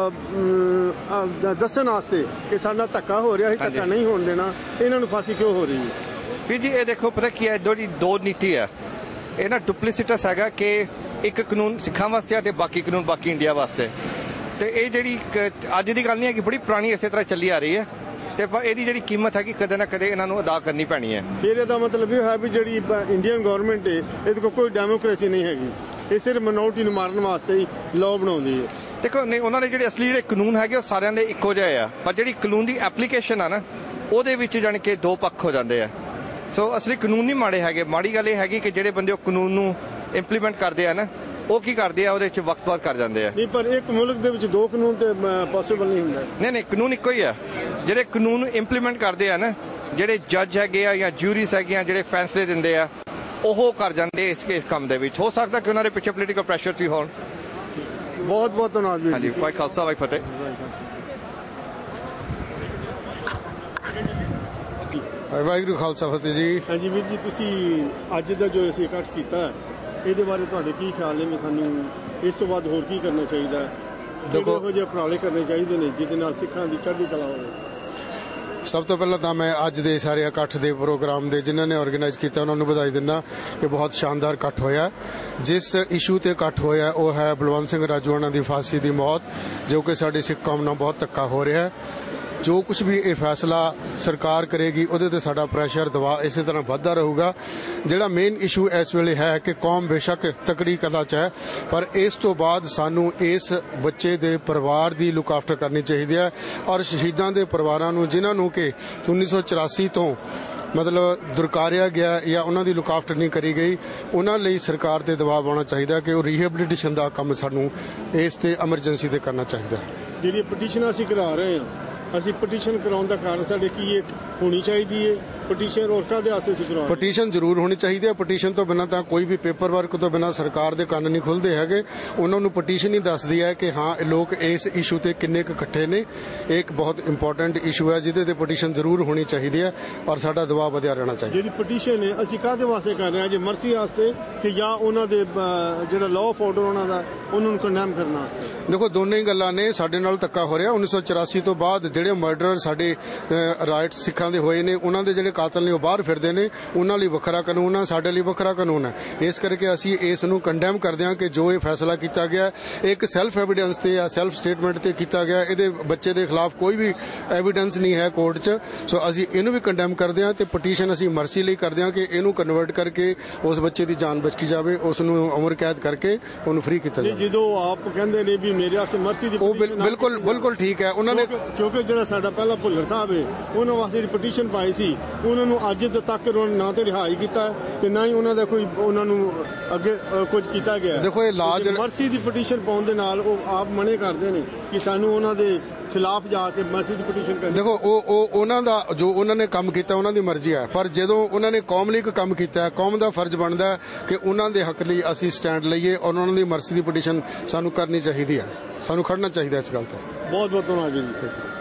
ਦੱਸਣ ਵਾਸਤੇ ਕਿ ਸਾਡਾ ਧੱਕਾ ਹੋ ਰਿਹਾ ਹੈ, ਧੱਕਾ ਨਹੀਂ ਹੋਣ ਦੇਣਾ, ਇਹਨਾਂ ਨੂੰ ਫਾਂਸੀ ਕਿਉਂ ਹੋ ਰਹੀ ਹੈ? ਵੀਰ ਜੀ ਇਹ ਦੇਖੋ ਪਤਾ ਕੀ ਹੈ, ਜਿਹੜੀ ਦੋ ਨੀਤੀ ਹੈ ਇਹ ਨਾ ਡੁਪਲੀਸਿਟਸ ਹੈਗਾ ਕਿ ਇੱਕ ਕਾਨੂੰਨ ਸਿੱਖਾਂ ਵਾਸਤੇ ਆ ਤੇ ਬਾਕੀ ਕਾਨੂੰਨ ਬਾਕੀ ਇੰਡੀਆ ਵਾਸਤੇ। ਤੇ ਇਹ ਜਿਹੜੀ ਅੱਜ ਦੀ ਗੱਲ ਨਹੀਂ ਹੈ ਕਿ ਬੜੀ ਪੁਰਾਣੀ ਇਸੇ ਤਰ੍ਹਾਂ ਚੱਲੀ ਆ ਰਹੀ ਹੈ ਤੇ ਇਹਦੀ ਜਿਹੜੀ ਕੀਮਤ ਹੈ ਕਿ ਕਦੇ ਨਾ ਕਦੇ ਇਹਨਾਂ ਨੂੰ ਅਦਾ ਕਰਨੀ ਪੈਣੀ ਹੈ। ਫਿਰ ਇਹਦਾ ਮਤਲਬ ਇਹ ਹੈ ਵੀ ਜਿਹੜੀ ਇੰਡੀਅਨ ਗਵਰਨਮੈਂਟ ਹੈ ਇਹਦੇ ਕੋਲ ਕੋਈ ਡੈਮੋਕ੍ਰੇਸੀ ਨਹੀਂ ਹੈਗੀ, ਇਹ ਸਿਰਫ ਮਿਨੋਰਟੀ ਨੂੰ ਮਾਰਨ ਵਾਸਤੇ ਹੀ ਲਾਅ ਬਣਾਉਂਦੀ ਹੈ। ਦੇਖੋ ਨਹੀਂ, ਉਹਨਾਂ ਦੇ ਜਿਹੜੇ ਅਸਲੀ ਜਿਹੜੇ ਕਾਨੂੰਨ ਹੈਗੇ ਉਹ ਸਾਰਿਆਂ ਦੇ ਇੱਕੋ ਜਿਹੇ ਆ, ਪਰ ਜਿਹੜੀ ਕਾਨੂੰਨ ਦੀ ਐਪਲੀਕੇਸ਼ਨ ਆ ਨਾ ਉਹਦੇ ਵਿੱਚ ਜਾਣੀ ਕਿ ਦੋ ਪੱਖ ਹੋ ਜਾਂਦੇ ਆ। ਸੋ ਅਸਲੀ ਕਾਨੂੰਨ ਨਹੀਂ ਮਾੜੇ ਹੈਗੇ, ਮਾੜੀ ਗੱਲ ਇਹ ਹੈਗੀ ਕਿ ਜਿਹੜੇ ਬੰਦੇ ਉਹ ਕਾਨੂੰਨ ਨੂੰ ਇੰਪਲੀਮੈਂਟ ਕਰਦੇ ਆ ਨਾ ਉਹ ਕੀ ਕਰਦੇ ਆ, ਉਹਦੇ ਵਿੱਚ ਵਕਤ-ਵਕਤ ਕਰ ਜਾਂਦੇ ਆ। ਨਹੀਂ, ਪਰ ਇੱਕ ਮੁਲਕ ਦੇ ਵਿੱਚ ਦੋ ਕਾਨੂੰਨ ਤੇ ਪੋਸੀਬਲ ਨਹੀਂ ਹੁੰਦਾ। ਨਹੀਂ ਨਹੀਂ, ਕਾਨੂੰਨ ਇੱਕੋ ਹੀ ਆ। ਜਿਹੜੇ ਕਾਨੂੰਨ ਨੂੰ ਇੰਪਲੀਮੈਂਟ ਕਰਦੇ ਆ ਨਾ, ਜਿਹੜੇ ਜੱਜ ਹੈਗੇ ਆ ਜਾਂ ਜੂਰੀਸ ਹੈਗੇ ਆ, ਜਿਹੜੇ ਫੈਸਲੇ ਦਿੰਦੇ ਆ ਉਹ ਕਰ ਜਾਂਦੇ ਇਸ ਇਸ ਕੰਮ ਦੇ ਵਿੱਚ। ਹੋ ਸਕਦਾ ਕਿ ਉਹਨਾਂ ਦੇ ਪਿੱਛੇ ਪੋਲੀਟੀਕਲ ਪ੍ਰੈਸ਼ਰ ਸੀ ਹੋਣ। ਬਹੁਤ ਬਹੁਤ ਧੰਨਵਾਦ। ਹਾਂਜੀ, ਵਾਹਿ ਖਾਲਸਾ ਵਾਹਿ ਫਤਿਹ। ਵਾਹਿਗੁਰੂ ਖਾਲਸਾ ਫਤਿਹ ਜੀ। ਹਾਂਜੀ ਵੀਰ ਜੀ, ਤੁਸੀਂ ਅੱਜ ਦਾ ਜੋ ਅਸੀਂ ਇਕੱਠ ਕੀਤਾ ਇਹਦੇ ਬਾਰੇ ਤੁਹਾਡੇ ਕੀ ਖਿਆਲ ਨੇ? ਸਾਨੂੰ ਇਸ ਤੋਂ ਬਾਅਦ ਹੋਰ ਕੀ ਕਰਨਾ ਚਾਹੀਦਾ? ਦੇਖੋ, ਇਹੋ ਜਿਹੇ ਉਪਰਾਲੇ ਕਰਨੇ ਚਾਹੀਦੇ ਨੇ ਜਿਹਦੇ ਨਾਲ ਸਿੱਖਾਂ ਦੀ ਚੜ੍ਹਦੀ ਕਲਾ ਹੋਵੇ। ਸਭ ਤੋਂ ਪਹਿਲਾਂ ਤਾਂ ਮੈਂ ਅੱਜ ਦੇ ਸਾਰੇ ਇਕੱਠ ਦੇ ਪ੍ਰੋਗਰਾਮ ਦੇ ਜਿਨ੍ਹਾਂ ਨੇ ਆਰਗੇਨਾਈਜ਼ ਕੀਤਾ ਉਹਨਾਂ ਨੂੰ ਵਧਾਈ ਦਿੰਦਾ ਕਿ ਬਹੁਤ ਸ਼ਾਨਦਾਰ ਇਕੱਠ ਹੋਇਆ। ਜਿਸ ਇਸ਼ੂ ਤੇ ਇਕੱਠ ਹੋਇਆ ਉਹ ਹੈ ਬਲਵੰਤ ਸਿੰਘ ਰਾਜੋਆਣਾ ਦੀ ਫਾਂਸੀ ਦੀ ਮੌਤ, ਜੋ ਕਿ ਸਾਡੀ ਸਿੱਖ ਕੌਮ ਨਾਲ ਬਹੁਤ ਧੱਕਾ ਹੋ ਰਿਹਾ ਹੈ। ਜੋ ਕੁਝ ਵੀ ਇਹ ਫੈਸਲਾ ਸਰਕਾਰ ਕਰੇਗੀ ਉਹਦੇ ਤੇ ਸਾਡਾ ਪ੍ਰੈਸ਼ਰ ਦਬਾਅ ਇਸੇ ਤਰ੍ਹਾਂ ਵੱਧਦਾ ਰਹੂਗਾ। ਜਿਹੜਾ ਮੇਨ ਇਸ਼ੂ ਇਸ ਵੇਲੇ ਹੈ ਕਿ ਕੌਮ ਬੇਸ਼ੱਕ ਤਕੜੀ ਕਲਾ 'ਚ ਹੈ, ਪਰ ਇਸ ਤੋਂ ਬਾਅਦ ਸਾਨੂੰ ਇਸ ਬੱਚੇ ਦੇ ਪਰਿਵਾਰ ਦੀ ਲੁੱਕ ਆਫਟਰ ਕਰਨੀ ਚਾਹੀਦੀ ਹੈ ਔਰ ਸ਼ਹੀਦਾਂ ਦੇ ਪਰਿਵਾਰਾਂ ਨੂੰ ਜਿਨ੍ਹਾਂ ਨੂੰ ਕਿ ਉੱਨੀ ਸੌ ਚੁਰਾਸੀ ਤੋਂ ਮਤਲਬ ਦੁਰਕਾਰਿਆ ਗਿਆ ਜਾਂ ਉਹਨਾਂ ਦੀ ਲੁੱਕ ਆਫਟਰ ਨਹੀਂ ਕਰੀ ਗਈ, ਉਹਨਾਂ ਲਈ ਸਰਕਾਰ ਤੇ ਦਬਾਅ ਪਾਉਣਾ ਚਾਹੀਦਾ ਕਿ ਉਹ ਰੀਹੈਬਿਲਿਟੇਸ਼ਨ ਦਾ ਕੰਮ ਸਾਨੂੰ ਇਸ ਤੇ ਐਮਰਜੈਂਸੀ ਤੇ ਕਰਨਾ ਚਾਹੀਦਾ। ਜਿਹੜੀ ਪਟੀਸ਼ਨ ਅਸੀਂ ਕਰਾ ਰਹੇ ਹਾਂ, ਅਸੀਂ ਪਟੀਸ਼ਨ ਕਰਾਉਣ ਦਾ ਕਾਰਨ ਸਾਡੇ ਕੀ ਹੈ? ਹੋਣੀ ਚਾਹੀਦੀ ਹੈ ਪਟੀਸ਼ਨ, ਔਰ ਕਾਹਦੇ ਵਾਸਤੇ ਅਸੀਂ ਕਰਾਉਣੀ? ਪਟੀਸ਼ਨ ਜ਼ਰੂਰ ਹੋਣੀ ਚਾਹੀਦੀ ਹੈ। ਪਟੀਸ਼ਨ ਤੋਂ ਬਿਨਾਂ ਤਾਂ ਕੋਈ ਵੀ ਪੇਪਰ ਵਰਕ ਤੋਂ ਬਿਨਾਂ ਸਰਕਾਰ ਦੇ ਕੰਨ ਨਹੀਂ ਖੁੱਲਦੇ ਹੈਗੇ। ਉਹਨਾਂ ਨੂੰ ਪਟੀਸ਼ਨ ਹੀ ਦੱਸਦੀ ਹੈ ਕਿ ਹਾਂ ਲੋਕ ਇਸ ਇਸ਼ੂ ਤੇ ਕਿੰਨੇ ਕੁ ਇਕੱਠੇ ਨੇ। ਇਹ ਇੱਕ ਬਹੁਤ ਇੰਪੋਰਟੈਂਟ ਇਸ਼ੂ ਹੈ ਜਿਹਦੇ ਤੇ ਪਟੀਸ਼ਨ ਜ਼ਰੂਰ ਹੋਣੀ ਚਾਹੀਦੀ ਹੈ ਔਰ ਸਾਡਾ ਦਬਾਅ ਵਧਿਆ ਰਹਿਣਾ ਚਾਹੀਦਾ। ਜਿਹੜੀ ਪਟੀਸ਼ਨ ਹੈ ਅਸੀਂ ਕਾਹਦੇ ਵਾਸਤੇ ਕਰ ਰਹੇ ਹਾਂ? ਜੇ ਮਰਜ਼ੀ ਵਾਸਤੇ ਕਿ ਜਾਂ ਉਹਨਾਂ ਦੇ ਜਿਹੜਾ ਲਾਅ ਆਫ ਆਰਡਰ ਉਹਨਾਂ ਦਾ ਉਹਨਾਂ ਨੂੰ ਕੰਡੈਮ ਕਰਨ ਵਾਸਤੇ? ਦੇਖੋ, ਦੋਨੇ ਹੀ ਗੱਲਾਂ ਨੇ। ਸਾਡੇ ਨਾਲ ਧੱਕਾ ਹੋ ਰਿਹਾ। ਉੱਨੀ ਸੌ ਚੁਰਾਸੀ ਤੋਂ ਬਾਅਦ ਜਿਹੜੇ ਮਰਡਰ ਸਾਡੇ ਰਾਈਟ ਸਿੱਖਾਂ ਦੇ ਹੋਏ ਨੇ, ਉਹਨਾਂ ਦੇ ਜਿਹੜੇ ਕਾਤਲ ਨੇ ਉਹ ਬਾਹਰ ਫਿਰਦੇ ਨੇ, ਉਹਨਾਂ ਲਈ ਵੱਖਰਾ ਕਾਨੂੰਨ ਹੈ, ਸਾਡੇ ਲਈ ਵੱਖਰਾ ਕਾਨੂੰਨ ਹੈ। ਇਸ ਕਰਕੇ ਅਸੀਂ ਇਸ ਨੂੰ ਕੰਡੈਮ ਕਰਦੇ ਹਾਂ ਕਿ ਜੋ ਇਹ ਫੈਸਲਾ ਕੀਤਾ ਗਿਆ ਇੱਕ ਸੈਲਫ ਐਵੀਡੈਂਸ ਤੇ ਜਾਂ ਸੈਲਫ ਸਟੇਟਮੈਂਟ ਤੇ ਕੀਤਾ ਗਿਆ। ਇਹਦੇ ਬੱਚੇ ਦੇ ਖਿਲਾਫ ਕੋਈ ਵੀ ਐਵੀਡੈਂਸ ਨਹੀਂ ਹੈ ਕੋਰਟ 'ਚ। ਸੋ ਅਸੀਂ ਇਹਨੂੰ ਵੀ ਕੰਡੈਮ ਕਰਦੇ ਹਾਂ ਤੇ ਪਟੀਸ਼ਨ ਅਸੀਂ ਮਰਸੀ ਲਈ ਕਰਦੇ ਹਾਂ ਕਿ ਇਹਨੂੰ ਕਨਵਰਟ ਕਰਕੇ ਉਸ ਬੱਚੇ ਦੀ ਜਾਨ ਬਚੀ ਜਾਵੇ, ਉਸ ਨੂੰ ਉਮਰ ਕੈਦ ਕਰਕੇ ਉਹਨੂੰ ਫ੍ਰੀ ਕੀਤਾ ਜਾਵੇ। ਜਦੋਂ ਆਪ ਕਹਿੰਦੇ ਨੇ ਵੀ ਮੇਰੇ ਵਾਸਤੇ ਮਰਸੀ ਦੀ ਉਹ ਬਿਲਕੁਲ ਬਿਲਕੁਲ ਠੀਕ ਹੈ। ਉਹਨਾਂ ਨੇ ਕਿਉਂਕਿ ਜਿਹੜਾ ਸਾਡਾ ਪਹਿਲਾ ਭੁੱਲਰ ਸਾਹਿਬ ਹੈ ਉਹਨਾਂ ਵਾਸਤੇ ਪਟੀਸ਼ਨ ਪਾਈ ਸੀ, ਉਹਨਾਂ ਨੂੰ ਅੱਜ ਤੱਕ ਨਾ ਤੇ ਰਿਹਾਈ ਕੀਤਾ ਤੇ ਨਾ ਹੀ ਉਹਨਾਂ ਦਾ ਕੋਈ ਉਹਨਾਂ ਨੂੰ ਅੱਗੇ ਕੁਝ ਕੀਤਾ ਗਿਆ। ਦੇਖੋ, ਇਹ ਲਾਜ ਮਰਸੀ ਦੀ ਪਟੀਸ਼ਨ ਪਾਉਣ ਦੇ ਨਾਲ ਉਹ ਆਪ ਮਨੇ ਕਰਦੇ ਨੇ ਕਿ ਸਾਨੂੰ ਉਹਨਾਂ ਦੇ ਖਿਲਾਫ ਜਾ ਕੇ ਮਰਸੀ ਦੀ ਪਟੀਸ਼ਨ ਕਰਨੀ। ਦੇਖੋ, ਉਹ ਉਹ ਉਹਨਾਂ ਦਾ ਜੋ ਉਹਨਾਂ ਨੇ ਕੰਮ ਕੀਤਾ ਉਹਨਾਂ ਦੀ ਮਰਜ਼ੀ ਹੈ, ਪਰ ਜਦੋਂ ਉਹਨਾਂ ਨੇ ਕੌਮ ਲਈ ਕੰਮ ਕੀਤਾ ਹੈ, ਕੌਮ ਦਾ ਫਰਜ਼ ਬਣਦਾ ਕਿ ਉਹਨਾਂ ਦੇ ਹੱਕ ਲਈ ਅਸੀਂ ਸਟੈਂਡ ਲਈਏ ਔਰ ਉਹਨਾਂ ਦੀ ਮਰਜ਼ੀ ਦੀ ਪਟੀਸ਼ਨ ਸਾਨੂੰ ਕਰਨੀ ਚਾਹੀਦੀ ਹੈ। ਸਾਨੂੰ ਖੜਨਾ ਚਾਹੀਦਾ ਇਸ ਗੱਲ ਤੋਂ। ਬਹੁਤ ਬਹੁਤ ਧੰਨਵਾਦ ਜੀ।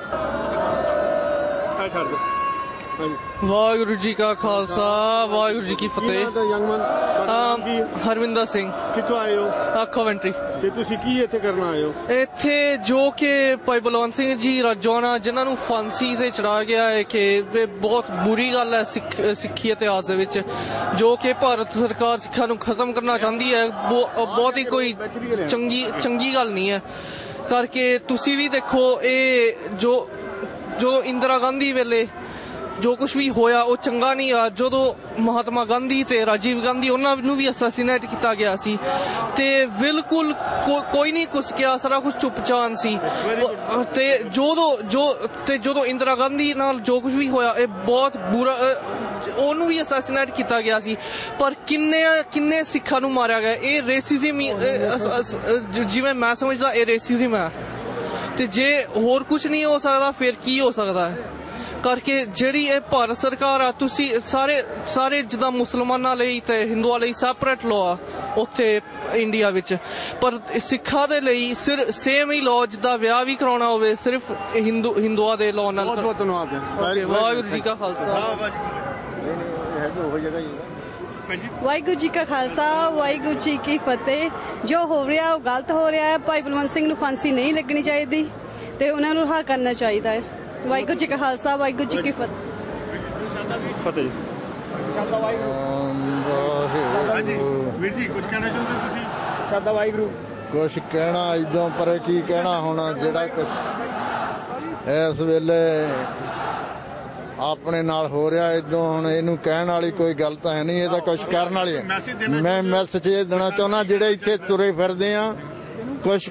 ਛੱਡ ਦਿਓ। ਵਾਹਿਗੁਰੂ ਜੀ ਕਾ ਖਾਲਸਾ, ਵਾਹਿਗੁਰੂ ਜੀ ਕੀ ਫਤਿਹ। ਹਰਵਿੰਦਰ ਸਿੰਘ। ਕਿੱਥੋਂ ਆਏ ਹੋ? ਕੋਵੈਂਟਰੀ। ਤੇ ਤੁਸੀਂ ਕੀ ਇੱਥੇ ਕਰਨ ਆਏ ਹੋ? ਇੱਥੇ ਜੋ ਕਿ ਭਾਈ ਬਲਵੰਤ ਸਿੰਘ ਜੀ ਰਾਜੋਆਣਾ ਜਿਨ੍ਹਾਂ ਨੂੰ ਫਾਂਸੀ ਤੇ ਚੜਾ ਗਿਆ ਹੈ ਕਿ ਬਹੁਤ ਬੁਰੀ ਗੱਲ ਹੈ ਸਿੱਖ ਸਿੱਖੀ ਇਤਿਹਾਸ ਦੇ ਵਿੱਚ, ਜੋ ਕਿ ਭਾਰਤ ਸਰਕਾਰ ਸਿੱਖਾਂ ਨੂੰ ਖਤਮ ਕਰਨਾ ਚਾਹੁੰਦੀ ਹੈ। ਬਹੁਤ ਹੀ ਕੋਈ ਚੰਗੀ ਚੰਗੀ ਗੱਲ ਨਹੀਂ ਹੈ ਕਰਕੇ। ਤੁਸੀਂ ਵੀ ਦੇਖੋ, ਇਹ ਜੋ ਜੋ ਇੰਦਰਾ ਗਾਂਧੀ ਵੇਲੇ ਜੋ ਕੁਝ ਵੀ ਹੋਇਆ ਉਹ ਚੰਗਾ ਨਹੀਂ ਆ। ਜਦੋਂ ਮਹਾਤਮਾ ਗਾਂਧੀ ਤੇ ਰਾਜੀਵ ਗਾਂਧੀ ਉਹਨਾਂ ਨੂੰ ਵੀ ਅਸੈਸੀਨੇਟ ਕੀਤਾ ਗਿਆ ਸੀ ਤੇ ਬਿਲਕੁਲ ਕੋਈ ਨਹੀਂ ਕੁਛ ਕਿਹਾ, ਸਾਰਾ ਕੁਝ ਚੁੱਪਚਾਪ ਸੀ। ਤੇ ਜਦੋਂ ਜੋ ਤੇ ਜਦੋਂ ਇੰਦਰਾ ਗਾਂਧੀ ਨਾਲ ਜੋ ਕੁਝ ਵੀ ਹੋਇਆ ਇਹ ਬਹੁਤ ਬੁਰਾ, ਉਹਨੂੰ ਵੀ ਅਸੈਸੀਨੇਟ ਕੀਤਾ ਗਿਆ ਸੀ। ਪਰ ਕਿੰਨੇ ਕਿੰਨੇ ਸਿੱਖਾਂ ਨੂੰ ਮਾਰਿਆ ਗਿਆ। ਇਹ ਰੇਸਿਜ਼ਮ, ਜਿਵੇਂ ਮੈਂ ਸਮਝਦਾ ਇਹ ਰੇਸਿਜ਼ਮ ਹੈ। ਤੇ ਜੇ ਹੋਰ ਕੁਝ ਨਹੀਂ ਹੋ ਸਕਦਾ ਫਿਰ ਕੀ ਹੋ ਸਕਦਾ ਹੈ ਕਰਕੇ। ਜਿਹੜੀ ਇਹ ਭਾਰਤ ਸਰਕਾਰ ਆ, ਤੁਸੀਂ ਸਾਰੇ ਸਾਰੇ ਜਿੱਦਾਂ ਮੁਸਲਮਾਨਾਂ ਲਈ ਤੇ ਹਿੰਦੂਆਂ ਲਈ ਸੈਪਰੇਟ ਲਾਅ ਆ ਉੱਥੇ ਇੰਡੀਆ ਵਿੱਚ, ਪਰ ਸਿੱਖਾਂ ਦੇ ਲਈ ਸਿਰ ਸੇਮ ਹੀ ਲਾਅ, ਜਿੱਦਾਂ ਵਿਆਹ ਵੀ ਕਰਾਉਣਾ ਹੋਵੇ ਸਿਰਫ ਹਿੰਦੂ ਹਿੰਦੂਆਂ ਦੇ ਲਾਅ ਨਾਲ। ਬਹੁਤ ਬਹੁਤ ਧੰਨਵਾਦ ਹੈ। ਵਾਹਿਗੁਰੂ ਜੀ ਕਾ ਖਾਲਸਾ, ਵਾਹਿਗੁਰੂ ਜੀ ਕਾ ਖਾਲਸਾ, ਵਾਹਿਗੁਰੂ ਜੀ ਕੀ ਫਤਿਹ। ਜੋ ਹੋ ਰਿਹਾ ਉਹ ਗਲਤ ਹੋ ਰਿਹਾ ਹੈ। ਭਾਈ ਬਲਵੰਤ ਸਿੰਘ ਨੂੰ ਫਾਂਸੀ ਨਹੀਂ ਲੱਗਣੀ ਚਾਹੀਦੀ ਤੇ ਉਹਨਾਂ ਨੂੰ ਰਿਹਾ ਕਰਨਾ ਚਾਹੀਦਾ ਹੈ। ਵਾਹਿਗੁਰੂ ਜੀ ਕਾ ਖਾਲਸਾ, ਵਾਹਿਗੁਰੂ ਜੀ ਕੀ ਫਤਿਹ। ਫਤਿਹ। ਹਾਂਜੀ ਵੀਰ ਜੀ, ਕੁਝ ਕਹਿਣਾ ਚਾਹੁੰਦੇ ਤੁਸੀਂ? ਸਾਦਾ ਵਾਹਿਗੁਰੂ। ਕੁਛ ਕਹਿਣਾ ਇਦੋਂ ਪਰ ਕੀ ਕਹਿਣਾ ਹੁਣ, ਜਿਹੜਾ ਕੁਛ ਇਸ ਵੇਲੇ ਆਪਣੇ ਨਾਲ ਹੋ ਰਿਹਾ। ਇਦੋਂ ਹੁਣ ਇਹਨੂੰ ਕਹਿਣ ਵਾਲੀ ਕੋਈ ਗੱਲ ਤਾਂ ਹੈ ਨਹੀਂ, ਇਹ ਤਾਂ ਕੁਝ ਕਰਨ ਵਾਲੀ ਹੈ। ਮੈਂ ਮੈਸੇਜ ਇਹ ਦੇਣਾ ਚਾਹੁੰਦਾ, ਜਿਹੜੇ ਇੱਥੇ ਤੁਰੇ ਫਿਰਦੇ ਆ ਕੁਛ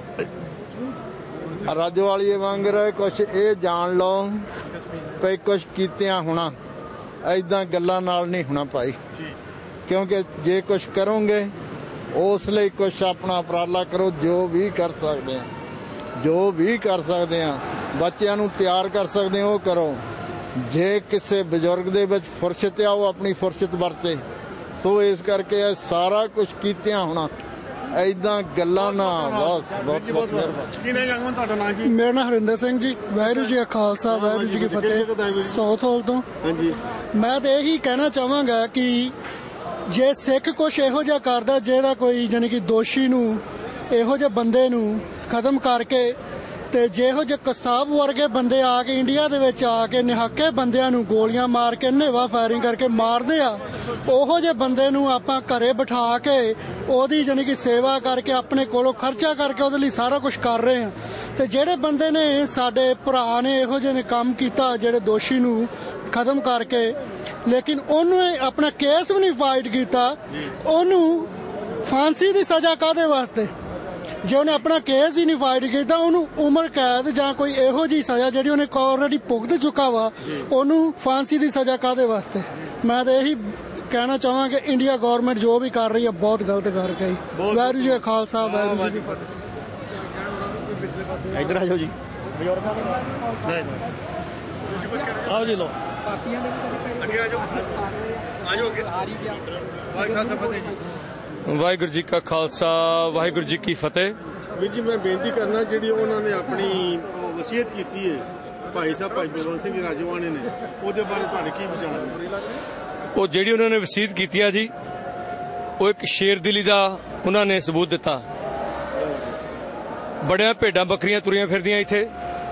ਰਾਜੋਵਾਲੀਏ ਵਾਂਗਰ ਕੁਛ ਇਹ ਜਾਣ ਲਓ ਵੀ ਕੁਛ ਕੀਤਿਆਂ ਹੋਣਾ, ਏਦਾਂ ਗੱਲਾਂ ਨਾਲ ਨਹੀਂ ਹੋਣਾ ਭਾਈ। ਕਿਉਂਕਿ ਜੇ ਕੁਛ ਕਰੋਗੇ ਉਸ ਲਈ ਕੁਛ ਆਪਣਾ ਉਪਰਾਲਾ ਕਰੋ, ਜੋ ਵੀ ਕਰ ਸਕਦੇ ਆ, ਜੋ ਵੀ ਕਰ ਸਕਦੇ ਆ, ਬੱਚਿਆਂ ਨੂੰ ਤਿਆਰ ਕਰ ਸਕਦੇ ਹੋ ਉਹ ਕਰੋ। ਜੇ ਕਿਸੇ ਬਜ਼ੁਰਗ ਦੇ ਵਿੱਚ ਫੁਰਸਤ ਆ ਉਹ ਆਪਣੀ ਫੁਰਸਤ ਵਰਤੇ। ਸੋ ਇਸ ਕਰਕੇ ਇਹ ਸਾਰਾ ਕੁਝ ਕੀਤਿਆਂ ਹੋਣਾ, ਏਦਾਂ ਗੱਲਾਂ ਨਾ। ਬਸ ਬਹੁਤ ਬਹੁਤ ਮਿਹਰਬਾਨੀ। ਤੁਹਾਡਾ ਨਾਮ ਕੀ? ਮੇਰਾ ਨਾਮ ਹਰਿੰਦਰ ਸਿੰਘ ਜੀ। ਵਾਹਿਗੁਰੂ ਜੀ ਕਾ ਖਾਲਸਾ ਵਾਹਿਗੁਰੂ ਜੀ ਕੀ ਫਤਿਹ। ਸਾਊਥ ਹਾਲ ਤੋਂ। ਹਾਂਜੀ। ਮੈਂ ਤਾਂ ਇਹੀ ਕਹਿਣਾ ਚਾਹਾਂਗਾ ਕਿ ਜੇ ਸਿੱਖ ਕੁਛ ਇਹੋ ਜਿਹਾ ਕਰਦਾ ਜਿਹੜਾ ਕੋਈ ਜਾਨੀ ਕਿ ਦੋਸ਼ੀ ਨੂੰ, ਇਹੋ ਜਿਹੇ ਬੰਦੇ ਨੂੰ ਖਤਮ ਕਰਕੇ, ਤੇ ਜਿਹੋ ਜਿਹੇ ਕਸਾਬ ਵਰਗੇ ਬੰਦੇ ਆ ਕੇ ਇੰਡੀਆ ਦੇ ਵਿੱਚ ਆ ਕੇ ਨਿਹੱਕੇ ਬੰਦਿਆਂ ਨੂੰ ਗੋਲੀਆਂ ਮਾਰ ਕੇ ਹਨੇਵਾ ਫਾਇਰਿੰਗ ਕਰਕੇ ਮਾਰਦੇ ਆ, ਉਹੋ ਜਿਹੇ ਬੰਦੇ ਨੂੰ ਆਪਾਂ ਘਰੇ ਬਿਠਾ ਕੇ ਉਹਦੀ ਜਾਨੀ ਕਿ ਸੇਵਾ ਕਰਕੇ ਆਪਣੇ ਕੋਲੋਂ ਖਰਚਾ ਕਰਕੇ ਉਹਦੇ ਲਈ ਸਾਰਾ ਕੁਝ ਕਰ ਰਹੇ ਆ। ਤੇ ਜਿਹੜੇ ਬੰਦੇ ਨੇ ਸਾਡੇ ਭਰਾ ਨੇ ਇਹੋ ਜਿਹੇ ਨੇ ਕੰਮ ਕੀਤਾ, ਜਿਹੜੇ ਦੋਸ਼ੀ ਨੂੰ ਖਤਮ ਕਰਕੇ, ਲੇਕਿਨ ਉਹਨੂੰ ਆਪਣਾ ਕੇਸ ਵੀ ਨਹੀਂ ਫਾਈਟ ਕੀਤਾ, ਉਹਨੂੰ ਫਾਂਸੀ ਦੀ ਸਜ਼ਾ ਕਾਹਦੇ ਵਾਸਤੇ? ਜੇ ਉਹਨੇ ਆਪਣਾ ਕੇਸ ਹੀ ਨਹੀਂ ਫਾਈਟ ਕੀਤਾ, ਉਹਨੂੰ ਉਮਰ ਕੈਦ ਜਾਂ ਕੋਈ ਇਹੋ ਜਿਹੀ ਸਜ਼ਾ ਜਿਹੜੀ ਉਹਨੇ ਆਲਰੇਡੀ ਭੁਗਤ ਚੁੱਕਾ ਵਾ, ਉਹਨੂੰ ਫਾਂਸੀ ਦੀ ਸਜ਼ਾ ਕਾਹਦੇ ਵਾਸਤੇ? ਮੈਂ ਤਾਂ ਇਹੀ ਕਹਿਣਾ ਚਾਹਾਂਗਾ ਕਿ ਇੰਡੀਆ ਗਵਰਨਮੈਂਟ ਜੋ ਵੀ ਕਰ ਰਹੀ ਹੈ ਬਹੁਤ ਗਲਤ ਕਰ ਰਹੀ। ਵਾਹਿਗੁਰੂ ਜੀ ਕਾ ਖਾਲਸਾ ਵਾਹਿਗੁਰੂ ਜੀ ਕੀ ਫਤਿਹ। ਇੱਧਰ ਆ ਜਾਓ ਜੀ। ਆਓ ਜੀ ਲੋ ਵਾਹਿਗੁਰੂ ਜੀ ਕਾ ਖਾਲਸਾ ਵਾਹਿਗੁਰੂ ਜੀ ਕੀ ਫਤਿਹ। ਵੀਰ ਜੀ ਮੈਂ ਬੇਨਤੀ ਕਰਨਾ, ਜਿਹੜੀ ਉਹਨਾਂ ਨੇ ਆਪਣੀ ਵਸੀਅਤ ਕੀਤੀ ਹੈ ਭਾਈ ਸਾਹਿਬ ਭਾਈ ਬਲਵੰਤ ਸਿੰਘ ਰਾਜੋਆਣੇ ਨੇ, ਉਹਦੇ ਬਾਰੇ ਤੁਹਾਡੇ ਕੀ ਵਿਚਾਰ ਨੇ? ਉਹ ਜਿਹੜੀ ਉਹਨਾਂ ਨੇ ਵਸੀਅਤ ਕੀਤੀ ਆ ਜੀ, ਉਹ ਇੱਕ ਸ਼ੇਰਦਿਲੀ ਦਾ ਉਹਨਾਂ ਨੇ ਸਬੂਤ ਦਿੱਤਾ। ਬੜਿਆਂ ਭੇਡਾਂ ਬੱਕਰੀਆਂ ਤੁਰੀਆਂ ਫਿਰਦੀਆਂ ਇੱਥੇ,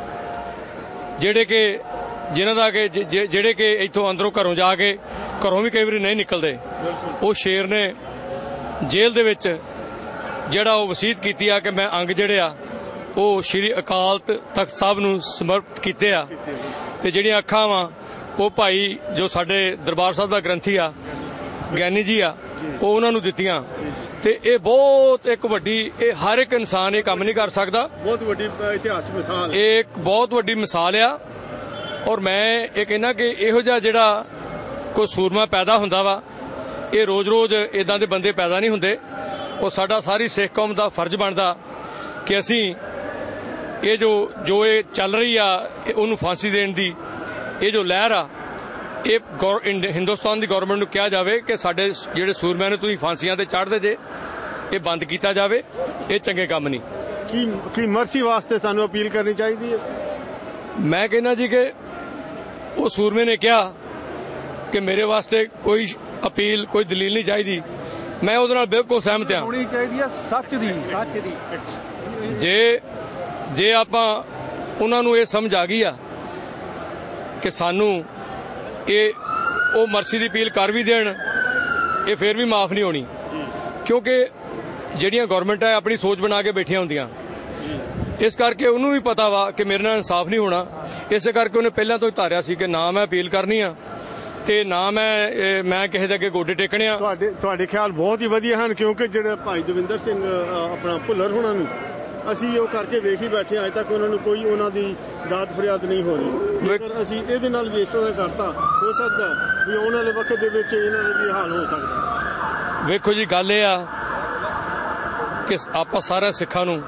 ਜਿਹੜੇ ਕਿ ਜਿਨ੍ਹਾਂ ਦਾ ਕਿ ਜਿਹੜੇ ਕਿ ਇੱਥੋਂ ਅੰਦਰੋਂ ਘਰੋਂ ਜਾ ਕੇ ਘਰੋਂ ਵੀ ਕਈ ਵਾਰੀ ਨਹੀਂ ਨਿਕਲਦੇ। ਉਹ ਸ਼ੇਰ ਨੇ ਜੇਲ੍ਹ ਦੇ ਵਿੱਚ ਜਿਹੜਾ ਉਹ ਵਸੀਅਤ ਕੀਤੀ ਆ ਕਿ ਮੈਂ ਅੰਗ ਜਿਹੜੇ ਆ ਉਹ ਸ਼੍ਰੀ ਅਕਾਲ ਤਖਤ ਸਾਹਿਬ ਨੂੰ ਸਮਰਪਿਤ ਕੀਤੇ ਆ, ਤੇ ਜਿਹੜੀਆਂ ਅੱਖਾਂ ਵਾ ਉਹ ਭਾਈ ਜੋ ਸਾਡੇ ਦਰਬਾਰ ਸਾਹਿਬ ਦਾ ਗ੍ਰੰਥੀ ਆ ਗਿਆਨੀ ਜੀ ਆ, ਉਹ ਉਹਨਾਂ ਨੂੰ ਦਿੱਤੀਆਂ। ਤੇ ਇਹ ਬਹੁਤ ਇੱਕ ਵੱਡੀ, ਇਹ ਹਰ ਇੱਕ ਇਨਸਾਨ ਇਹ ਕੰਮ ਨਹੀਂ ਕਰ ਸਕਦਾ। ਬਹੁਤ ਵੱਡੀ ਇਤਿਹਾਸਕ ਮਿਸਾਲ, ਇਹ ਇੱਕ ਬਹੁਤ ਵੱਡੀ ਮਿਸਾਲ ਆ। ਔਰ ਮੈਂ ਇਹ ਕਹਿੰਦਾ ਕਿ ਇਹੋ ਜਿਹਾ ਜਿਹੜਾ ਕੋਈ ਸੂਰਮਾ ਪੈਦਾ ਹੁੰਦਾ ਵਾ, ਇਹ ਰੋਜ਼-ਰੋਜ਼ ਇਦਾਂ ਦੇ ਬੰਦੇ ਪੈਦਾ ਨਹੀਂ ਹੁੰਦੇ। ਉਹ ਸਾਡਾ ਸਾਰੀ ਸਿੱਖ ਕੌਮ ਦਾ ਫਰਜ਼ ਬਣਦਾ ਕਿ ਅਸੀਂ ਇਹ ਜੋ ਜੋ ਇਹ ਚੱਲ ਰਹੀ ਆ ਉਹਨੂੰ ਫਾਂਸੀ ਦੇਣ ਦੀ ਇਹ ਜੋ ਲਹਿਰ ਆ, ਇਹ ਹਿੰਦੁਸਤਾਨ ਦੀ ਗਵਰਨਮੈਂਟ ਨੂੰ ਕਿਹਾ ਜਾਵੇ ਕਿ ਸਾਡੇ ਜਿਹੜੇ ਸੂਰਮਿਆਂ ਨੂੰ ਤੁਸੀਂ ਫਾਂਸੀਆਂ ਤੇ ਚੜ੍ਹਦੇ ਜੇ, ਇਹ ਬੰਦ ਕੀਤਾ ਜਾਵੇ। ਇਹ ਚੰਗੇ ਕੰਮ ਨਹੀਂ। ਕੀ ਕੀ ਮਰਸੀ ਵਾਸਤੇ ਸਾਨੂੰ ਅਪੀਲ ਕਰਨੀ ਚਾਹੀਦੀ ਹੈ? ਮੈਂ ਕਹਿੰਦਾ ਜੀ ਕਿ ਉਹ ਸੂਰਮੇ ਨੇ ਕਿਹਾ ਕਿ ਮੇਰੇ ਵਾਸਤੇ ਕੋਈ ਅਪੀਲ, ਕੋਈ ਦਲੀਲ ਨਹੀਂ ਚਾਹੀਦੀ। ਮੈਂ ਉਹਦੇ ਨਾਲ ਬਿਲਕੁਲ ਸਹਿਮਤ ਹਾਂ। ਹੋਣੀ ਚਾਹੀਦੀ ਹੈ ਸੱਚ ਦੀ, ਸੱਚ ਦੀ। ਜੇ ਜੇ ਆਪਾਂ ਉਹਨਾਂ ਨੂੰ ਇਹ ਸਮਝ ਆ ਗਈ ਆ ਕਿ ਸਾਨੂੰ ਇਹ ਉਹ ਮਰਸੀ ਦੀ ਅਪੀਲ ਕਰ ਵੀ ਦੇਣ, ਇਹ ਫੇਰ ਵੀ ਮਾਫ ਨਹੀਂ ਹੋਣੀ। ਕਿਉਂਕਿ ਜਿਹੜੀਆਂ ਗਵਰਨਮੈਂਟਾਂ ਆਪਣੀ ਸੋਚ ਬਣਾ ਕੇ ਬੈਠੀਆਂ ਹੁੰਦੀਆਂ, ਇਸ ਕਰਕੇ ਉਹਨੂੰ ਵੀ ਪਤਾ ਵਾ ਕਿ ਮੇਰੇ ਨਾਲ ਇਨਸਾਫ ਨਹੀਂ ਹੋਣਾ। ਇਸੇ ਕਰਕੇ ਉਹਨੇ ਪਹਿਲਾਂ ਤੋਂ ਹੀ ਧਾਰਿਆ ਸੀ ਕਿ ਨਾ ਮੈਂ ਅਪੀਲ ਕਰਨੀ ਆ ਤੇ ਨਾ ਮੈਂ ਮੈਂ ਕਿਸੇ ਦੇ ਅੱਗੇ ਗੋਡੇ ਟੇਕਣੇ ਆ। ਤੁਹਾਡੇ ਤੁਹਾਡੇ ਖਿਆਲ ਬਹੁਤ ਹੀ ਵਧੀਆ ਹਨ, ਕਿਉਂਕਿ ਜਿਹੜੇ ਭਾਈ ਦਵਿੰਦਰ ਸਿੰਘ ਆਪਣਾ ਭੁੱਲਰ ਹੋਣਾ ਨੂੰ ਅਸੀਂ ਉਹ ਕਰਕੇ ਵੇਖ ਹੀ ਬੈਠੇ, ਅਜੇ ਤੱਕ ਉਹਨਾਂ ਨੂੰ ਕੋਈ ਉਹਨਾਂ ਦੀ ਦਾਦ ਫਰਿਆਦ ਨਹੀਂ ਹੋ ਰਹੀ। ਜੇਕਰ ਅਸੀਂ ਇਹਦੇ ਨਾਲ ਵੀ ਇਸ ਤਰ੍ਹਾਂ ਕਰਤਾ, ਹੋ ਸਕਦਾ ਵੀ ਆਉਣ ਵਾਲੇ ਵਕਤ ਦੇ ਵਿੱਚ ਇਹਨਾਂ ਦਾ ਵੀ ਹਾਲ ਹੋ ਸਕਦਾ। ਵੇਖੋ ਜੀ, ਗੱਲ ਇਹ ਆ ਕਿ ਆਪਾਂ ਸਾਰੇ ਸਿੱਖਾਂ ਨੂੰ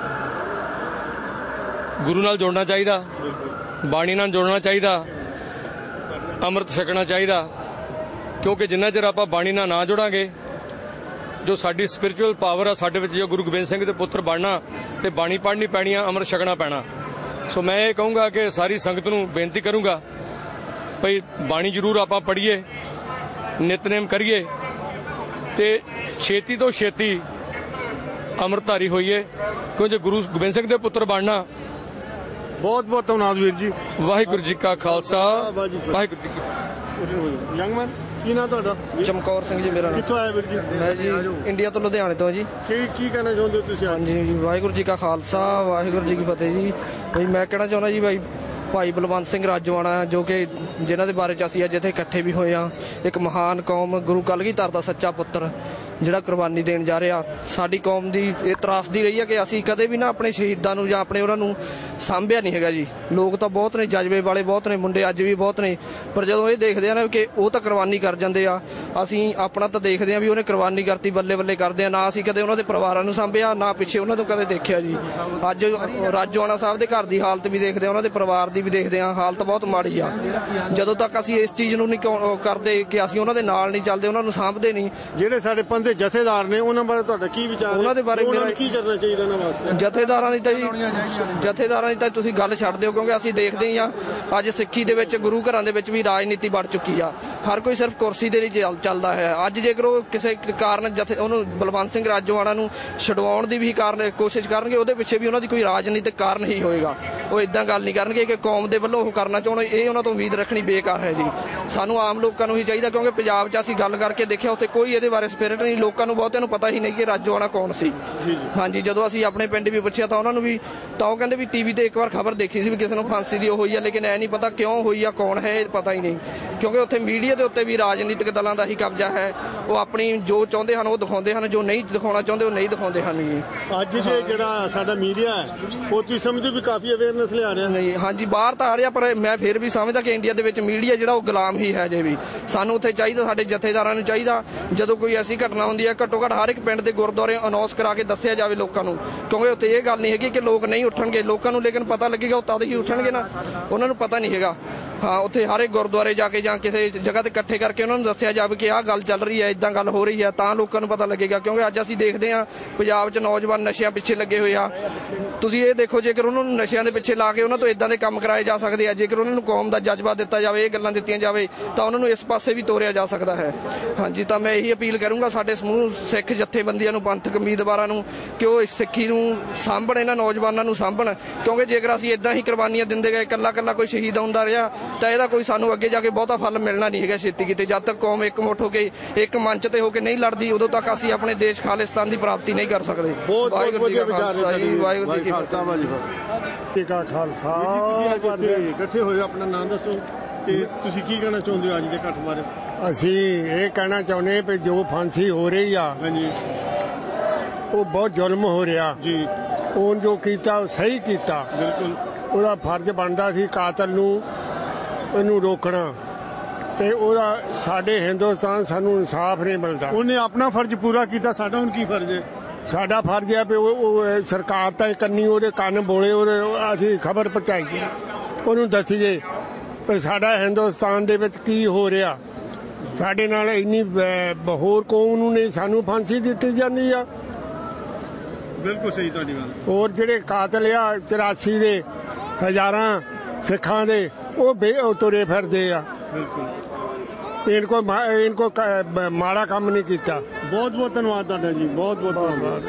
ਗੁਰੂ ਨਾਲ ਜੋੜਨਾ ਚਾਹੀਦਾ, ਬਾਣੀ ਨਾਲ ਜੋੜਨਾ ਚਾਹੀਦਾ, ਅੰਮ੍ਰਿਤ ਛਕਣਾ ਚਾਹੀਦਾ। ਕਿਉਂਕਿ ਜਿੰਨਾ ਚਿਰ ਆਪਾਂ ਬਾਣੀ ਨਾਲ ਨਾ ਜੁੜਾਂਗੇ, ਜੋ ਸਾਡੀ ਸਪਿਰਿਚੁਅਲ ਪਾਵਰ ਆ ਸਾਡੇ ਵਿੱਚ, ਜੋ ਗੁਰੂ ਗੋਬਿੰਦ ਸਿੰਘ ਦੇ ਪੁੱਤਰ ਬਣਨਾ ਤੇ ਬਾਣੀ ਪੜ੍ਹਨੀ ਪੈਣੀ ਆ, ਅੰਮ੍ਰਿਤ ਛਕਣਾ ਪੈਣਾ। ਸੋ ਮੈਂ ਇਹ ਕਹੂੰਗਾ ਕਿ ਸਾਰੀ ਸੰਗਤ ਨੂੰ ਬੇਨਤੀ ਕਰੂੰਗਾ ਭਈ ਬਾਣੀ ਜ਼ਰੂਰ ਆਪਾਂ ਪੜ੍ਹੀਏ, ਨਿਤਨੇਮ ਕਰੀਏ ਤੇ ਛੇਤੀ ਤੋਂ ਛੇਤੀ ਅੰਮ੍ਰਿਤਧਾਰੀ ਹੋਈਏ, ਕਿਉਂਕਿ ਗੁਰੂ ਗੋਬਿੰਦ ਸਿੰਘ ਦੇ ਪੁੱਤਰ ਬਣਨਾ। ਬਹੁਤ ਬਹੁਤ ਧੰਨਵਾਦ ਵੀਰ ਜੀ। ਵਾਹਿਗੁਰੂ ਜੀ ਕਾ ਖਾਲਸਾ ਵਾਹਿਗੁਰੂ ਜੀ ਕੀ। ਯੰਗਮੈਨ, ਕੀ ਨਾਮ ਤੁਹਾਡਾ? ਚਮਕੌਰ ਸਿੰਘ ਜੀ ਮੇਰਾ ਨਾਮ। ਕਿੱਥੋਂ ਆਏ ਵੀਰ ਜੀ? ਮੈਂ ਜੀ ਇੰਡੀਆ ਤੋਂ, ਲੁਧਿਆਣੇ ਤੋਂ ਜੀ। ਕੀ ਕੀ ਕਹਿਣਾ ਚਾਹੁੰਦੇ ਹੋ ਤੁਸੀਂ? ਹਾਂਜੀ ਜੀ, ਵਾਹਿਗੁਰੂ ਜੀ ਕਾ ਖਾਲਸਾ ਵਾਹਿਗੁਰੂ ਜੀ ਕੀ ਫਤਿਹ ਜੀ। ਬਈ ਮੈਂ ਕਹਿਣਾ ਚਾਹੁੰਦਾ ਜੀ, ਬਾਈ ਭਾਈ ਬਲਵੰਤ ਸਿੰਘ ਰਾਜੋਆਣਾ, ਜੋ ਕਿ ਜਿਨ੍ਹਾਂ ਦੇ ਬਾਰੇ 'ਚ ਅਸੀਂ ਅੱਜ ਇੱਥੇ ਇਕੱਠੇ ਵੀ ਹੋਏ ਹਾਂ। ਇੱਕ ਮਹਾਨ ਕੌਮ, ਗੁਰੂ ਕਲਗੀਧਰ ਦਾ ਸੱਚਾ ਪੁੱਤਰ ਜਿਹੜਾ ਕੁਰਬਾਨੀ ਦੇਣ ਜਾ ਰਿਹਾ। ਸਾਡੀ ਕੌਮ ਦੀ ਇਹ ਤਰਾਸਦੀ ਰਹੀ ਹੈ ਕਿ ਅਸੀਂ ਕਦੇ ਵੀ ਨਾ ਆਪਣੇ ਸ਼ਹੀਦਾਂ ਨੂੰ ਜਾਂ ਆਪਣੇ ਉਹਨਾਂ ਨੂੰ ਸਾਂਭਿਆ ਨਹੀਂ ਹੈਗਾ ਜੀ। ਲੋਕ ਤਾਂ ਬਹੁਤ ਨੇ, ਜਜ਼ਬੇ ਵਾਲੇ ਬਹੁਤ ਨੇ, ਮੁੰਡੇ ਅੱਜ ਵੀ ਬਹੁਤ ਨੇ, ਪਰ ਜਦੋਂ ਇਹ ਦੇਖਦੇ ਆ ਨਾ ਕਿ ਉਹ ਤਾਂ ਕੁਰਬਾਨੀ ਕਰ ਜਾਂਦੇ ਆ, ਅਸੀਂ ਆਪਣਾ ਤਾਂ ਦੇਖਦੇ ਆ ਵੀ ਉਹਨੇ ਕੁਰਬਾਨੀ ਕਰਤੀ, ਬੱਲੇ ਬੱਲੇ ਕਰਦੇ ਆ। ਨਾ ਅਸੀਂ ਕਦੇ ਉਹਨਾਂ ਦੇ ਪਰਿਵਾਰਾਂ ਨੂੰ ਸਾਂਭਿਆ, ਨਾ ਪਿੱਛੇ ਉਹਨਾਂ ਤੋਂ ਕਦੇ ਦੇਖਿਆ ਜੀ। ਅੱਜ ਰਾਜੋਆਣਾ ਸਾਹਿਬ ਦੇ ਘਰ ਦੀ ਹਾਲਤ ਵੀ ਦੇਖਦੇ ਆ, ਉਹਨਾਂ ਦੇ ਪਰਿਵਾਰ ਦੀ ਵੀ ਦੇਖਦੇ ਆ, ਹਾਲਤ ਬਹੁਤ ਮਾੜੀ ਆ। ਜਦੋਂ ਤੱਕ ਅਸੀਂ ਇਸ ਚੀਜ਼ ਨੂੰ ਨਹੀਂ ਕਰਦੇ ਕਿ ਅਸੀਂ ਉਹਨਾਂ ਦੇ ਨਾਲ ਨਹੀਂ ਚੱਲਦੇ, ਉਹਨਾਂ ਨੂੰ ਸਾਂਭਦੇ ਨਹੀਂ। ਜਿਹੜੇ ਸਾਡੇ ਪੰਥ ਦੇ ਜਥੇਦਾਰ ਨੇ ਉਹਨਾਂ ਬਾਰੇ ਤੁਹਾਡਾ ਕੀ ਵਿਚਾਰ? ਉਹਨਾਂ ਦੇ ਬਾਰੇ ਮੇਰਾ ਕੀ ਕਰਨਾ ਚਾਹੀਦਾ ਉਹਨਾਂ ਵਾਸਤੇ? ਜਥੇਦਾਰਾਂ ਦੀ ਤਾਂ ਜੀ ਜਥੇਦਾਰਾਂ ਦੀ ਤਾਂ ਤੁਸੀਂ ਗੱਲ ਛੱਡ ਦਿਓ, ਕਿਉਂਕਿ ਅਸੀਂ ਦੇਖਦੇ ਹੀ ਆ ਅੱਜ ਸਿੱਖੀ ਦੇ ਵਿੱਚ ਗੁਰੂ ਘਰਾਂ ਦੇ ਵਿੱਚ ਵੀ ਰਾਜਨੀਤੀ ਵੜ ਚੁੱਕੀ ਆ। ਹਰ ਕੋਈ ਸਿਰਫ ਕੁਰਸੀ ਦੇ ਲਈ ਚੱਲਦਾ ਹੈ। ਅੱਜ ਜੇਕਰ ਉਹ ਕਿਸੇ ਕਾਰਨ ਜਥੇ ਉਹਨੂੰ ਬਲਵੰਤ ਸਿੰਘ ਰਾਜੋਆਣਾ ਨੂੰ ਛਡਵਾਉਣ ਦੀ ਵੀ ਕਾਰਨ ਕੋਸ਼ਿਸ਼ ਕਰਨਗੇ, ਉਹਦੇ ਪਿੱਛੇ ਵੀ ਉਹਨਾਂ ਦੀ ਕੋਈ ਰਾਜਨੀਤਿਕ ਕਾਰਨ ਹੀ ਹੋਏਗਾ। ਉਹ ਇਦਾਂ ਗੱਲ ਨਹੀਂ ਕਰਨਗੇ ਕਿ ਕੌਮ ਦੇ ਵੱਲੋਂ ਉਹ ਕਰਨਾ ਚਾਹੁਣ, ਇਹ ਉਹਨਾਂ ਤੋਂ ਉਮੀਦ ਰੱਖਣੀ ਬੇਕਾਰ ਹੈ ਜੀ। ਸਾਨੂੰ ਆਮ ਲੋਕਾਂ ਨੂੰ ਹੀ ਚਾਹੀਦਾ, ਕਿਉਂਕਿ ਪੰਜਾਬ 'ਚ ਅਸੀਂ ਗੱਲ ਕਰਕੇ ਦੇਖਿਆ ਉੱਥੇ ਕੋਈ ਇਹਦੇ ਬਾਰੇ ਸਪਿਰਿਟ ਨਹੀਂ। ਲੋਕਾਂ ਨੂੰ ਬਹੁਤਿਆਂ ਨੂੰ ਪਤਾ ਹੀ ਨਹੀਂ ਕਿ ਰਾਜੋਆਣਾ ਕੌਣ ਸੀ। ਹਾਂਜੀ, ਜਦੋਂ ਅਸੀਂ ਆਪਣੇ ਪਿੰਡ ਵੀ ਪੁੱਛਿਆ ਤਾਂ ਉਹਨਾਂ ਨੂੰ ਵੀ ਤਾਂ ਉਹ ਕਹਿੰਦੇ ਵੀ ਟੀਵੀ ਤੇ ਇੱਕ ਵਾਰ ਖਬਰ ਦੇਖੀ ਸੀ ਵੀ ਕਿਸੇ ਨੂੰ ਫਾਂਸੀ ਦੀ ਹੋਈ ਆ, ਲੇਕਿਨ ਇਹ ਨਹੀਂ ਪਤਾ ਕਿਉਂ ਹੋਈ ਆ, ਕੌਣ ਹੈ, ਇਹ ਪਤਾ ਹੀ ਨਹੀਂ। ਕਿਉਂਕਿ ਉੱਥੇ ਮੀਡੀਆ ਦੇ ਉੱਤੇ ਵੀ ਰਾਜਨੀਤਿਕ ਦਲਾਂ ਦਾ ਹੀ ਕਬਜ਼ਾ ਹੈ। ਉਹ ਆਪਣੀ ਜੋ ਚਾਹੁੰਦੇ ਹਨ ਉਹ ਦਿਖਾਉਂਦੇ ਹਨ, ਜੋ ਨਹੀਂ ਦਿਖਾਉਣਾ ਚਾਹੁੰਦੇ ਉਹ ਨਹੀਂ ਦਿਖਾਉਂਦੇ ਹਨ ਜੀ। ਅੱਜ ਦੇ ਜਿਹੜਾ ਸਾਡਾ ਮੀਡੀਆ ਹੈ ਉਹ ਤੁਸੀਂ ਸਮਝਦੇ ਵੀ ਕਾਫੀ ਅਵੇਅਰਨੈਸ ਲਿਆ ਰਿਹਾ? ਨਹੀਂ, ਹਾਂਜੀ, ਬਾਹਰ ਤਾਂ ਆ ਰਿਹਾ, ਪਰ ਮੈਂ ਫਿਰ ਵੀ ਸਮਝਦਾ ਕਿ ਇੰਡੀਆ ਦੇ ਵਿੱਚ ਮੀਡੀਆ ਜਿਹੜਾ ਉਹ ਗੁਲਾਮ ਹੀ ਹੈ ਜੇ ਵੀ। ਸਾਨੂੰ ਉੱਥੇ ਚਾਹੀਦਾ, ਸਾਡੇ ਜਥੇਦਾਰਾਂ ਨੂੰ ਚਾਹੀਦਾ, ਜਦੋਂ ਕੋਈ ਐਸੀ ਘਟਨਾ ਹੁੰਦੀ ਹੈ ਘੱਟੋ ਘੱਟ ਹਰ ਇੱਕ ਪਿੰਡ ਦੇ ਗੁਰਦੁਆਰੇ ਅਨਾਉਂਸ ਕਰਾ ਕੇ ਦੱਸਿਆ ਜਾਵੇ ਲੋਕਾਂ ਨੂੰ, ਕਿਉਂਕਿ ਉੱਥੇ ਇਹ ਗੱਲ ਨਹੀਂ ਹੈਗੀ ਕਿ ਲੋਕ ਨਹੀਂ ਉੱਠਣਗੇ। ਲੋਕਾਂ ਨੂੰ ਲੇਕਿਨ ਪਤਾ ਲੱਗੇਗਾ, ਉਹ ਤਦ ਹੀ ਉੱਠਣਗੇ ਨਾ, ਉਹਨਾਂ ਨੂੰ ਪਤਾ ਨਹੀਂ ਹੈਗਾ। ਹਾਂ, ਉੱਥੇ ਹਰ ਇੱਕ ਗੁਰਦੁਆਰੇ ਜਾ ਕੇ ਜਾਂ ਕਿਸੇ ਜਗ੍ਹਾ ਤੇ ਇਕੱਠੇ ਕਰਕੇ ਉਹਨਾਂ ਨੂੰ ਦੱਸਿਆ ਜਾਵੇ ਕਿ ਆਹ ਗੱਲ ਚੱਲ ਰਹੀ ਹੈ, ਇਦਾਂ ਗੱਲ ਹੋ ਰਹੀ ਹੈ, ਤਾਂ ਲੋਕਾਂ ਨੂੰ ਪਤਾ ਲੱਗੇਗਾ। ਕਿਉਂਕਿ ਅੱਜ ਅਸੀਂ ਦੇਖਦੇ ਹਾਂ ਪੰਜਾਬ 'ਚ ਨੌਜਵਾਨ ਨਸ਼ਿਆਂ ਪਿੱਛੇ ਲੱਗੇ ਹੋਏ ਆ। ਤੁਸੀਂ ਇਹ ਦੇਖੋ, ਜੇਕਰ ਉਹਨਾਂ ਨੂੰ ਨਸ਼ਿਆਂ ਦੇ ਪਿੱਛੇ ਲਾ ਕੇ ਉਹਨਾਂ ਤੋਂ ਇਦਾਂ ਦੇ ਕੰਮ ਕਰਾਏ ਜਾ ਸਕਦੇ ਆ, ਜੇਕਰ ਉਹਨਾਂ ਨੂੰ ਕੌਮ ਦਾ ਜਜ਼ਬਾ ਦਿੱਤਾ ਜਾਵੇ, ਇਹ ਗੱਲਾਂ ਦਿੱਤੀਆਂ ਜਾਵੇ, ਤਾਂ ਉਹਨਾਂ ਨੂੰ ਇਸ ਪਾਸੇ ਵੀ ਤੋਰਿਆ ਜਾ ਸਕਦਾ ਹੈ। ਹਾਂਜੀ, ਤਾਂ ਮੈਂ ਇਹੀ ਅਪੀਲ ਕਰੂੰਗਾ ਸਾਡੇ ਸਮੂਹ ਸਿੱਖ ਜਥੇਬੰਦੀਆਂ ਨੂੰ, ਪੰਥਕ ਉਮੀਦਵਾਰਾਂ ਨੂੰ, ਕਿ ਉਹ ਇਸ ਸਿੱਖੀ ਨੂੰ ਸਾਂਭਣ, ਇਹਨਾਂ ਨੌਜਵਾਨਾਂ ਨੂੰ ਸਾਂਭਣ। ਕਿਉਂਕਿ ਜੇਕਰ ਅਸੀਂ ਇਦਾਂ ਹੀ ਕੁਰਬਾਨੀਆਂ ਦਿੰਦੇ ਗਏ, ਇਕੱਲਾ ਇਕੱਲਾ ਕੋਈ ਸ਼ਹੀਦ ਹੁੰਦਾ ਰਿਹਾ, ਤਾਂ ਇਹਦਾ ਕੋਈ ਸਾਨੂੰ ਅੱਗੇ ਜਾ ਕੇ ਬਹੁਤਾ ਫਲ ਮਿਲਣਾ ਨਹੀਂ ਹੈਗਾ ਛੇਤੀ ਕਿਤੇ। ਜਦ ਤੱਕ ਕੌਮ ਇਕਮੁੱਠ ਹੋ ਕੇ ਇੱਕ ਮੰਚ ਤੇ ਹੋ ਕੇ ਨਹੀਂ ਲੜਦੀ, ਉਦੋਂ ਤੱਕ ਅਸੀਂ ਆਪਣੇ ਦੇਸ਼ ਖਾਲਿਸਤਾਨ ਦੀ ਪ੍ਰਾਪਤੀ ਨਹੀਂ ਕਰ ਸਕਦੇ। ਬਹੁਤ ਬਹੁਤ ਵਧੀਆ ਵਿਚਾਰ ਵਾਹਿਗੁਰੂ ਜੀ ਕੀ ਖਾਲਸਾ, ਜੀ ਕਾ ਖਾਲਸਾ। ਤੁਸੀਂ ਇਕੱਠੇ ਹੋਏ, ਆਪਣਾ ਨਾਮ ਦੱਸੋ ਤੇ ਤੁਸੀਂ ਕੀ ਕਹਿਣਾ ਚਾਹੁੰਦੇ ਹੋ ਅੱਜ ਦੇ ਇਕੱਠ ਬਾਰੇ? ਅਸੀਂ ਇਹ ਕਹਿਣਾ ਚਾਹੁੰਦੇ ਹਾਂ ਕਿ ਜੋ ਫਾਂਸੀ ਹੋ ਰਹੀ ਆ ਉਹ ਬਹੁਤ ਜ਼ੁਲਮ ਹੋ ਰਿਹਾ ਜੀ। ਉਹ ਜੋ ਕੀਤਾ ਉਹ ਸਹੀ ਕੀਤਾ, ਬਿਲਕੁਲ ਉਹਦਾ ਫਰਜ਼ ਬਣਦਾ ਸੀ ਕਾਤਲ ਨੂੰ ਇਹਨੂੰ ਰੋਕਣਾ, ਤੇ ਉਹਦਾ ਸਾਡੇ ਹਿੰਦੁਸਤਾਨ ਸਾਨੂੰ ਇਨਸਾਫ ਨਹੀਂ ਮਿਲਦਾ। ਉਹਨੇ ਆਪਣਾ ਫਰਜ਼ ਪੂਰਾ ਕੀਤਾ, ਸਾਡਾ ਹੁਣ ਕੀ ਫਰਜ਼ ਹੈ? ਸਾਡਾ ਫਰਜ਼ ਹੈ ਵੀ ਉਹ ਸਰਕਾਰ ਤਾਂ ਕੰਨੀ ਉਹਦੇ ਕੰਨ ਬੋਲੇ, ਉਹਦੇ ਅਸੀਂ ਖਬਰ ਪਹੁੰਚਾਈਏ, ਉਹਨੂੰ ਦੱਸੀਏ ਵੀ ਸਾਡਾ ਹਿੰਦੁਸਤਾਨ ਦੇ ਵਿੱਚ ਕੀ ਹੋ ਰਿਹਾ। ਸਾਡੇ ਨਾਲ ਇੰਨੀ ਹੋਰ ਕੌਮ ਨੂੰ ਨਹੀਂ, ਸਾਨੂੰ ਫਾਂਸੀ ਦਿੱਤੀ ਜਾਂਦੀ ਆ। ਬਿਲਕੁਲ ਸਹੀ ਤੁਹਾਡੀ ਗੱਲ। ਹੋਰ ਜਿਹੜੇ ਕਾਤਲ ਆ ਚੁਰਾਸੀ ਦੇ ਹਜ਼ਾਰਾਂ ਸਿੱਖਾਂ ਦੇ, ਉਹ ਬੇ ਤੁਰੇ ਫਿਰਦੇ ਆ। ਬਿਲਕੁਲ, ਇਨਕੋ ਇਨਕੋ ਮਾੜਾ ਕੰਮ ਨਹੀਂ ਕੀਤਾ। ਬਹੁਤ ਬਹੁਤ ਧੰਨਵਾਦ ਤੁਹਾਡਾ ਜੀ, ਬਹੁਤ ਬਹੁਤ ਧੰਨਵਾਦ।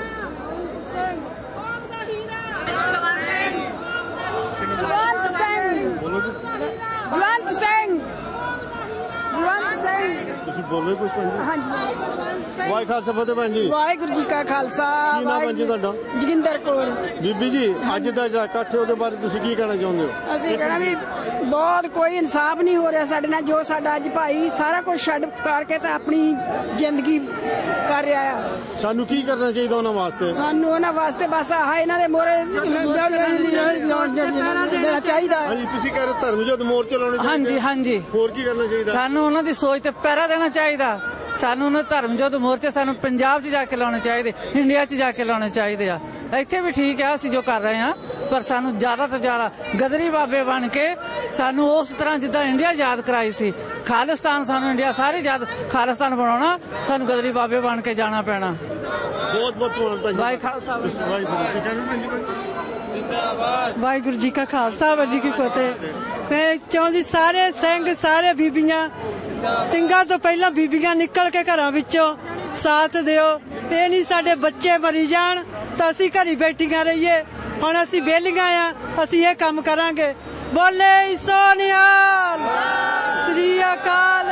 ਬਲਵੰਤ ਸਿੰਘ, ਬਲਵੰਤ ਸਿੰਘ, ਬਲਵੰਤ ਸਿੰਘ, ਤੁਸੀਂ ਬੋਲੋ ਕੁਝ? ਹਾਂਜੀ, ਵਾਹਿਗੁਰੂ ਖਾਲਸਾ ਫਤਿਹ ਭੈਣ ਜੀ। ਵਾਹਿਗੁਰੂ ਜੀ ਕਾ ਖਾਲਸਾ। ਕੀ ਨਾਮ ਹੈ ਜੀ ਤੁਹਾਡਾ? ਜੋਗਿੰਦਰ ਕੌਰ। ਬੀਬੀ ਜੀ, ਅੱਜ ਦਾ ਜਿਹੜਾ ਇਕੱਠ ਉਹਦੇ ਬਾਰੇ ਤੁਸੀਂ ਕੀ ਕਹਿਣਾ ਚਾਹੁੰਦੇ ਹੋ? ਅਸੀਂ ਕਹਿਣਾ ਵੀ ਬਹੁਤ ਕੋਈ ਇਨਸਾਫ ਨਹੀਂ ਹੋ ਰਿਹਾ ਸਾਡੇ ਨਾਲ। ਜੋ ਸਾਡਾ ਅੱਜ ਭਾਈ ਸਾਰਾ ਕੁਝ ਛੱਡ ਕਰਕੇ ਤਾਂ ਆਪਣੀ ਜ਼ਿੰਦਗੀ ਕਰ ਰਿਹਾ ਆ। ਸਾਨੂੰ ਕੀ ਕਰਨਾ ਚਾਹੀਦਾ ਉਹਨਾਂ ਵਾਸਤੇ? ਸਾਨੂੰ ਉਹਨਾਂ ਵਾਸਤੇ ਬਸ ਆਹ ਇਹਨਾਂ ਦੇ ਮੋਹਰੇ ਦੇਣਾ ਚਾਹੀਦਾ। ਹਾਂਜੀ, ਤੁਸੀਂ ਕਹਿ ਰਹੇ ਧਰਮ ਯੁੱਧ ਮੋਰਚੇ ਲਾਉਣੇ ਚਾਹੀਦੇ? ਹਾਂਜੀ ਹਾਂਜੀ। ਹੋਰ ਕੀ ਕਰਨਾ ਚਾਹੀਦਾ? ਸਾਨੂੰ ਉਹਨਾਂ ਦੀ ਸੋਚ ਤੇ ਪਹਿਰਾ ਦੇਣਾ ਚਾਹੀਦਾ। ਸਾਨੂੰ ਉਹਨਾਂ ਧਰਮ ਯੁੱਧ ਮੋਰਚੇ ਸਾਨੂੰ ਪੰਜਾਬ 'ਚ ਜਾ ਕੇ ਲਾਉਣੇ ਚਾਹੀਦੇ, ਇੰਡੀਆ 'ਚ ਜਾ ਕੇ ਲਾਉਣੇ ਚਾਹੀਦੇ ਆ। ਇੱਥੇ ਵੀ ਠੀਕ ਆ ਅਸੀਂ ਜੋ ਕਰ ਰਹੇ ਹਾਂ, ਪਰ ਸਾਨੂੰ ਜ਼ਿਆਦਾ ਤੋਂ ਜ਼ਿਆਦਾ ਗਦਰੀ ਬਾਬੇ ਬਣ ਕੇ ਸਾਨੂੰ ਉਸ ਤਰ੍ਹਾਂ ਜਿੱਦਾਂ ਇੰਡੀਆ ਯਾਦ ਕਰਾਈ ਸੀ, ਖਾਲਿਸਤਾਨ ਸਾਨੂੰ ਇੰਡੀਆ ਸਾਰੀ ਯਾਦ ਖਾਲਿਸਤਾਨ ਬਣਾਉਣਾ, ਸਾਨੂੰ ਗਦਰੀ ਬਾਬੇ ਬਣ ਕੇ ਜਾਣਾ ਪੈਣਾ। ਬਹੁਤ ਬਹੁਤ ਧੰਨਵਾਦ। ਵਾਹਿ ਖਾਲਸਾ ਵਾਹਿਗੁਰੂ ਜੀ ਕਾ ਖਾਲਸਾ, ਵਾਹਿਗੁਰੂ ਜੀ ਕੀ ਫਤਿਹ। ਮੈਂ ਚਾਹੁੰਦੀ ਸਾਰੇ ਸਿੰਘ, ਸਾਰੇ ਬੀਬੀਆਂ, ਸਿੰਘਾਂ ਤੋਂ ਪਹਿਲਾਂ ਬੀਬੀਆਂ ਨਿਕਲ ਕੇ ਘਰਾਂ ਵਿੱਚੋਂ ਸਾਥ ਦਿਓ। ਇਹ ਨਹੀਂ ਸਾਡੇ ਬੱਚੇ ਮਰੀ ਜਾਣ ਤਾਂ ਅਸੀਂ ਘਰੀ ਬੈਠੀਆਂ ਰਹੀਏ। ਹੁਣ ਅਸੀਂ ਵਿਹਲੀਆਂ ਆ, ਅਸੀਂ ਇਹ ਕੰਮ ਕਰਾਂਗੇ। ਬੋਲੇ ਸੋ ਨਿਹਾਲ, ਸ੍ਰੀ ਅਕਾਲ।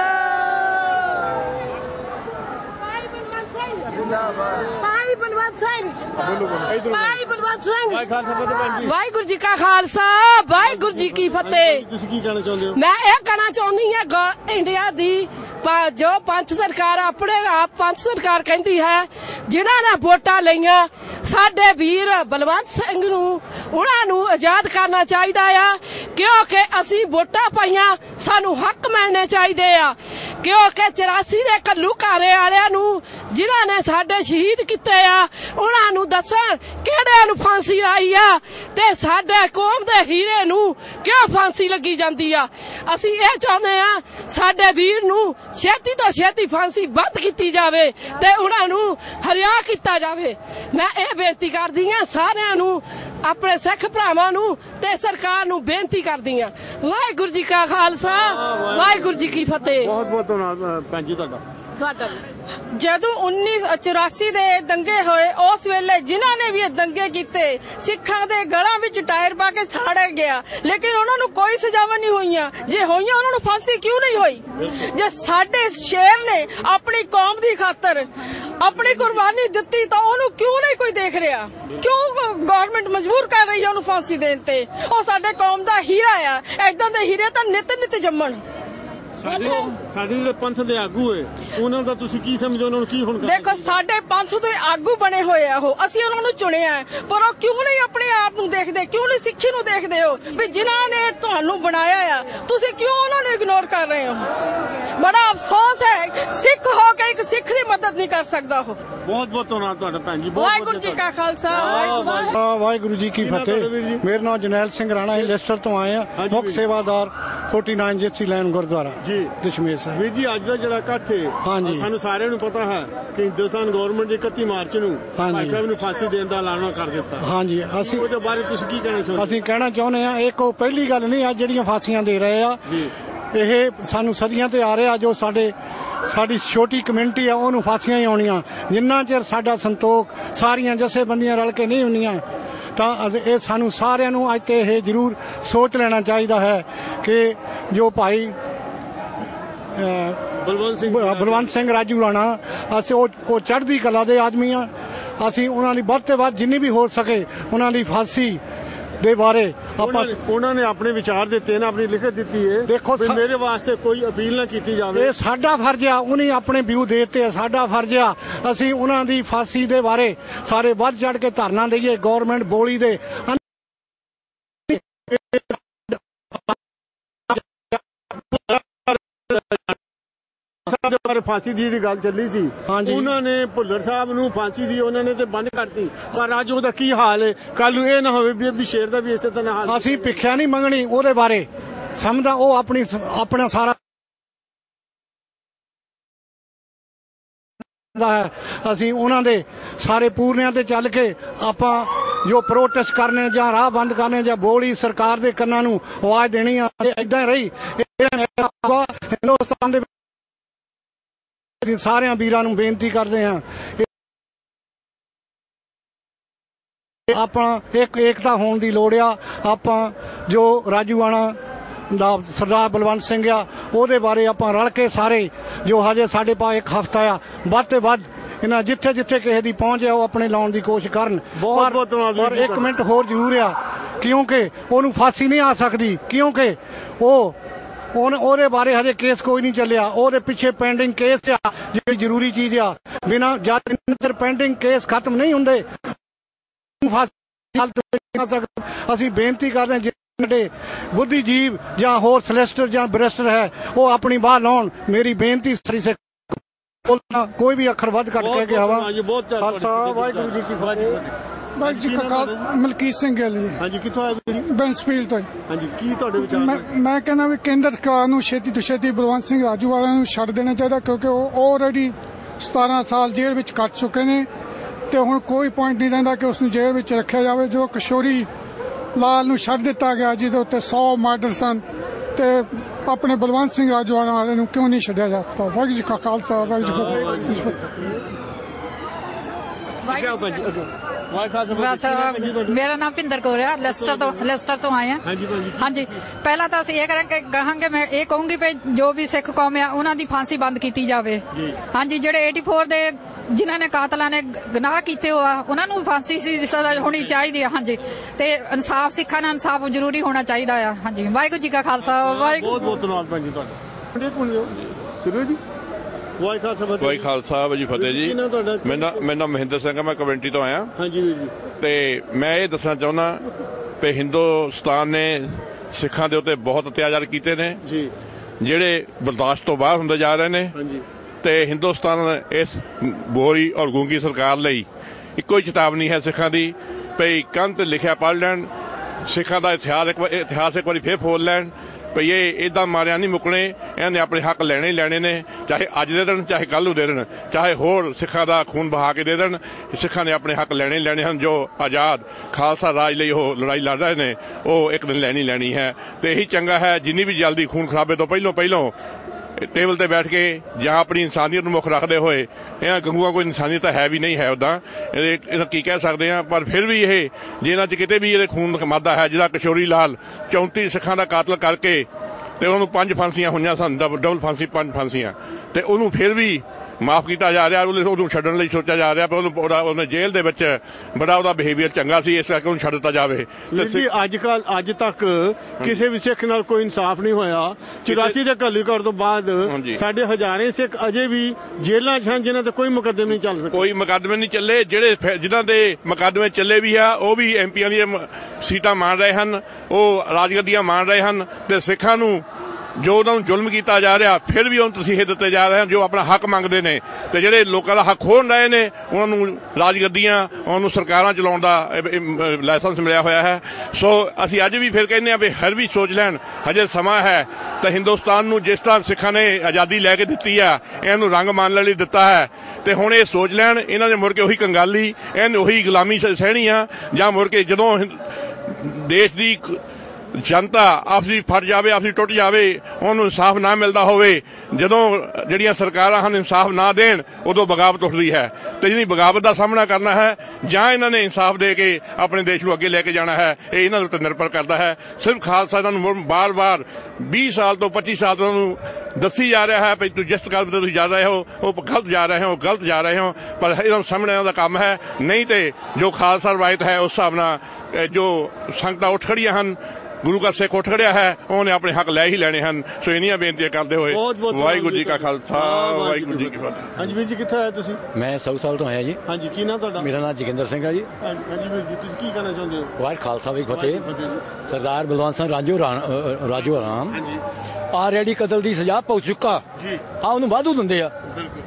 ਭਾਈ ਬਲਵੰਤ ਸਿੰਘ, ਭਾਈ ਬਲਵੰਤ ਸਿੰਘ ਵਾਹਿਗੁਰੂ ਜੀ ਕਾ ਖਾਲਸਾ ਵਾਹਿਗੁਰੂ ਜੀ ਕੀ ਫਤਿਹ। ਤੁਸੀਂ ਕੀ ਕਹਿਣਾ ਚਾਹੁੰਦੇ ਹੋ? ਮੈਂ ਇਹ ਕਹਿਣਾ ਚਾਹੁੰਦੀ ਹਾਂ ਇੰਡੀਆ ਦੀ ਜੋ ਪੰਜ ਸਰਕਾਰ ਆਪਣੇ ਆਪ ਪੰਜ ਸਰਕਾਰ ਕਹਿੰਦੀ ਹੈ ਜਿਨ੍ਹਾਂ ਨੇ ਵੋਟਾਂ ਲਈਆਂ ਸਾਡੇ ਵੀਰ ਬਲਵੰਤ ਸਿੰਘ ਨੂੰ ਉਹਨਾਂ ਨੂੰ ਆਜ਼ਾਦ ਕਰਨਾ ਚਾਹੀਦਾ ਆ ਕਿਉਂਕਿ ਅਸੀਂ ਵੋਟਾਂ ਪਾਈਆਂ ਸਾਨੂੰ ਹੱਕ ਮਿਲਣੇ ਚਾਹੀਦੇ ਆ ਕਿਉਂਕਿ ਚੁਰਾਸੀ ਦੇ ਘੱਲੂਘਾਰੇ ਵਾਲਿਆਂ ਨੂੰ ਜਿਨ੍ਹਾਂ ਨੇ ਸਾਡੇ ਸ਼ਹੀਦ ਕੀਤੇ ਆ ਉਹਨਾਂ ਨੂੰ ਦੱਸਣ ਕਿਹੜਿਆਂ ਨੂੰ ਫਾਂਸੀ ਲਾਈ ਆ ਤੇ ਸਾਡੇ ਕੌਮ ਦੇ ਹੀਰੇ ਨੂੰ ਕਿਉਂ ਫਾਂਸੀ ਲੱਗੀ ਜਾਂਦੀ ਆ। ਅਸੀਂ ਇਹ ਚਾਹੁੰਦੇ ਆ ਸਾਡੇ ਵੀਰ ਨੂੰ ਛੇਤੀ ਤੋਂ ਛੇਤੀ ਫਾਂਸੀ ਬੰਦ ਕੀਤੀ ਜਾਵੇ ਤੇ ਉਹਨਾਂ ਨੂੰ ਹਰਿਆ ਕੀਤਾ ਜਾਵੇ। ਮੈਂ ਇਹ ਬੇਨਤੀ ਕਰਦੀ ਆ ਸਾਰਿਆਂ ਨੂੰ ਆਪਣੇ ਸਿੱਖ ਭਰਾਵਾਂ ਨੂੰ ਤੇ ਸਰਕਾਰ ਨੂੰ ਬੇਨਤੀ ਕਰਦੀ ਆ। ਵਾਹਿਗੁਰੂ ਜੀ ਕਾ ਖਾਲਸਾ ਵਾਹਿਗੁਰੂ ਜੀ ਕੀ ਫਤਿਹ। ਬਹੁਤ ਬਹੁਤ ਧੰਨਵਾਦ ਭੈਣ ਜੀ ਤੁਹਾਡਾ। ਜਦੋਂ ਉੱਨੀ ਚੁਰਾਸੀ ਦੇ ਦੰਗੇ ਹੋਏ ਉਸ ਵੇਲੇ ਜਿਨ੍ਹਾਂ ਨੇ ਵੀ ਇਹ ਦੰਗੇ ਕੀਤੇ ਸਿੱਖਾਂ ਦੇ ਗਲਾਂ ਵਿੱਚ ਟਾਇਰ ਪਾ ਕੇ ਸਾੜਿਆ ਗਿਆ ਲੇਕਿਨ ਉਹਨਾਂ ਨੂੰ ਕੋਈ ਸਜ਼ਾਵਾਂ ਨਹੀਂ ਹੋਈਆਂ। ਜੇ ਹੋਈਆਂ ਉਹਨਾਂ ਨੂੰ ਫਾਂਸੀ ਕਿਉਂ ਨਹੀਂ ਹੋਈ? ਜੇ ਸਾਡੇ ਸ਼ੇਰ ਨੇ ਆਪਣੀ ਕੌਮ ਦੀ ਖਾਤਰ ਆਪਣੀ ਕੁਰਬਾਨੀ ਦਿੱਤੀ ਤਾਂ ਉਹਨੂੰ ਕਿਉਂ ਨਹੀਂ ਕੋਈ ਦੇਖ ਰਿਹਾ? ਕਿਉਂ ਗਵਰਨਮੈਂਟ ਮਜਬੂਰ ਕਰ ਰਹੀ ਹੈ ਉਹਨੂੰ ਫਾਂਸੀ ਦੇਣ ਤੇ? ਉਹ ਸਾਡੇ ਕੌਮ ਦਾ ਹੀਰਾ ਆ। ਏਦਾਂ ਦੇ ਹੀਰੇ ਤਾਂ ਨਿਤ ਨਿਤ ਜੰਮਣ। ਸਾਡੇ ਸਾਡੇ ਜਿਹੜੇ ਪੰਥ ਦੇ ਆਗੂ ਏ ਉਹਨਾਂ ਦਾ ਤੁਸੀਂ ਕੀ ਸਮਝੋ? ਉਹਨਾਂ ਨੂੰ ਕੀ ਹੁਣ ਦੇਖੋ ਸਾਡੇ ਪੰਥ ਦੇ ਆਗੂ ਬਣੇ ਹੋਏ ਆ ਉਹ ਅਸੀਂ ਉਹਨਾਂ ਨੂੰ ਚੁਣਿਆ ਪਰ ਉਹ ਕਿਉਂ ਨਹੀਂ ਆਪਣੇ ਆਪ ਨੂੰ ਦੇਖਦੇ? ਕਿਉਂ ਨਹੀਂ ਸਿੱਖੀ ਨੂੰ ਦੇਖਦੇ ਹੋ ਵੀ ਜਿਨ੍ਹਾਂ ਨੇ ਤੁਹਾਨੂੰ ਬਣਾਇਆ ਆ ਤੁਸੀਂ ਕਿਉਂ ਉਹਨਾਂ ਨੂੰ ਇਗਨੋਰ ਕਰ ਰਹੇ ਹੋ? ਬੜਾ ਅਫਸੋਸ ਹੈ ਸਿੱਖ ਹੋ ਕੇ ਇੱਕ ਸਿੱਖ ਦੀ ਮਦਦ ਨਹੀਂ ਕਰ ਸਕਦਾ ਉਹ। ਬਹੁਤ ਬਹੁਤ ਧੰਨਵਾਦ ਤੁਹਾਡਾ ਭੈਣ ਜੀ। ਵਾਹਿਗੁਰੂ ਜੀ ਕਾ ਖਾਲਸਾ ਵਾਹਿਗੁਰੂ ਜੀ ਕੀ ਫਤਿਹ। ਮੇਰਾ ਨਾਮ ਜਰਨੈਲ ਸਿੰਘ ਰਾਣਾ ਹੈ ਲੈਸਟਰ ਤੋਂ ਆਏ ਆ ਮੁੱਖ ਸੇਵਾਦਾਰ ਉਨਤਾਲੀ ਜਿਪਸੀ ਲਾਈਨ ਗੁਰਦੁਆਰਾ ਜੀ ਦਸ਼ਮੇਸ਼ ਸਾਹਿਬ। ਵੀਰ ਜੀ ਅੱਜ ਦਾ ਜਿਹੜਾ ਇਕੱਠ ਹੈ ਹਾਂਜੀ ਸਾਨੂੰ ਸਾਰਿਆਂ ਨੂੰ ਪਤਾ ਹੈ ਕਿ ਹਿੰਦੁਸਤਾਨ ਗਵਰਨਮੈਂਟ ਇਕੱਤੀ ਮਾਰਚ ਨੂੰ ਭਾਈ ਸਾਹਿਬ ਨੂੰ ਫਾਂਸੀ ਦੇਣ ਦਾ ਐਲਾਨ ਕਰ ਦਿੱਤਾ। ਹਾਂਜੀ ਅਸੀਂ ਉਹਦੇ ਬਾਰੇ ਤੁਸੀਂ ਕੀ ਕਹਿਣਾ ਚਾਹੁੰਦੇ? ਅਸੀਂ ਕਹਿਣਾ ਚਾਹੁੰਦੇ ਆ ਇੱਕ ਉਹ ਪਹਿਲੀ ਗੱਲ ਨਹੀਂ ਆ ਜਿਹੜੀਆਂ ਫਾਂਸੀਆਂ ਦੇ ਰਹੇ ਆ ਇਹ ਸਾਨੂੰ ਸਦੀਆਂ ਤੇ ਆ ਰਿਹਾ ਜੋ ਸਾਡੇ ਸਾਡੀ ਛੋਟੀ ਕਮਿਊਨਿਟੀ ਆ ਉਹਨੂੰ ਫਾਂਸੀਆਂ ਹੀ ਆਉਣੀਆਂ ਜਿੰਨਾ ਚਿਰ ਸਾਡਾ ਸੰਤੋਖ ਸਾਰੀਆਂ ਜਥੇਬੰਦੀਆਂ ਰਲ ਕੇ ਨਹੀਂ ਹੁੰਦੀਆਂ ਤਾਂ ਇਹ ਸਾਨੂੰ ਸਾਰਿਆਂ ਨੂੰ ਅੱਜ ਤੇ ਇਹ ਜ਼ਰੂਰ ਸੋਚ ਲੈਣਾ ਚਾਹੀਦਾ ਹੈ ਕਿ ਜੋ ਭਾਈ ਬਲਵੰਤ ਸਿੰਘ ਬਲਵੰਤ ਸਿੰਘ ਰਾਜੂ ਰਾਣਾ ਅਸੀਂ ਉਹ ਚੜ੍ਹਦੀ ਕਲਾ ਦੇ ਆਦਮੀ ਆ ਅਸੀਂ ਉਹਨਾਂ ਲਈ ਵੱਧ ਤੋਂ ਵੱਧ ਜਿੰਨੀ ਵੀ ਹੋ ਸਕੇ ਉਹਨਾਂ ਦੀ ਫਾਂਸੀ ਦੇ ਬਾਰੇ ਆਪਾਂ ਉਹਨਾਂ ਨੇ ਆਪਣੇ ਵਿਚਾਰ ਦਿੱਤੇ ਨੇ ਆਪਣੀ ਲਿਖਤ ਦਿੱਤੀ ਹੈ। ਦੇਖੋ ਮੇਰੇ ਵਾਸਤੇ ਕੋਈ ਅਪੀਲ ਨਾ ਕੀਤੀ ਜਾਵੇ ਇਹ ਸਾਡਾ ਫਰਜ਼ ਆ। ਉਹਨੇ ਆਪਣੇ ਵਿਊ ਦੇ ਦਿੱਤੇ ਆ ਸਾਡਾ ਫਰਜ਼ ਆ ਅਸੀਂ ਉਹਨਾਂ ਦੀ ਫਾਂਸੀ ਦੇ ਬਾਰੇ ਸਾਰੇ ਵੱਧ ਚੜ ਕੇ ਧਰਨਾ ਦਈਏ। ਗਵਰਨਮੈਂਟ ਬੋਲੀ ਦੇ ਫਾਂਸੀ ਦੀ ਜਿਹੜੀ ਗੱਲ ਚੱਲੀ ਸੀ ਉਹਨਾਂ ਨੇ ਭੁੱਲਰ ਸਾਹਿਬ ਨੂੰ ਫਾਂਸੀ ਦੀ ਉਹਨਾਂ ਨੇ ਤੇ ਬੰਦ ਕਰਤੀ ਪਰ ਅੱਜ ਉਹਦਾ ਕੀ ਹਾਲ ਹੈ? ਕੱਲ ਨੂੰ ਇਹ ਨਾ ਹੋਵੇ ਵੀ ਸ਼ੇਰ ਦਾ ਵੀ ਇਸੇ ਤਰ੍ਹਾਂ ਹਾਲ। ਅਸੀਂ ਭਿੱਖਿਆ ਨਹੀਂ ਮੰਗਣੀ ਉਹਦੇ ਬਾਰੇ ਸਮਝਦਾ ਉਹ ਆਪਣੀ ਆਪਣਾ ਸਾਰਾ ਅਸੀਂ ਉਹਨਾਂ ਦੇ ਸਾਰੇ ਪੂਰਨਿਆਂ ਤੇ ਚੱਲ ਕੇ ਆਪਾਂ ਜੋ ਪ੍ਰੋਟੈਸਟ ਕਰਨੇ ਜਾਂ ਰਾਹ ਬੰਦ ਕਰਨੇ ਜਾਂ ਬੋਲੀ ਸਰਕਾਰ ਦੇ ਕੰਨਾਂ ਨੂੰ ਆਵਾਜ਼ ਦੇਣੀ ਆ ਏਦਾਂ ਰਹੀ ਹਿੰਦੁਸਤਾਨ ਦੇ ਅਸੀਂ ਸਾਰਿਆਂ ਵੀਰਾਂ ਨੂੰ ਬੇਨਤੀ ਕਰਦੇ ਹਾਂ ਆਪਾਂ ਇੱਕ ਏਕਤਾ ਹੋਣ ਦੀ ਲੋੜ ਆ। ਆਪਾਂ ਜੋ ਰਾਜੂਆਣਾ ਦਾ ਸਰਦਾਰ ਬਲਵੰਤ ਸਿੰਘ ਆ ਉਹਦੇ ਬਾਰੇ ਆਪਾਂ ਰਲ ਕੇ ਸਾਰੇ ਜੋ ਹਜੇ ਸਾਡੇ ਪਾ ਇੱਕ ਹਫ਼ਤਾ ਆ ਵੱਧ ਤੋਂ ਵੱਧ ਇਹਨਾਂ ਜਿੱਥੇ ਜਿੱਥੇ ਕਿਸੇ ਦੀ ਪਹੁੰਚ ਆ ਉਹ ਆਪਣੇ ਲਾਉਣ ਦੀ ਕੋਸ਼ਿਸ਼ ਕਰਨ। ਬਹੁਤ ਬਹੁਤ ਪਰ ਇੱਕ ਮਿੰਟ ਹੋਰ ਜ਼ਰੂਰ ਆ ਕਿਉਂਕਿ ਉਹਨੂੰ ਫਾਂਸੀ ਨਹੀਂ ਆ ਸਕਦੀ ਕਿਉਂਕਿ ਉਹ ਉਹਦੇ ਬਾਰੇ ਹਜੇ ਕੇਸ ਕੋਈ ਨਹੀਂ ਚੱਲਿਆ। ਉਹਦੇ ਪਿੱਛੇ ਪੈਂਡਿੰਗ ਕੇਸ ਆ ਜਿਹੜੀ ਜ਼ਰੂਰੀ ਚੀਜ਼ ਆ ਬਿਨਾਂ ਜਦ ਪੈਂਡਿੰਗ ਕੇਸ ਖਤਮ ਨਹੀਂ ਹੁੰਦੇ ਅਸੀਂ ਬੇਨਤੀ ਕਰਦੇ ਹਾਂ ਜਿਹੜੇ ਬੁੱਧੀਜੀਵ ਜਾਂ ਹੋਰ ਸਲੈਸਟਰ ਜਾਂ ਬਰੈਸਟਰ ਹੈ ਉਹ ਆਪਣੀ ਬਾਹ ਲਾਉਣ। ਮੇਰੀ ਬੇਨਤੀ ਸਾਰੀ ਸੇ ਕੋਈ ਵੀ ਅੱਖਰ ਵੱਧ ਕੱਟ ਕੇ ਗਿਆ ਵਾ। ਵਾਹਿਗੁਰੂ ਜੀ ਕੀ ਫਤਿਹ। ਵਾਹਿਗੁਰੂ ਜੀ ਕਾ ਖਾਲਸਾ। ਮਲਕੀਤ ਸਿੰਘ ਗਿੱਲ ਜੀ। ਹਾਂਜੀ ਕਿੱਥੋਂ ਆਏ ਜੀ? ਬੈਂਸਫੀਲਡ ਤੋਂ। ਹਾਂਜੀ ਕੀ ਤੁਹਾਡੇ ਵਿਚਾਰ? ਮੈਂ ਕਹਿੰਦਾ ਵੀ ਕੇਂਦਰ ਸਰਕਾਰ ਨੂੰ ਛੇਤੀ ਤੋਂ ਛੇਤੀ ਬਲਵੰਤ ਸਿੰਘ ਰਾਜੂ ਵਾਲਿਆਂ ਨੂੰ ਛੱਡ ਦੇਣਾ ਚਾਹੀਦਾ ਕਿਉਂਕਿ ਉਹ ਆਲਰੇਡੀ ਸਤਾਰਾਂ ਸਾਲ ਜੇਲ੍ਹ ਵਿੱਚ ਕੱਟ ਚੁੱਕੇ ਨੇ ਤੇ ਹੁਣ ਕੋਈ ਪੁਆਇੰਟ ਨਹੀਂ ਰਹਿੰਦਾ ਕਿ ਉਸ ਨੂੰ ਜੇਲ੍ਹ ਵਿੱਚ ਰੱਖਿਆ ਜਾਵੇ। ਜੋ ਕਿਸ਼ੋਰੀ ਲਾਲ ਨੂੰ ਛੱਡ ਦਿੱਤਾ ਗਿਆ ਜਿਹਦੇ ਉੱਤੇ ਸੌ ਮਰਡਰ ਸਨ ਤੇ ਆਪਣੇ ਬਲਵੰਤ ਸਿੰਘ ਰਾਜੂ ਵਾਲੇ ਨੂੰ ਕਿਉਂ ਨਹੀਂ ਛੱਡਿਆ ਜਾ ਸਕਦਾ? ਵਾਹਿਗੁਰੂ ਜੀ ਕਾ ਖਾਲਸਾ ਵਾਹਿਗੁਰੂ ਜੀ ਕੀ ਫਤਿਹ। मेरा नाम पिंदर कौर है, लेस्टर तो लेस्टर तो आए हैं। हाँ जी, पहला तो असं ये कहांगे, मैं ये कहूंगी भी जो भी सिख कौम है उन्हों की फांसी बंद की जाए। हाँ जी, जेडे एटी फोर दे जिन्हों ने कातलों ने गुनाह किए हो उन्होंने फांसी सजा होनी चाहिए। हाँ जी, ते इंसाफ सिखा ना इंसाफ जरूरी होना चाहिए। हाँ जी, वाहिगुरू जी का खालसा वाहिगुरू जी ਵਾਹਿ ਖਾਲਸਾ ਜੀ ਫਤਿਹ ਜੀ। ਮੇਰਾ ਮੇਰਾ ਨਾਮ ਮਹਿੰਦਰ ਸਿੰਘ ਹੈ, ਮੈਂ ਕਮੈਂਟਰੀ ਤੋਂ ਆਇਆ। ਹਾਂਜੀ ਵੀਰ ਜੀ। ਤੇ ਮੈਂ ਇਹ ਦੱਸਣਾ ਚਾਹੁੰਦਾ ਕਿ ਹਿੰਦੁਸਤਾਨ ਨੇ ਸਿੱਖਾਂ ਦੇ ਉੱਤੇ ਬਹੁਤ ਅਤਿਆਚਾਰ ਕੀਤੇ ਨੇ ਜੀ, ਜਿਹੜੇ ਬਰਦਾਸ਼ਤ ਤੋਂ ਬਾਹਰ ਹੁੰਦੇ ਜਾ ਰਹੇ ਨੇ। ਹਾਂਜੀ, ਤੇ ਹਿੰਦੁਸਤਾਨ ਇਸ ਬੋਰੀ ਔਰ ਗੂੰਗੀ ਸਰਕਾਰ ਲਈ ਇੱਕੋ ਹੀ ਚੇਤਾਵਨੀ ਹੈ ਸਿੱਖਾਂ ਦੀ ਵੀ ਕੰਧ ਤੇ ਲਿਖਿਆ ਪੜ੍ਹ ਲੈਣ, ਸਿੱਖਾਂ ਦਾ ਇਤਿਹਾਸ ਇੱਕ ਇਤਿਹਾਸ ਇੱਕ ਵਾਰੀ ਫੇਰ ਫੋਲ ਲੈਣ ਵੀ ਇਹ ਇਦਾਂ ਮਾਰਿਆ ਨਹੀਂ ਮੁੱਕਣੇ, ਇਹਨਾਂ ਨੇ ਆਪਣੇ ਹੱਕ ਲੈਣੇ ਹੀ ਲੈਣੇ ਨੇ, ਚਾਹੇ ਅੱਜ ਦੇ ਦੇਣ ਚਾਹੇ ਕੱਲ੍ਹ ਨੂੰ ਦੇ ਦੇਣ, ਚਾਹੇ ਹੋਰ ਸਿੱਖਾਂ ਦਾ ਖੂਨ ਬਹਾ ਕੇ ਦੇ ਦੇਣ। ਸਿੱਖਾਂ ਨੇ ਆਪਣੇ ਹੱਕ ਲੈਣੇ ਹੀ ਲੈਣੇ ਹਨ। ਜੋ ਆਜ਼ਾਦ ਖਾਲਸਾ ਰਾਜ ਲਈ ਉਹ ਲੜਾਈ ਲੜ ਰਹੇ ਨੇ ਉਹ ਇੱਕ ਦਿਨ ਲੈਣੀ ਲੈਣੀ ਹੈ। ਤੇ ਇਹੀ ਚੰਗਾ ਹੈ ਜਿੰਨੀ ਵੀ ਜਲਦੀ ਖੂਨ ਖਰਾਬੇ ਤੋਂ ਪਹਿਲੋਂ ਪਹਿਲੋਂ ਟੇਬਲ ਤੇ ਬੈਠ ਕੇ ਜਾਂ ਆਪਣੀ ਇਨਸਾਨੀਅਤ ਨੂੰ ਮੁੱਖ ਰੱਖਦੇ ਹੋਏ, ਇਹਨਾਂ ਗੰਗੂਆਂ ਕੋਈ ਇਨਸਾਨੀਅਤ ਤਾਂ ਹੈ ਵੀ ਨਹੀਂ ਹੈ ਉੱਦਾਂ, ਇਹਦਾ ਕੀ ਕਹਿ ਸਕਦੇ ਹਾਂ, ਪਰ ਫਿਰ ਵੀ ਇਹ ਜੇ ਇਹਨਾਂ 'ਚ ਕਿਤੇ ਵੀ ਇਹਦੇ ਖੂਨ ਮਾਦਾ ਹੈ, ਜਿਹਦਾ ਕਿਸ਼ੋਰੀ ਲਾਲ ਚੌਂਤੀ ਸਿੱਖਾਂ ਦਾ ਕਾਤਲ ਕਰਕੇ ਤੇ ਉਹਨੂੰ ਪੰਜ ਫਾਂਸੀਆਂ ਹੋਈਆਂ ਸਨ, ਡਬਲ ਫਾਂਸੀ ਪੰਜ ਫਾਂਸੀਆਂ, ਤੇ ਉਹਨੂੰ ਫਿਰ ਵੀ ਮਾਫ ਕੀਤਾ ਜਾ ਰਿਹਾ, ਉਹਨੂੰ ਛੱਡਣ ਲਈ ਸੋਚਿਆ ਜਾ ਰਿਹਾ, ਪਰ ਉਹਨੂੰ ਉਹਨੇ ਜੇਲ੍ਹ ਦੇ ਵਿੱਚ ਬੜਾ ਉਹਦਾ ਬਿਹੇਵੀਅਰ ਚੰਗਾ ਸੀ, ਇਸ ਕਰਕੇ ਉਹਨੂੰ ਛੱਡ ਦਿੱਤਾ ਜਾਵੇ। ਜੀ ਅੱਜ ਕੱਲ ਅੱਜ ਤੱਕ ਕਿਸੇ ਵੀ ਸਿੱਖ ਨਾਲ ਕੋਈ ਇਨਸਾਫ ਨਹੀਂ ਹੋਇਆ। ਚੁਰਾਸੀ ਦੇ ਘੱਲੀਕੋਟ ਤੋਂ ਬਾਅਦ ਸਾਡੇ ਹਜ਼ਾਰੇ ਸਿੱਖ ਅਜੇ ਵੀ ਜੇਲ੍ਹਾਂ 'ਚ ਹਨ, ਜਿਨ੍ਹਾਂ ਤੇ ਕੋਈ ਮੁਕੱਦਮੇ ਨਹੀਂ ਚੱਲ ਸਕੇ। ਕੋਈ ਮੁਕੱਦਮੇ ਨਹੀਂ ਚੱਲੇ, ਜਿਹੜੇ ਜਿਨ੍ਹਾਂ ਦੇ ਮੁਕੱਦਮੇ ਚੱਲੇ ਵੀ ਆ ਉਹ ਵੀ ਐਮਪੀਆਂ ਦੀਆਂ ਸੀਟਾਂ ਮਾਣ ਰਹੇ ਹਨ, ਉਹ ਰਾਜਗੱਦੀਆਂ ਮਾਣ ਰਹੇ ਹਨ, ਤੇ ਸਿੱਖਾਂ ਨੂੰ ਜੋ ਉਹਨਾਂ ਨੂੰ ਜ਼ੁਲਮ ਕੀਤਾ ਜਾ ਰਿਹਾ ਫਿਰ ਵੀ ਉਹਨੂੰ ਤਸੀਹੇ ਦਿੱਤੇ ਜਾ ਰਹੇ ਹਨ ਜੋ ਆਪਣਾ ਹੱਕ ਮੰਗਦੇ ਨੇ, ਤੇ ਜਿਹੜੇ ਲੋਕਾਂ ਦਾ ਹੱਕ ਖੋਹਣ ਰਹੇ ਨੇ ਉਹਨਾਂ ਨੂੰ ਰਾਜਗੱਦੀਆਂ ਉਹਨੂੰ ਸਰਕਾਰਾਂ ਚਲਾਉਣ ਦਾ ਲਾਇਸੈਂਸ ਮਿਲਿਆ ਹੋਇਆ ਹੈ। ਸੋ ਅਸੀਂ ਅੱਜ ਵੀ ਫਿਰ ਕਹਿੰਦੇ ਹਾਂ ਵੀ ਹਰ ਵੀ ਸੋਚ ਲੈਣ, ਹਜੇ ਸਮਾਂ ਹੈ ਤਾਂ ਹਿੰਦੁਸਤਾਨ ਨੂੰ ਜਿਸ ਤਰ੍ਹਾਂ ਸਿੱਖਾਂ ਨੇ ਆਜ਼ਾਦੀ ਲੈ ਕੇ ਦਿੱਤੀ ਆ, ਇਹਨੂੰ ਰੰਗ ਮਾਨਣ ਲਈ ਦਿੱਤਾ ਹੈ, ਤੇ ਹੁਣ ਇਹ ਸੋਚ ਲੈਣ ਇਹਨਾਂ ਨੇ ਮੁੜ ਕੇ ਉਹੀ ਕੰਗਾਲੀ ਇਹਨੇ ਉਹੀ ਗੁਲਾਮੀ ਸਹਿਣੀ ਆ, ਜਾਂ ਮੁੜ ਕੇ ਜਦੋਂ ਦੇਸ਼ ਦੀ ਜਨਤਾ ਆਪਸੀ ਫਟ ਜਾਵੇ, ਆਪਸੀ ਟੁੱਟ ਜਾਵੇ, ਉਹਨੂੰ ਇਨਸਾਫ ਨਾ ਮਿਲਦਾ ਹੋਵੇ, ਜਦੋਂ ਜਿਹੜੀਆਂ ਸਰਕਾਰਾਂ ਹਨ ਇਨਸਾਫ ਨਾ ਦੇਣ ਉਦੋਂ ਬਗਾਵਤ ਉੱਠਦੀ ਹੈ, ਤੇ ਜਿਹਦੀ ਬਗਾਵਤ ਦਾ ਸਾਹਮਣਾ ਕਰਨਾ ਹੈ ਜਾਂ ਇਹਨਾਂ ਨੇ ਇਨਸਾਫ ਦੇ ਕੇ ਆਪਣੇ ਦੇਸ਼ ਨੂੰ ਅੱਗੇ ਲੈ ਕੇ ਜਾਣਾ ਹੈ, ਇਹ ਇਹਨਾਂ ਦੇ ਉੱਤੇ ਨਿਰਭਰ ਕਰਦਾ ਹੈ। ਸਿਰਫ ਖਾਲਸਾ ਇਹਨਾਂ ਨੂੰ ਬਾਰ ਬਾਰ ਵੀਹ ਸਾਲ ਤੋਂ ਪੱਚੀ ਸਾਲ ਤੋਂ ਉਹਨੂੰ ਦੱਸੀ ਜਾ ਰਿਹਾ ਹੈ ਵੀ ਤੂੰ ਜਿਸ ਗੱਲ ਤੇ ਤੁਸੀਂ ਜਾ ਰਹੇ ਹੋ ਉਹ ਗਲਤ ਜਾ ਰਹੇ ਹੋ ਗਲਤ ਜਾ ਰਹੇ ਹੋ, ਪਰ ਇਹਨਾਂ ਨੂੰ ਸਾਹਮਣੇ ਦਾ ਕੰਮ ਹੈ ਨਹੀਂ, ਤੇ ਜੋ ਖਾਲਸਾ ਰਵਾਇਤ ਹੈ ਉਸ ਹਿਸਾਬ ਨਾਲ ਜੋ ਸੰਗਤਾਂ ਉੱਠ ਖੜੀਆਂ ਹਨ, ਗੁਰੂ ਕਾ ਸਿੱਖ ਉੱਠ ਖੜਿਆ ਹੈ, ਉਹਨੇ ਆਪਣੇ ਹੱਕ ਲੈ ਹੀ ਲੈਣੇ ਹਨ। ਸੋ ਇੰਨੀਆਂ ਬੇਨਤੀਆਂ ਕਰਦੇ ਹੋਏ ਵਾਹਿਗੁਰੂ ਜੀ ਕਾ ਖਾਲਸਾ ਵਾਹਿਗੁਰੂ ਜੀ ਕੀ ਫਤਿਹ। ਹਾਂਜੀ ਵੀਰ ਜੀ, ਕਿੱਥੇ ਆਏ ਤੁਸੀਂ? ਮੈਂ ਸੌ ਸਾਲ ਤੋਂ ਆਇਆ ਜੀ। ਹਾਂਜੀ, ਕੀ ਨਾਮ ਤੁਹਾਡਾ? ਮੇਰਾ ਨਾਮ ਜੋਗਿੰਦਰ ਸਿੰਘ ਹੈ ਜੀ। ਹਾਂਜੀ ਵੀਰ ਜੀ, ਤੁਸੀਂ ਕੀ ਕਹਿਣਾ ਚਾਹੁੰਦੇ ਹੋ? ਵਾਹਿਗੁਰੂ ਖਾਲਸਾ ਵਾਹਿਗੁਰੂ ਫਤਿਹ। ਸਰਦਾਰ ਬਲਵੰਤ ਸਿੰਘ ਰਾਜੋ ਰਾਜੋ ਆਰਾਮ ਆਲਰੇਡੀ ਕਤਲ ਦੀ ਸਜ਼ਾ ਭੁਗਤ ਚੁੱਕਾ ਜੀ, ਆ ਉਹਨੂੰ ਵਾਧੂ ਦਿੰਦੇ ਆ।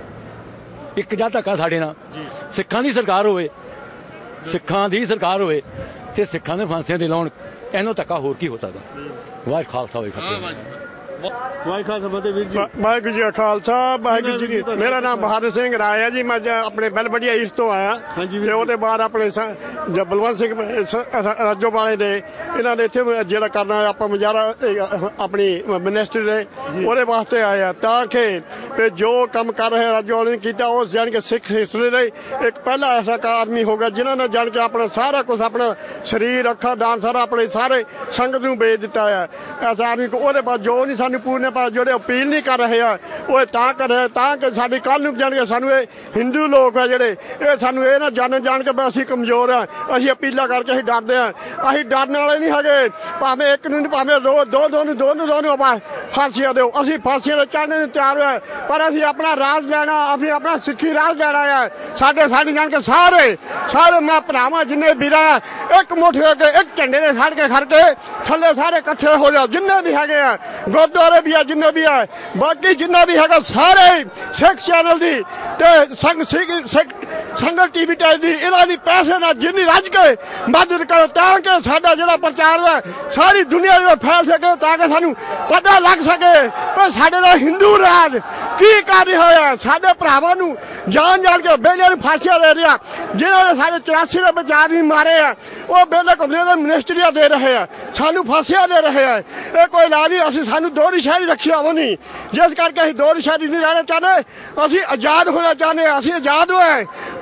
ਇੱਕ ਜਾਂ ਧੱਕਾ ਸਾਡੇ ਨਾਲ ਸਿੱਖਾਂ ਦੀ ਸਰਕਾਰ ਹੋਵੇ, ਸਿੱਖਾਂ ਦੀ ਸਰਕਾਰ ਹੋਵੇ ਤੇ ਸਿੱਖਾਂ ਦੇ ਫਾਂਸੀਆਂ ਦੇ ਲਾਉਣ, ਇਹਨੂੰ ਧੱਕਾ ਹੋਰ ਕੀ ਹੋ ਸਕਦਾ। ਵਾਹਿਗੁਰੂ ਖਾਲਸਾ ਵਾਹਿਗੁਰੂ ਫਤਿਹ। ਵਾਹਿਗੁਰੂ ਖਾਲਸਾ ਫਤਿਹ ਵੀਰ ਜੀ। ਵਾਹਿਗੁਰੂ ਜੀ ਕਾ ਖਾਲਸਾ ਵਾਹਿਗੁਰੂ ਜੀ ਕੀ ਫਤਿਹ। ਮੇਰਾ ਨਾਮ ਬਹਾਦਰ ਸਿੰਘ ਰਾਏ ਹੈ ਜੀ, ਮੈਂ ਆਪਣੇ ਬਲਬੜੀਆ ਈਸਟ ਤੋਂ ਆਇਆ, ਤੇ ਉਹਦੇ ਬਾਅਦ ਆਪਣੇ ਬਲਵੰਤ ਸਿੰਘ ਰਾਜੋ ਵਾਲੇ ਦੇ ਇਹਨਾਂ ਨੇ ਇੱਥੇ ਜਿਹੜਾ ਕਰਨਾ ਆਪਾਂ ਮੁਜ਼ਾਹਰਾ ਆਪਣੀ ਮਿਨਿਸਟਰੀ ਦੇ ਉਹਦੇ ਵਾਸਤੇ ਆਏ ਆ, ਤਾਂ ਕਿ ਜੋ ਕੰਮ ਕਰ ਰਹੇ ਰਾਜੋ ਵਾਲੇ ਨੇ ਕੀਤਾ ਉਸ ਜਾਣ ਕੇ ਸਿੱਖ ਹਿਸਟਰੀ ਲਈ ਇੱਕ ਪਹਿਲਾ ਐਸਾ ਆਦਮੀ ਹੋ ਗਿਆ ਜਿਨ੍ਹਾਂ ਨੇ ਜਾਣ ਕੇ ਆਪਣਾ ਸਾਰਾ ਕੁਝ ਆਪਣਾ ਸਰੀਰ ਅੱਖਾਂ ਦਾਨ ਸਾਰਾ ਆਪਣੇ ਸਾਰੇ ਸੰਗਤ ਨੂੰ ਵੇਚ ਦਿੱਤਾ ਹੈ। ਐਸਾ ਆਦਮੀ ਉਹਦੇ ਬਾਅਦ ਜੋ ਨਹੀਂ ਸਾਨੂੰ ਪੂਰਨੇ ਪਰ ਜਿਹੜੇ ਅਪੀਲ ਨਹੀਂ ਕਰ ਰਹੇ ਆ ਉਹ ਤਾਂ ਕਰ ਰਹੇ ਤਾਂ ਕਿ ਸਾਡੀ ਕੱਲ ਨੂੰ ਜਾਣਗੇ ਸਾਨੂੰ ਇਹ ਹਿੰਦੂ ਲੋਕ ਆ ਜਿਹੜੇ ਇਹ ਸਾਨੂੰ ਇਹ ਨਾ ਜਾਣ ਜਾਣ ਕੇ ਅਸੀਂ ਕਮਜ਼ੋਰ ਆ, ਅਸੀਂ ਅਪੀਲਾਂ ਕਰਕੇ ਅਸੀਂ ਡਰਦੇ ਆ। ਅਸੀਂ ਡਰਨ ਵਾਲੇ ਨਹੀਂ ਹੈਗੇ, ਭਾਵੇਂ ਇੱਕ ਨੂੰ ਨਹੀਂ ਭਾਵੇਂ ਦੋ ਦੋ ਦੋ ਨੂੰ ਦੋ ਨੂੰ ਦੋ ਨੂੰ ਆਪਾਂ ਫਾਂਸੀਆਂ ਦਿਓ, ਅਸੀਂ ਫਾਂਸੀਆਂ ਦੇ ਚੜ੍ਹਨੇ ਨੂੰ ਤਿਆਰ ਹੋਏ, ਪਰ ਅਸੀਂ ਆਪਣਾ ਰਾਜ ਲੈਣਾ, ਅਸੀਂ ਆਪਣਾ ਸਿੱਖੀ ਰਾਜ ਲੈਣਾ ਆ। ਸਾਡੇ ਸਾਡੇ ਜਾਣ ਕੇ ਸਾਰੇ ਸਾਰੇ ਮਾਂ ਭਰਾਵਾਂ ਜਿੰਨੇ ਵੀਰਾਂ ਇੱਕ ਮੁੱਠ ਹੋ ਕੇ ਇੱਕ ਝੰਡੇ ਦੇ ਖੜ ਕੇ ਖੜ ਕੇ ਥੱਲੇ ਸਾਰੇ ਇਕੱਠੇ ਹੋ ਜਾਓ, ਜਿੰਨੇ ਵੀ ਹੈਗੇ ਆ ਗੁਰਦੁਆਰੇ ਵੀ ਆ ਜਿੰਨੇ ਵੀ ਆ, ਬਾਕੀ ਜਿੰਨਾ ਵੀ ਹੈਗਾ ਸਾਰੇ ਸਿੱਖ ਚੈਨਲ ਦੀ ਤੇ ਸੰਗ ਸੰਗਤ ਟੀਵੀ ਟਾਈਪ ਦੀ ਇਹਨਾਂ ਦੀ ਪੈਸੇ ਨਾਲ ਜਿੰਨੀ ਰੱਜ ਕੇ ਮਦਦ ਕਰੋ ਤਾਂ ਕਿ ਸਾਡਾ ਜਿਹੜਾ ਪ੍ਰਚਾਰ ਹੈ ਸਾਰੀ ਦੁਨੀਆ ਵਿੱਚ ਫੈਲ ਸਕੇ, ਤਾਂ ਕਿ ਸਾਨੂੰ ਪਤਾ ਲੱਗ ਸਕੇ ਕਿ ਸਾਡੇ ਦਾ ਹਿੰਦੂ ਰਾਜ ਕੀ ਕਰ ਰਿਹਾ ਹੋਇਆ। ਸਾਡੇ ਭਰਾਵਾਂ ਨੂੰ ਜਾਣ ਜਾਣ ਕੇ ਬੇਲੇ ਨੂੰ ਫਾਂਸੀਆਂ ਦੇ ਰਿਹਾ, ਜਿਨ੍ਹਾਂ ਨੇ ਸਾਡੇ ਚੁਰਾਸੀ ਦੇ ਵਿੱਚ ਆਦਮੀ ਮਾਰੇ ਆ ਉਹ ਬੇਲੇ ਘੁੰਮਲੇ ਦੇ ਮਿਨਿਸਟਰੀਆਂ ਦੇ ਰਹੇ ਆ, ਸਾਨੂੰ ਫਾਂਸੀਆਂ ਦੇ ਰਹੇ ਆ। ਇਹ ਕੋਈ ਇਲਾਜ ਨਹੀਂ, ਅਸੀਂ ਸਾਨੂੰ ਦੋ ਨਿਸ਼ਾਨੀ ਰੱਖਿਆ ਉਹ ਨਹੀਂ, ਜਿਸ ਕਰਕੇ ਅਸੀਂ ਦੋ ਨਿਸ਼ਾਨੀ ਨਹੀਂ ਰਹਿਣਾ ਚਾਹੁੰਦੇ, ਅਸੀਂ ਆਜ਼ਾਦ ਹੋਣਾ ਚਾਹੁੰਦੇ ਹਾਂ। ਅਸੀਂ ਆਜ਼ਾਦ ਹੋਏ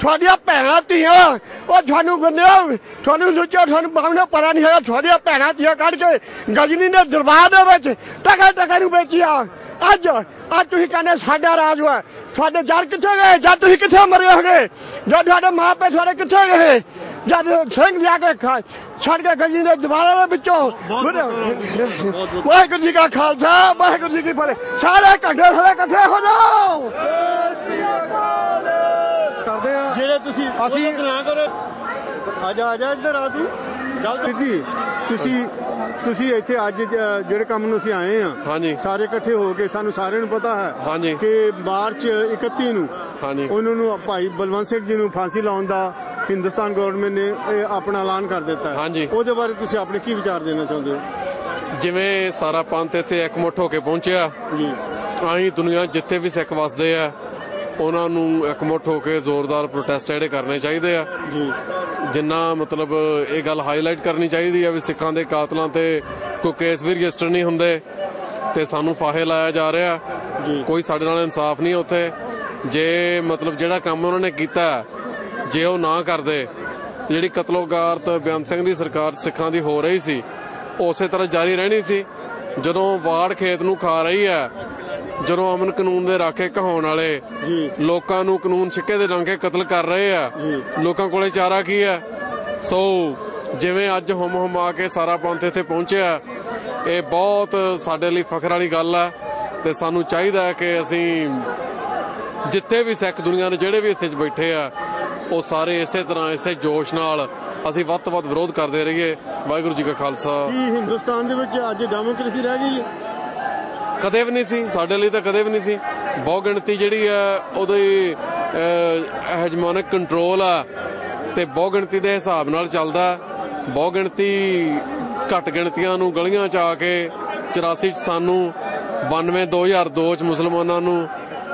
ਤੁਹਾਡੀਆਂ ਭੈਣਾਂ ਧੀਆਂ ਉਹ ਤੁਹਾਨੂੰ ਬੰਦਿਓ ਤੁਹਾਨੂੰ ਲੁੱਚੋ ਤੁਹਾਨੂੰ ਬਾਹਮਣਾ ਪਤਾ ਨਹੀਂ ਹੈਗਾ ਤੁਹਾਡੀਆਂ ਭੈਣਾਂ ਧੀਆਂ ਕੱਢ ਕੇ ਗਜਨੀ ਦੇ ਦਰਬਾਰ ਦੇ ਵਿੱਚ ਟਕਾ ਟਕਾ ਨੂੰ ਵੇਚਿਆ ਅੱਜ ਅੱਜ ਤੁਸੀਂ ਕਹਿੰਦੇ ਸਾਡਾ ਰਾਜ ਹੋਇਆ ਤੁਹਾਡੇ ਜੜ ਕਿੱਥੇ ਗਏ ਜਦ ਤੁਸੀਂ ਕਿੱਥੇ ਮਰੇ ਹੋਗੇ ਜਦ ਤੁਹਾਡੇ ਮਾਂ ਪਿਓ ਤੁਹਾਡੇ ਕਿੱਥੇ ਗਏ ਜਦ ਸਿੰਘ ਲਿਆ ਕੇ ਛੱਡ ਕੇ ਗਜਨੀ ਦੇ ਦਰਬਾਰਾਂ ਦੇ ਵਿੱਚੋਂ ਵਾਹਿਗੁਰੂ ਜੀ ਕਾ ਖਾਲਸਾ ਵਾਹਿਗੁਰੂ ਜੀ ਕੀ ਫਤਿਹ ਸਾਰੇ ਘੰਟੇ ਸਾਰੇ ਇਕੱਠੇ ਹੋ ਜਾਓ ਕਰਦੇ ਆ ਜਿਹੜੇ ਤੁਸੀਂ ਅਸੀਂ ਨਾ ਕਰੋ ਆ ਜਾ ਆ ਜਾ ਇੱਧਰ ਆ ਤੂੰ ਗੱਲ ਜੀ ਤੁਸੀਂ ਤੁਸੀਂ ਇੱਥੇ ਅੱਜ ਜਿਹੜੇ ਕੰਮ ਨੂੰ ਅਸੀਂ ਆਏ ਆ ਹਾਂਜੀ ਸਾਰੇ ਇਕੱਠੇ ਹੋ ਕੇ ਸਾਨੂੰ ਸਾਰਿਆਂ ਨੂੰ ਪਤਾ ਹੈ ਹਾਂਜੀ ਕਿ ਮਾਰਚ ਇਕੱਤੀ ਨੂੰ ਹਾਂਜੀ ਉਹਨਾਂ ਨੂੰ ਭਾਈ ਬਲਵੰਤ ਸਿੰਘ ਜੀ ਨੂੰ ਫਾਂਸੀ ਲਾਉਣ ਦਾ ਹਿੰਦੁਸਤਾਨ ਗਵਰਨਮੈਂਟ ਨੇ ਇਹ ਆਪਣਾ ਐਲਾਨ ਕਰ ਦਿੱਤਾ ਹੈ ਹਾਂਜੀ ਉਹਦੇ ਬਾਰੇ ਤੁਸੀਂ ਆਪਣੇ ਕੀ ਵਿਚਾਰ ਦੇਣਾ ਚਾਹੁੰਦੇ ਹੋ ਜਿਵੇਂ ਸਾਰਾ ਪੰਥ ਇੱਥੇ ਇਕਮੁੱਠ ਹੋ ਕੇ ਪਹੁੰਚਿਆ ਜੀ ਅਸੀਂ ਦੁਨੀਆ ਜਿੱਥੇ ਵੀ ਸਿੱਖ ਵਸਦੇ ਆ ਉਹਨਾਂ ਨੂੰ ਇਕਮੁੱਠ ਹੋ ਕੇ ਜ਼ੋਰਦਾਰ ਪ੍ਰੋਟੈਸਟ ਜਿਹੜੇ ਕਰਨੇ ਚਾਹੀਦੇ ਆ ਜੀ ਜਿੰਨਾ ਮਤਲਬ ਇਹ ਗੱਲ ਹਾਈਲਾਈਟ ਕਰਨੀ ਚਾਹੀਦੀ ਆ ਵੀ ਸਿੱਖਾਂ ਦੇ ਕਾਤਲਾਂ ਤੇ ਕੋਈ ਕੇਸ ਵੀ ਰਜਿਸਟਰ ਨਹੀਂ ਹੁੰਦੇ ਤੇ ਸਾਨੂੰ ਫਾਹੇ ਲਾਇਆ ਜਾ ਰਿਹਾ ਜੀ ਕੋਈ ਸਾਡੇ ਨਾਲ ਇਨਸਾਫ ਨਹੀਂ ਉੱਥੇ ਜੇ ਮਤਲਬ ਜਿਹੜਾ ਕੰਮ ਉਹਨਾਂ ਨੇ ਕੀਤਾ ਜੇ ਉਹ ਨਾ ਕਰਦੇ ਜਿਹੜੀ ਕਤਲੋਗਾਰਤ ਬੇਅੰਤ ਸਿੰਘ ਦੀ ਸਰਕਾਰ ਸਿੱਖਾਂ ਦੀ ਹੋ ਰਹੀ ਸੀ ਉਸੇ ਤਰ੍ਹਾਂ ਜਾਰੀ ਰਹਿਣੀ ਸੀ ਜਦੋਂ ਵਾੜ ਖੇਤ ਨੂੰ ਖਾ ਰਹੀ ਹੈ ਜਦੋਂ ਅਮਨ ਕਾਨੂੰਨ ਦੇ ਰਾਖੇ ਕਹਾਉਣ ਵਾਲੇ ਲੋਕਾਂ ਨੂੰ ਕਾਨੂੰਨ ਛਿੱਕੇ ਦੇ ਰੰਗੇ ਕਤਲ ਕਰ ਰਹੇ ਆ ਲੋਕਾਂ ਕੋਲੇ ਚਾਰਾ ਕੀ ਹੈ ਸੋ ਜਿਵੇਂ ਅੱਜ ਹੁਮ ਹੁਮਾ ਕੇ ਸਾਰਾ ਪੰਥ ਇੱਥੇ ਪਹੁੰਚਿਆ ਇਹ ਬਹੁਤ ਸਾਡੇ ਲਈ ਫਖਰ ਵਾਲੀ ਗੱਲ ਆ ਤੇ ਸਾਨੂੰ ਚਾਹੀਦਾ ਹੈ ਕਿ ਅਸੀਂ ਜਿੱਥੇ ਵੀ ਸਿੱਖ ਦੁਨੀਆ ਦੇ ਜਿਹੜੇ ਵੀ ਹਿੱਸੇ 'ਚ ਬੈਠੇ ਆ ਉਹ ਸਾਰੇ ਇਸੇ ਤਰ੍ਹਾਂ ਇਸੇ ਜੋਸ਼ ਨਾਲ ਅਸੀਂ ਵੱਧ ਤੋਂ ਵੱਧ ਵਿਰੋਧ ਕਰਦੇ ਰਹੀਏ ਵਾਹਿਗੁਰੂ ਜੀ ਕਾ ਖਾਲਸਾ ਕੀ ਹਿੰਦੁਸਤਾਨ ਦੇ ਵਿੱਚ ਅੱਜ ਡੈਮੋਕ੍ਰੇਸੀ ਰਹਿ ਗਈ ਹੈ ਕਦੇ ਵੀ ਨਹੀਂ ਸੀ ਸਾਡੇ ਲਈ ਤਾਂ ਕਦੇ ਵੀ ਨਹੀਂ ਸੀ ਬਹੁ ਗਿਣਤੀ ਜਿਹੜੀ ਆ ਉਹਦੀ ਹੈਜਮੋਨਿਕ ਕੰਟਰੋਲ ਆ ਤੇ ਬਹੁ ਗਿਣਤੀ ਦੇ ਹਿਸਾਬ ਨਾਲ ਚੱਲਦਾ ਬਹੁ ਗਿਣਤੀ ਘੱਟ ਗਿਣਤੀਆਂ ਨੂੰ ਗਲੀਆਂ ਚ ਆ ਕੇ ਚੁਰਾਸੀ ਚ ਸਾਨੂੰ ਬਾਨਵੇਂ ਦੋ ਹਜ਼ਾਰ ਦੋ ਚ ਮੁਸਲਮਾਨਾਂ ਨੂੰ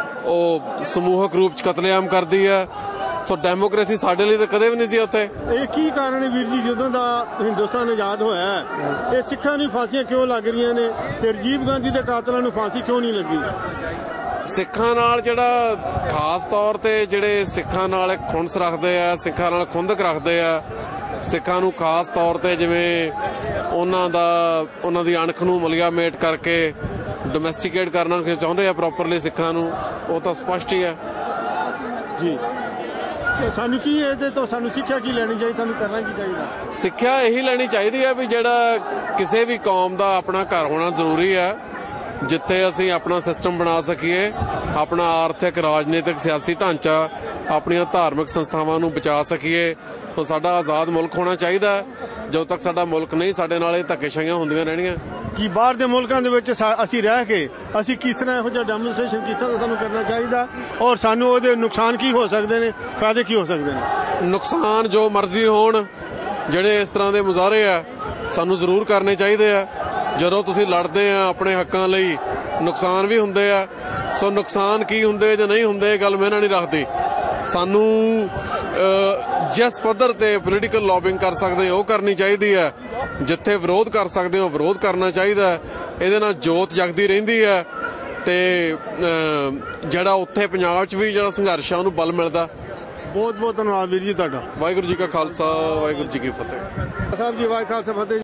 ਉਹ ਸਮੂਹਕ ਰੂਪ ਚ ਕਤਲੇਆਮ ਕਰਦੀ ਆ ਸੋ ਡੈਮੋਕ੍ਰੇਸੀ ਸਾਡੇ ਲਈ ਤਾਂ ਕਦੇ ਵੀ ਨਹੀਂ ਸੀ ਉੱਥੇ ਇਹ ਕੀ ਕਾਰਨ ਹੈ ਵੀਰ ਜੀ ਜਦੋਂ ਦਾ ਹਿੰਦੁਸਤਾਨ ਆਜ਼ਾਦ ਹੋਇਆ ਇਹ ਸਿੱਖਾਂ ਨੂੰ ਫਾਂਸੀਆਂ ਕਿਉਂ ਲੱਗ ਰਹੀਆਂ ਨੇ ਤੇ ਰਾਜੀਵ ਗਾਂਧੀ ਦੇ ਕਾਤਲਾਂ ਨੂੰ ਫਾਂਸੀ ਕਿਉਂ ਨਹੀਂ ਲੱਗੀ ਸਿੱਖਾਂ ਨਾਲ ਜਿਹੜਾ ਖਾਸ ਤੌਰ ਤੇ ਜਿਹੜੇ ਸਿੱਖਾਂ ਨਾਲ ਖੁੰਸ ਰੱਖਦੇ ਆ ਸਿੱਖਾਂ ਨਾਲ ਖੁੰਦਕ ਰੱਖਦੇ ਆ ਸਿੱਖਾਂ ਨੂੰ ਖਾਸ ਤੌਰ ਤੇ ਜਿਵੇਂ ਉਹਨਾਂ ਦਾ ਉਹਨਾਂ ਦੀ ਅਣਖ ਨੂੰ ਮਲੀਆਮੇਟ ਕਰਕੇ ਡੋਮੈਸਟੀਕੇਟ ਕਰਨਾ ਚਾਹੁੰਦੇ ਆ ਪ੍ਰੋਪਰਲੀ ਸਿੱਖਾਂ ਨੂੰ ਉਹ ਤਾਂ ਸਪਸ਼ਟ ਹੀ ਹੈ ਜੀ ਸਾਨੂੰ ਕੀ ਇਹਦੇ ਤੋਂ ਸਾਨੂੰ ਸਿੱਖਿਆ ਕੀ ਲੈਣੀ ਚਾਹੀਦੀ ਸਾਨੂੰ ਕਰਨਾ ਕੀ ਚਾਹੀਦਾ ਸਿੱਖਿਆ ਇਹੀ ਲੈਣੀ ਚਾਹੀਦੀ ਹੈ ਵੀ ਜਿਹੜਾ ਕਿਸੇ ਵੀ ਕੌਮ ਦਾ ਆਪਣਾ ਘਰ ਹੋਣਾ ਜ਼ਰੂਰੀ ਹੈ ਜਿੱਥੇ ਅਸੀਂ ਆਪਣਾ ਸਿਸਟਮ ਬਣਾ ਸਕੀਏ ਆਪਣਾ ਆਰਥਿਕ ਰਾਜਨੀਤਿਕ ਸਿਆਸੀ ਢਾਂਚਾ ਆਪਣੀਆਂ ਧਾਰਮਿਕ ਸੰਸਥਾਵਾਂ ਨੂੰ ਬਚਾ ਸਕੀਏ ਤਾਂ ਸਾਡਾ ਆਜ਼ਾਦ ਮੁਲਕ ਹੋਣਾ ਚਾਹੀਦਾ ਜਦੋਂ ਤੱਕ ਸਾਡਾ ਮੁਲਕ ਨਹੀਂ ਸਾਡੇ ਨਾਲ ਇਹ ਧੱਕੇਸ਼ਾਹੀਆਂ ਹੁੰਦੀਆਂ ਰਹਿਣੀਆਂ ਕਿ ਬਾਹਰ ਦੇ ਮੁਲਕਾਂ ਦੇ ਵਿੱਚ ਅਸੀਂ ਰਹਿ ਕੇ ਅਸੀਂ ਕਿਸ ਤਰ੍ਹਾਂ ਇਹੋ ਜਿਹਾ ਡੈਮੋਨਸਟ੍ਰੇਸ਼ਨ ਕਿਸ ਤਰ੍ਹਾਂ ਸਾਨੂੰ ਕਰਨਾ ਚਾਹੀਦਾ ਔਰ ਸਾਨੂੰ ਉਹਦੇ ਨੁਕਸਾਨ ਕੀ ਹੋ ਸਕਦੇ ਨੇ ਫਾਇਦੇ ਕੀ ਹੋ ਸਕਦੇ ਨੇ ਨੁਕਸਾਨ ਜੋ ਮਰਜ਼ੀ ਹੋਣ ਜਿਹੜੇ ਇਸ ਤਰ੍ਹਾਂ ਦੇ ਮੁਜ਼ਾਹਰੇ ਆ ਸਾਨੂੰ ਜ਼ਰੂਰ ਕਰਨੇ ਚਾਹੀਦੇ ਆ ਜਦੋਂ ਤੁਸੀਂ ਲੜਦੇ ਆ ਆਪਣੇ ਹੱਕਾਂ ਲਈ ਨੁਕਸਾਨ ਵੀ ਹੁੰਦੇ ਆ ਸੋ ਨੁਕਸਾਨ ਕੀ ਹੁੰਦੇ ਜਾਂ ਨਹੀਂ ਹੁੰਦੇ ਇਹ ਗੱਲ ਮੈਨਾਂ ਨਹੀਂ ਰੱਖਦੀ ਸਾਨੂੰ ਜਿਸ ਪੱਧਰ ਤੇ ਪੋਲੀਟੀਕਲ ਲੌਬਿੰਗ ਕਰ ਸਕਦੇ ਉਹ ਕਰਨੀ ਚਾਹੀਦੀ ਹੈ ਜਿੱਥੇ ਵਿਰੋਧ ਕਰ ਸਕਦੇ ਹੋ ਵਿਰੋਧ ਕਰਨਾ ਚਾਹੀਦਾ ਇਹਦੇ ਨਾਲ ਜੋਤ ਜਗਦੀ ਰਹਿੰਦੀ ਹੈ ਤੇ ਜਿਹੜਾ ਉੱਥੇ ਪੰਜਾਬ 'ਚ ਵੀ ਜਿਹੜਾ ਸੰਘਰਸ਼ ਆ ਉਹਨੂੰ ਬਲ ਮਿਲਦਾ ਬਹੁਤ ਬਹੁਤ ਧੰਨਵਾਦ ਵੀਰ ਜੀ ਤੁਹਾਡਾ ਵਾਹਿਗੁਰੂ ਜੀ ਕਾ ਖਾਲਸਾ ਵਾਹਿਗੁਰੂ ਜੀ ਕੀ ਫਤਿਹ ਸਾਹਿਬ ਜੀ ਵਾਹਿਗੁਰੂ ਖਾਲਸਾ ਫਤਿਹ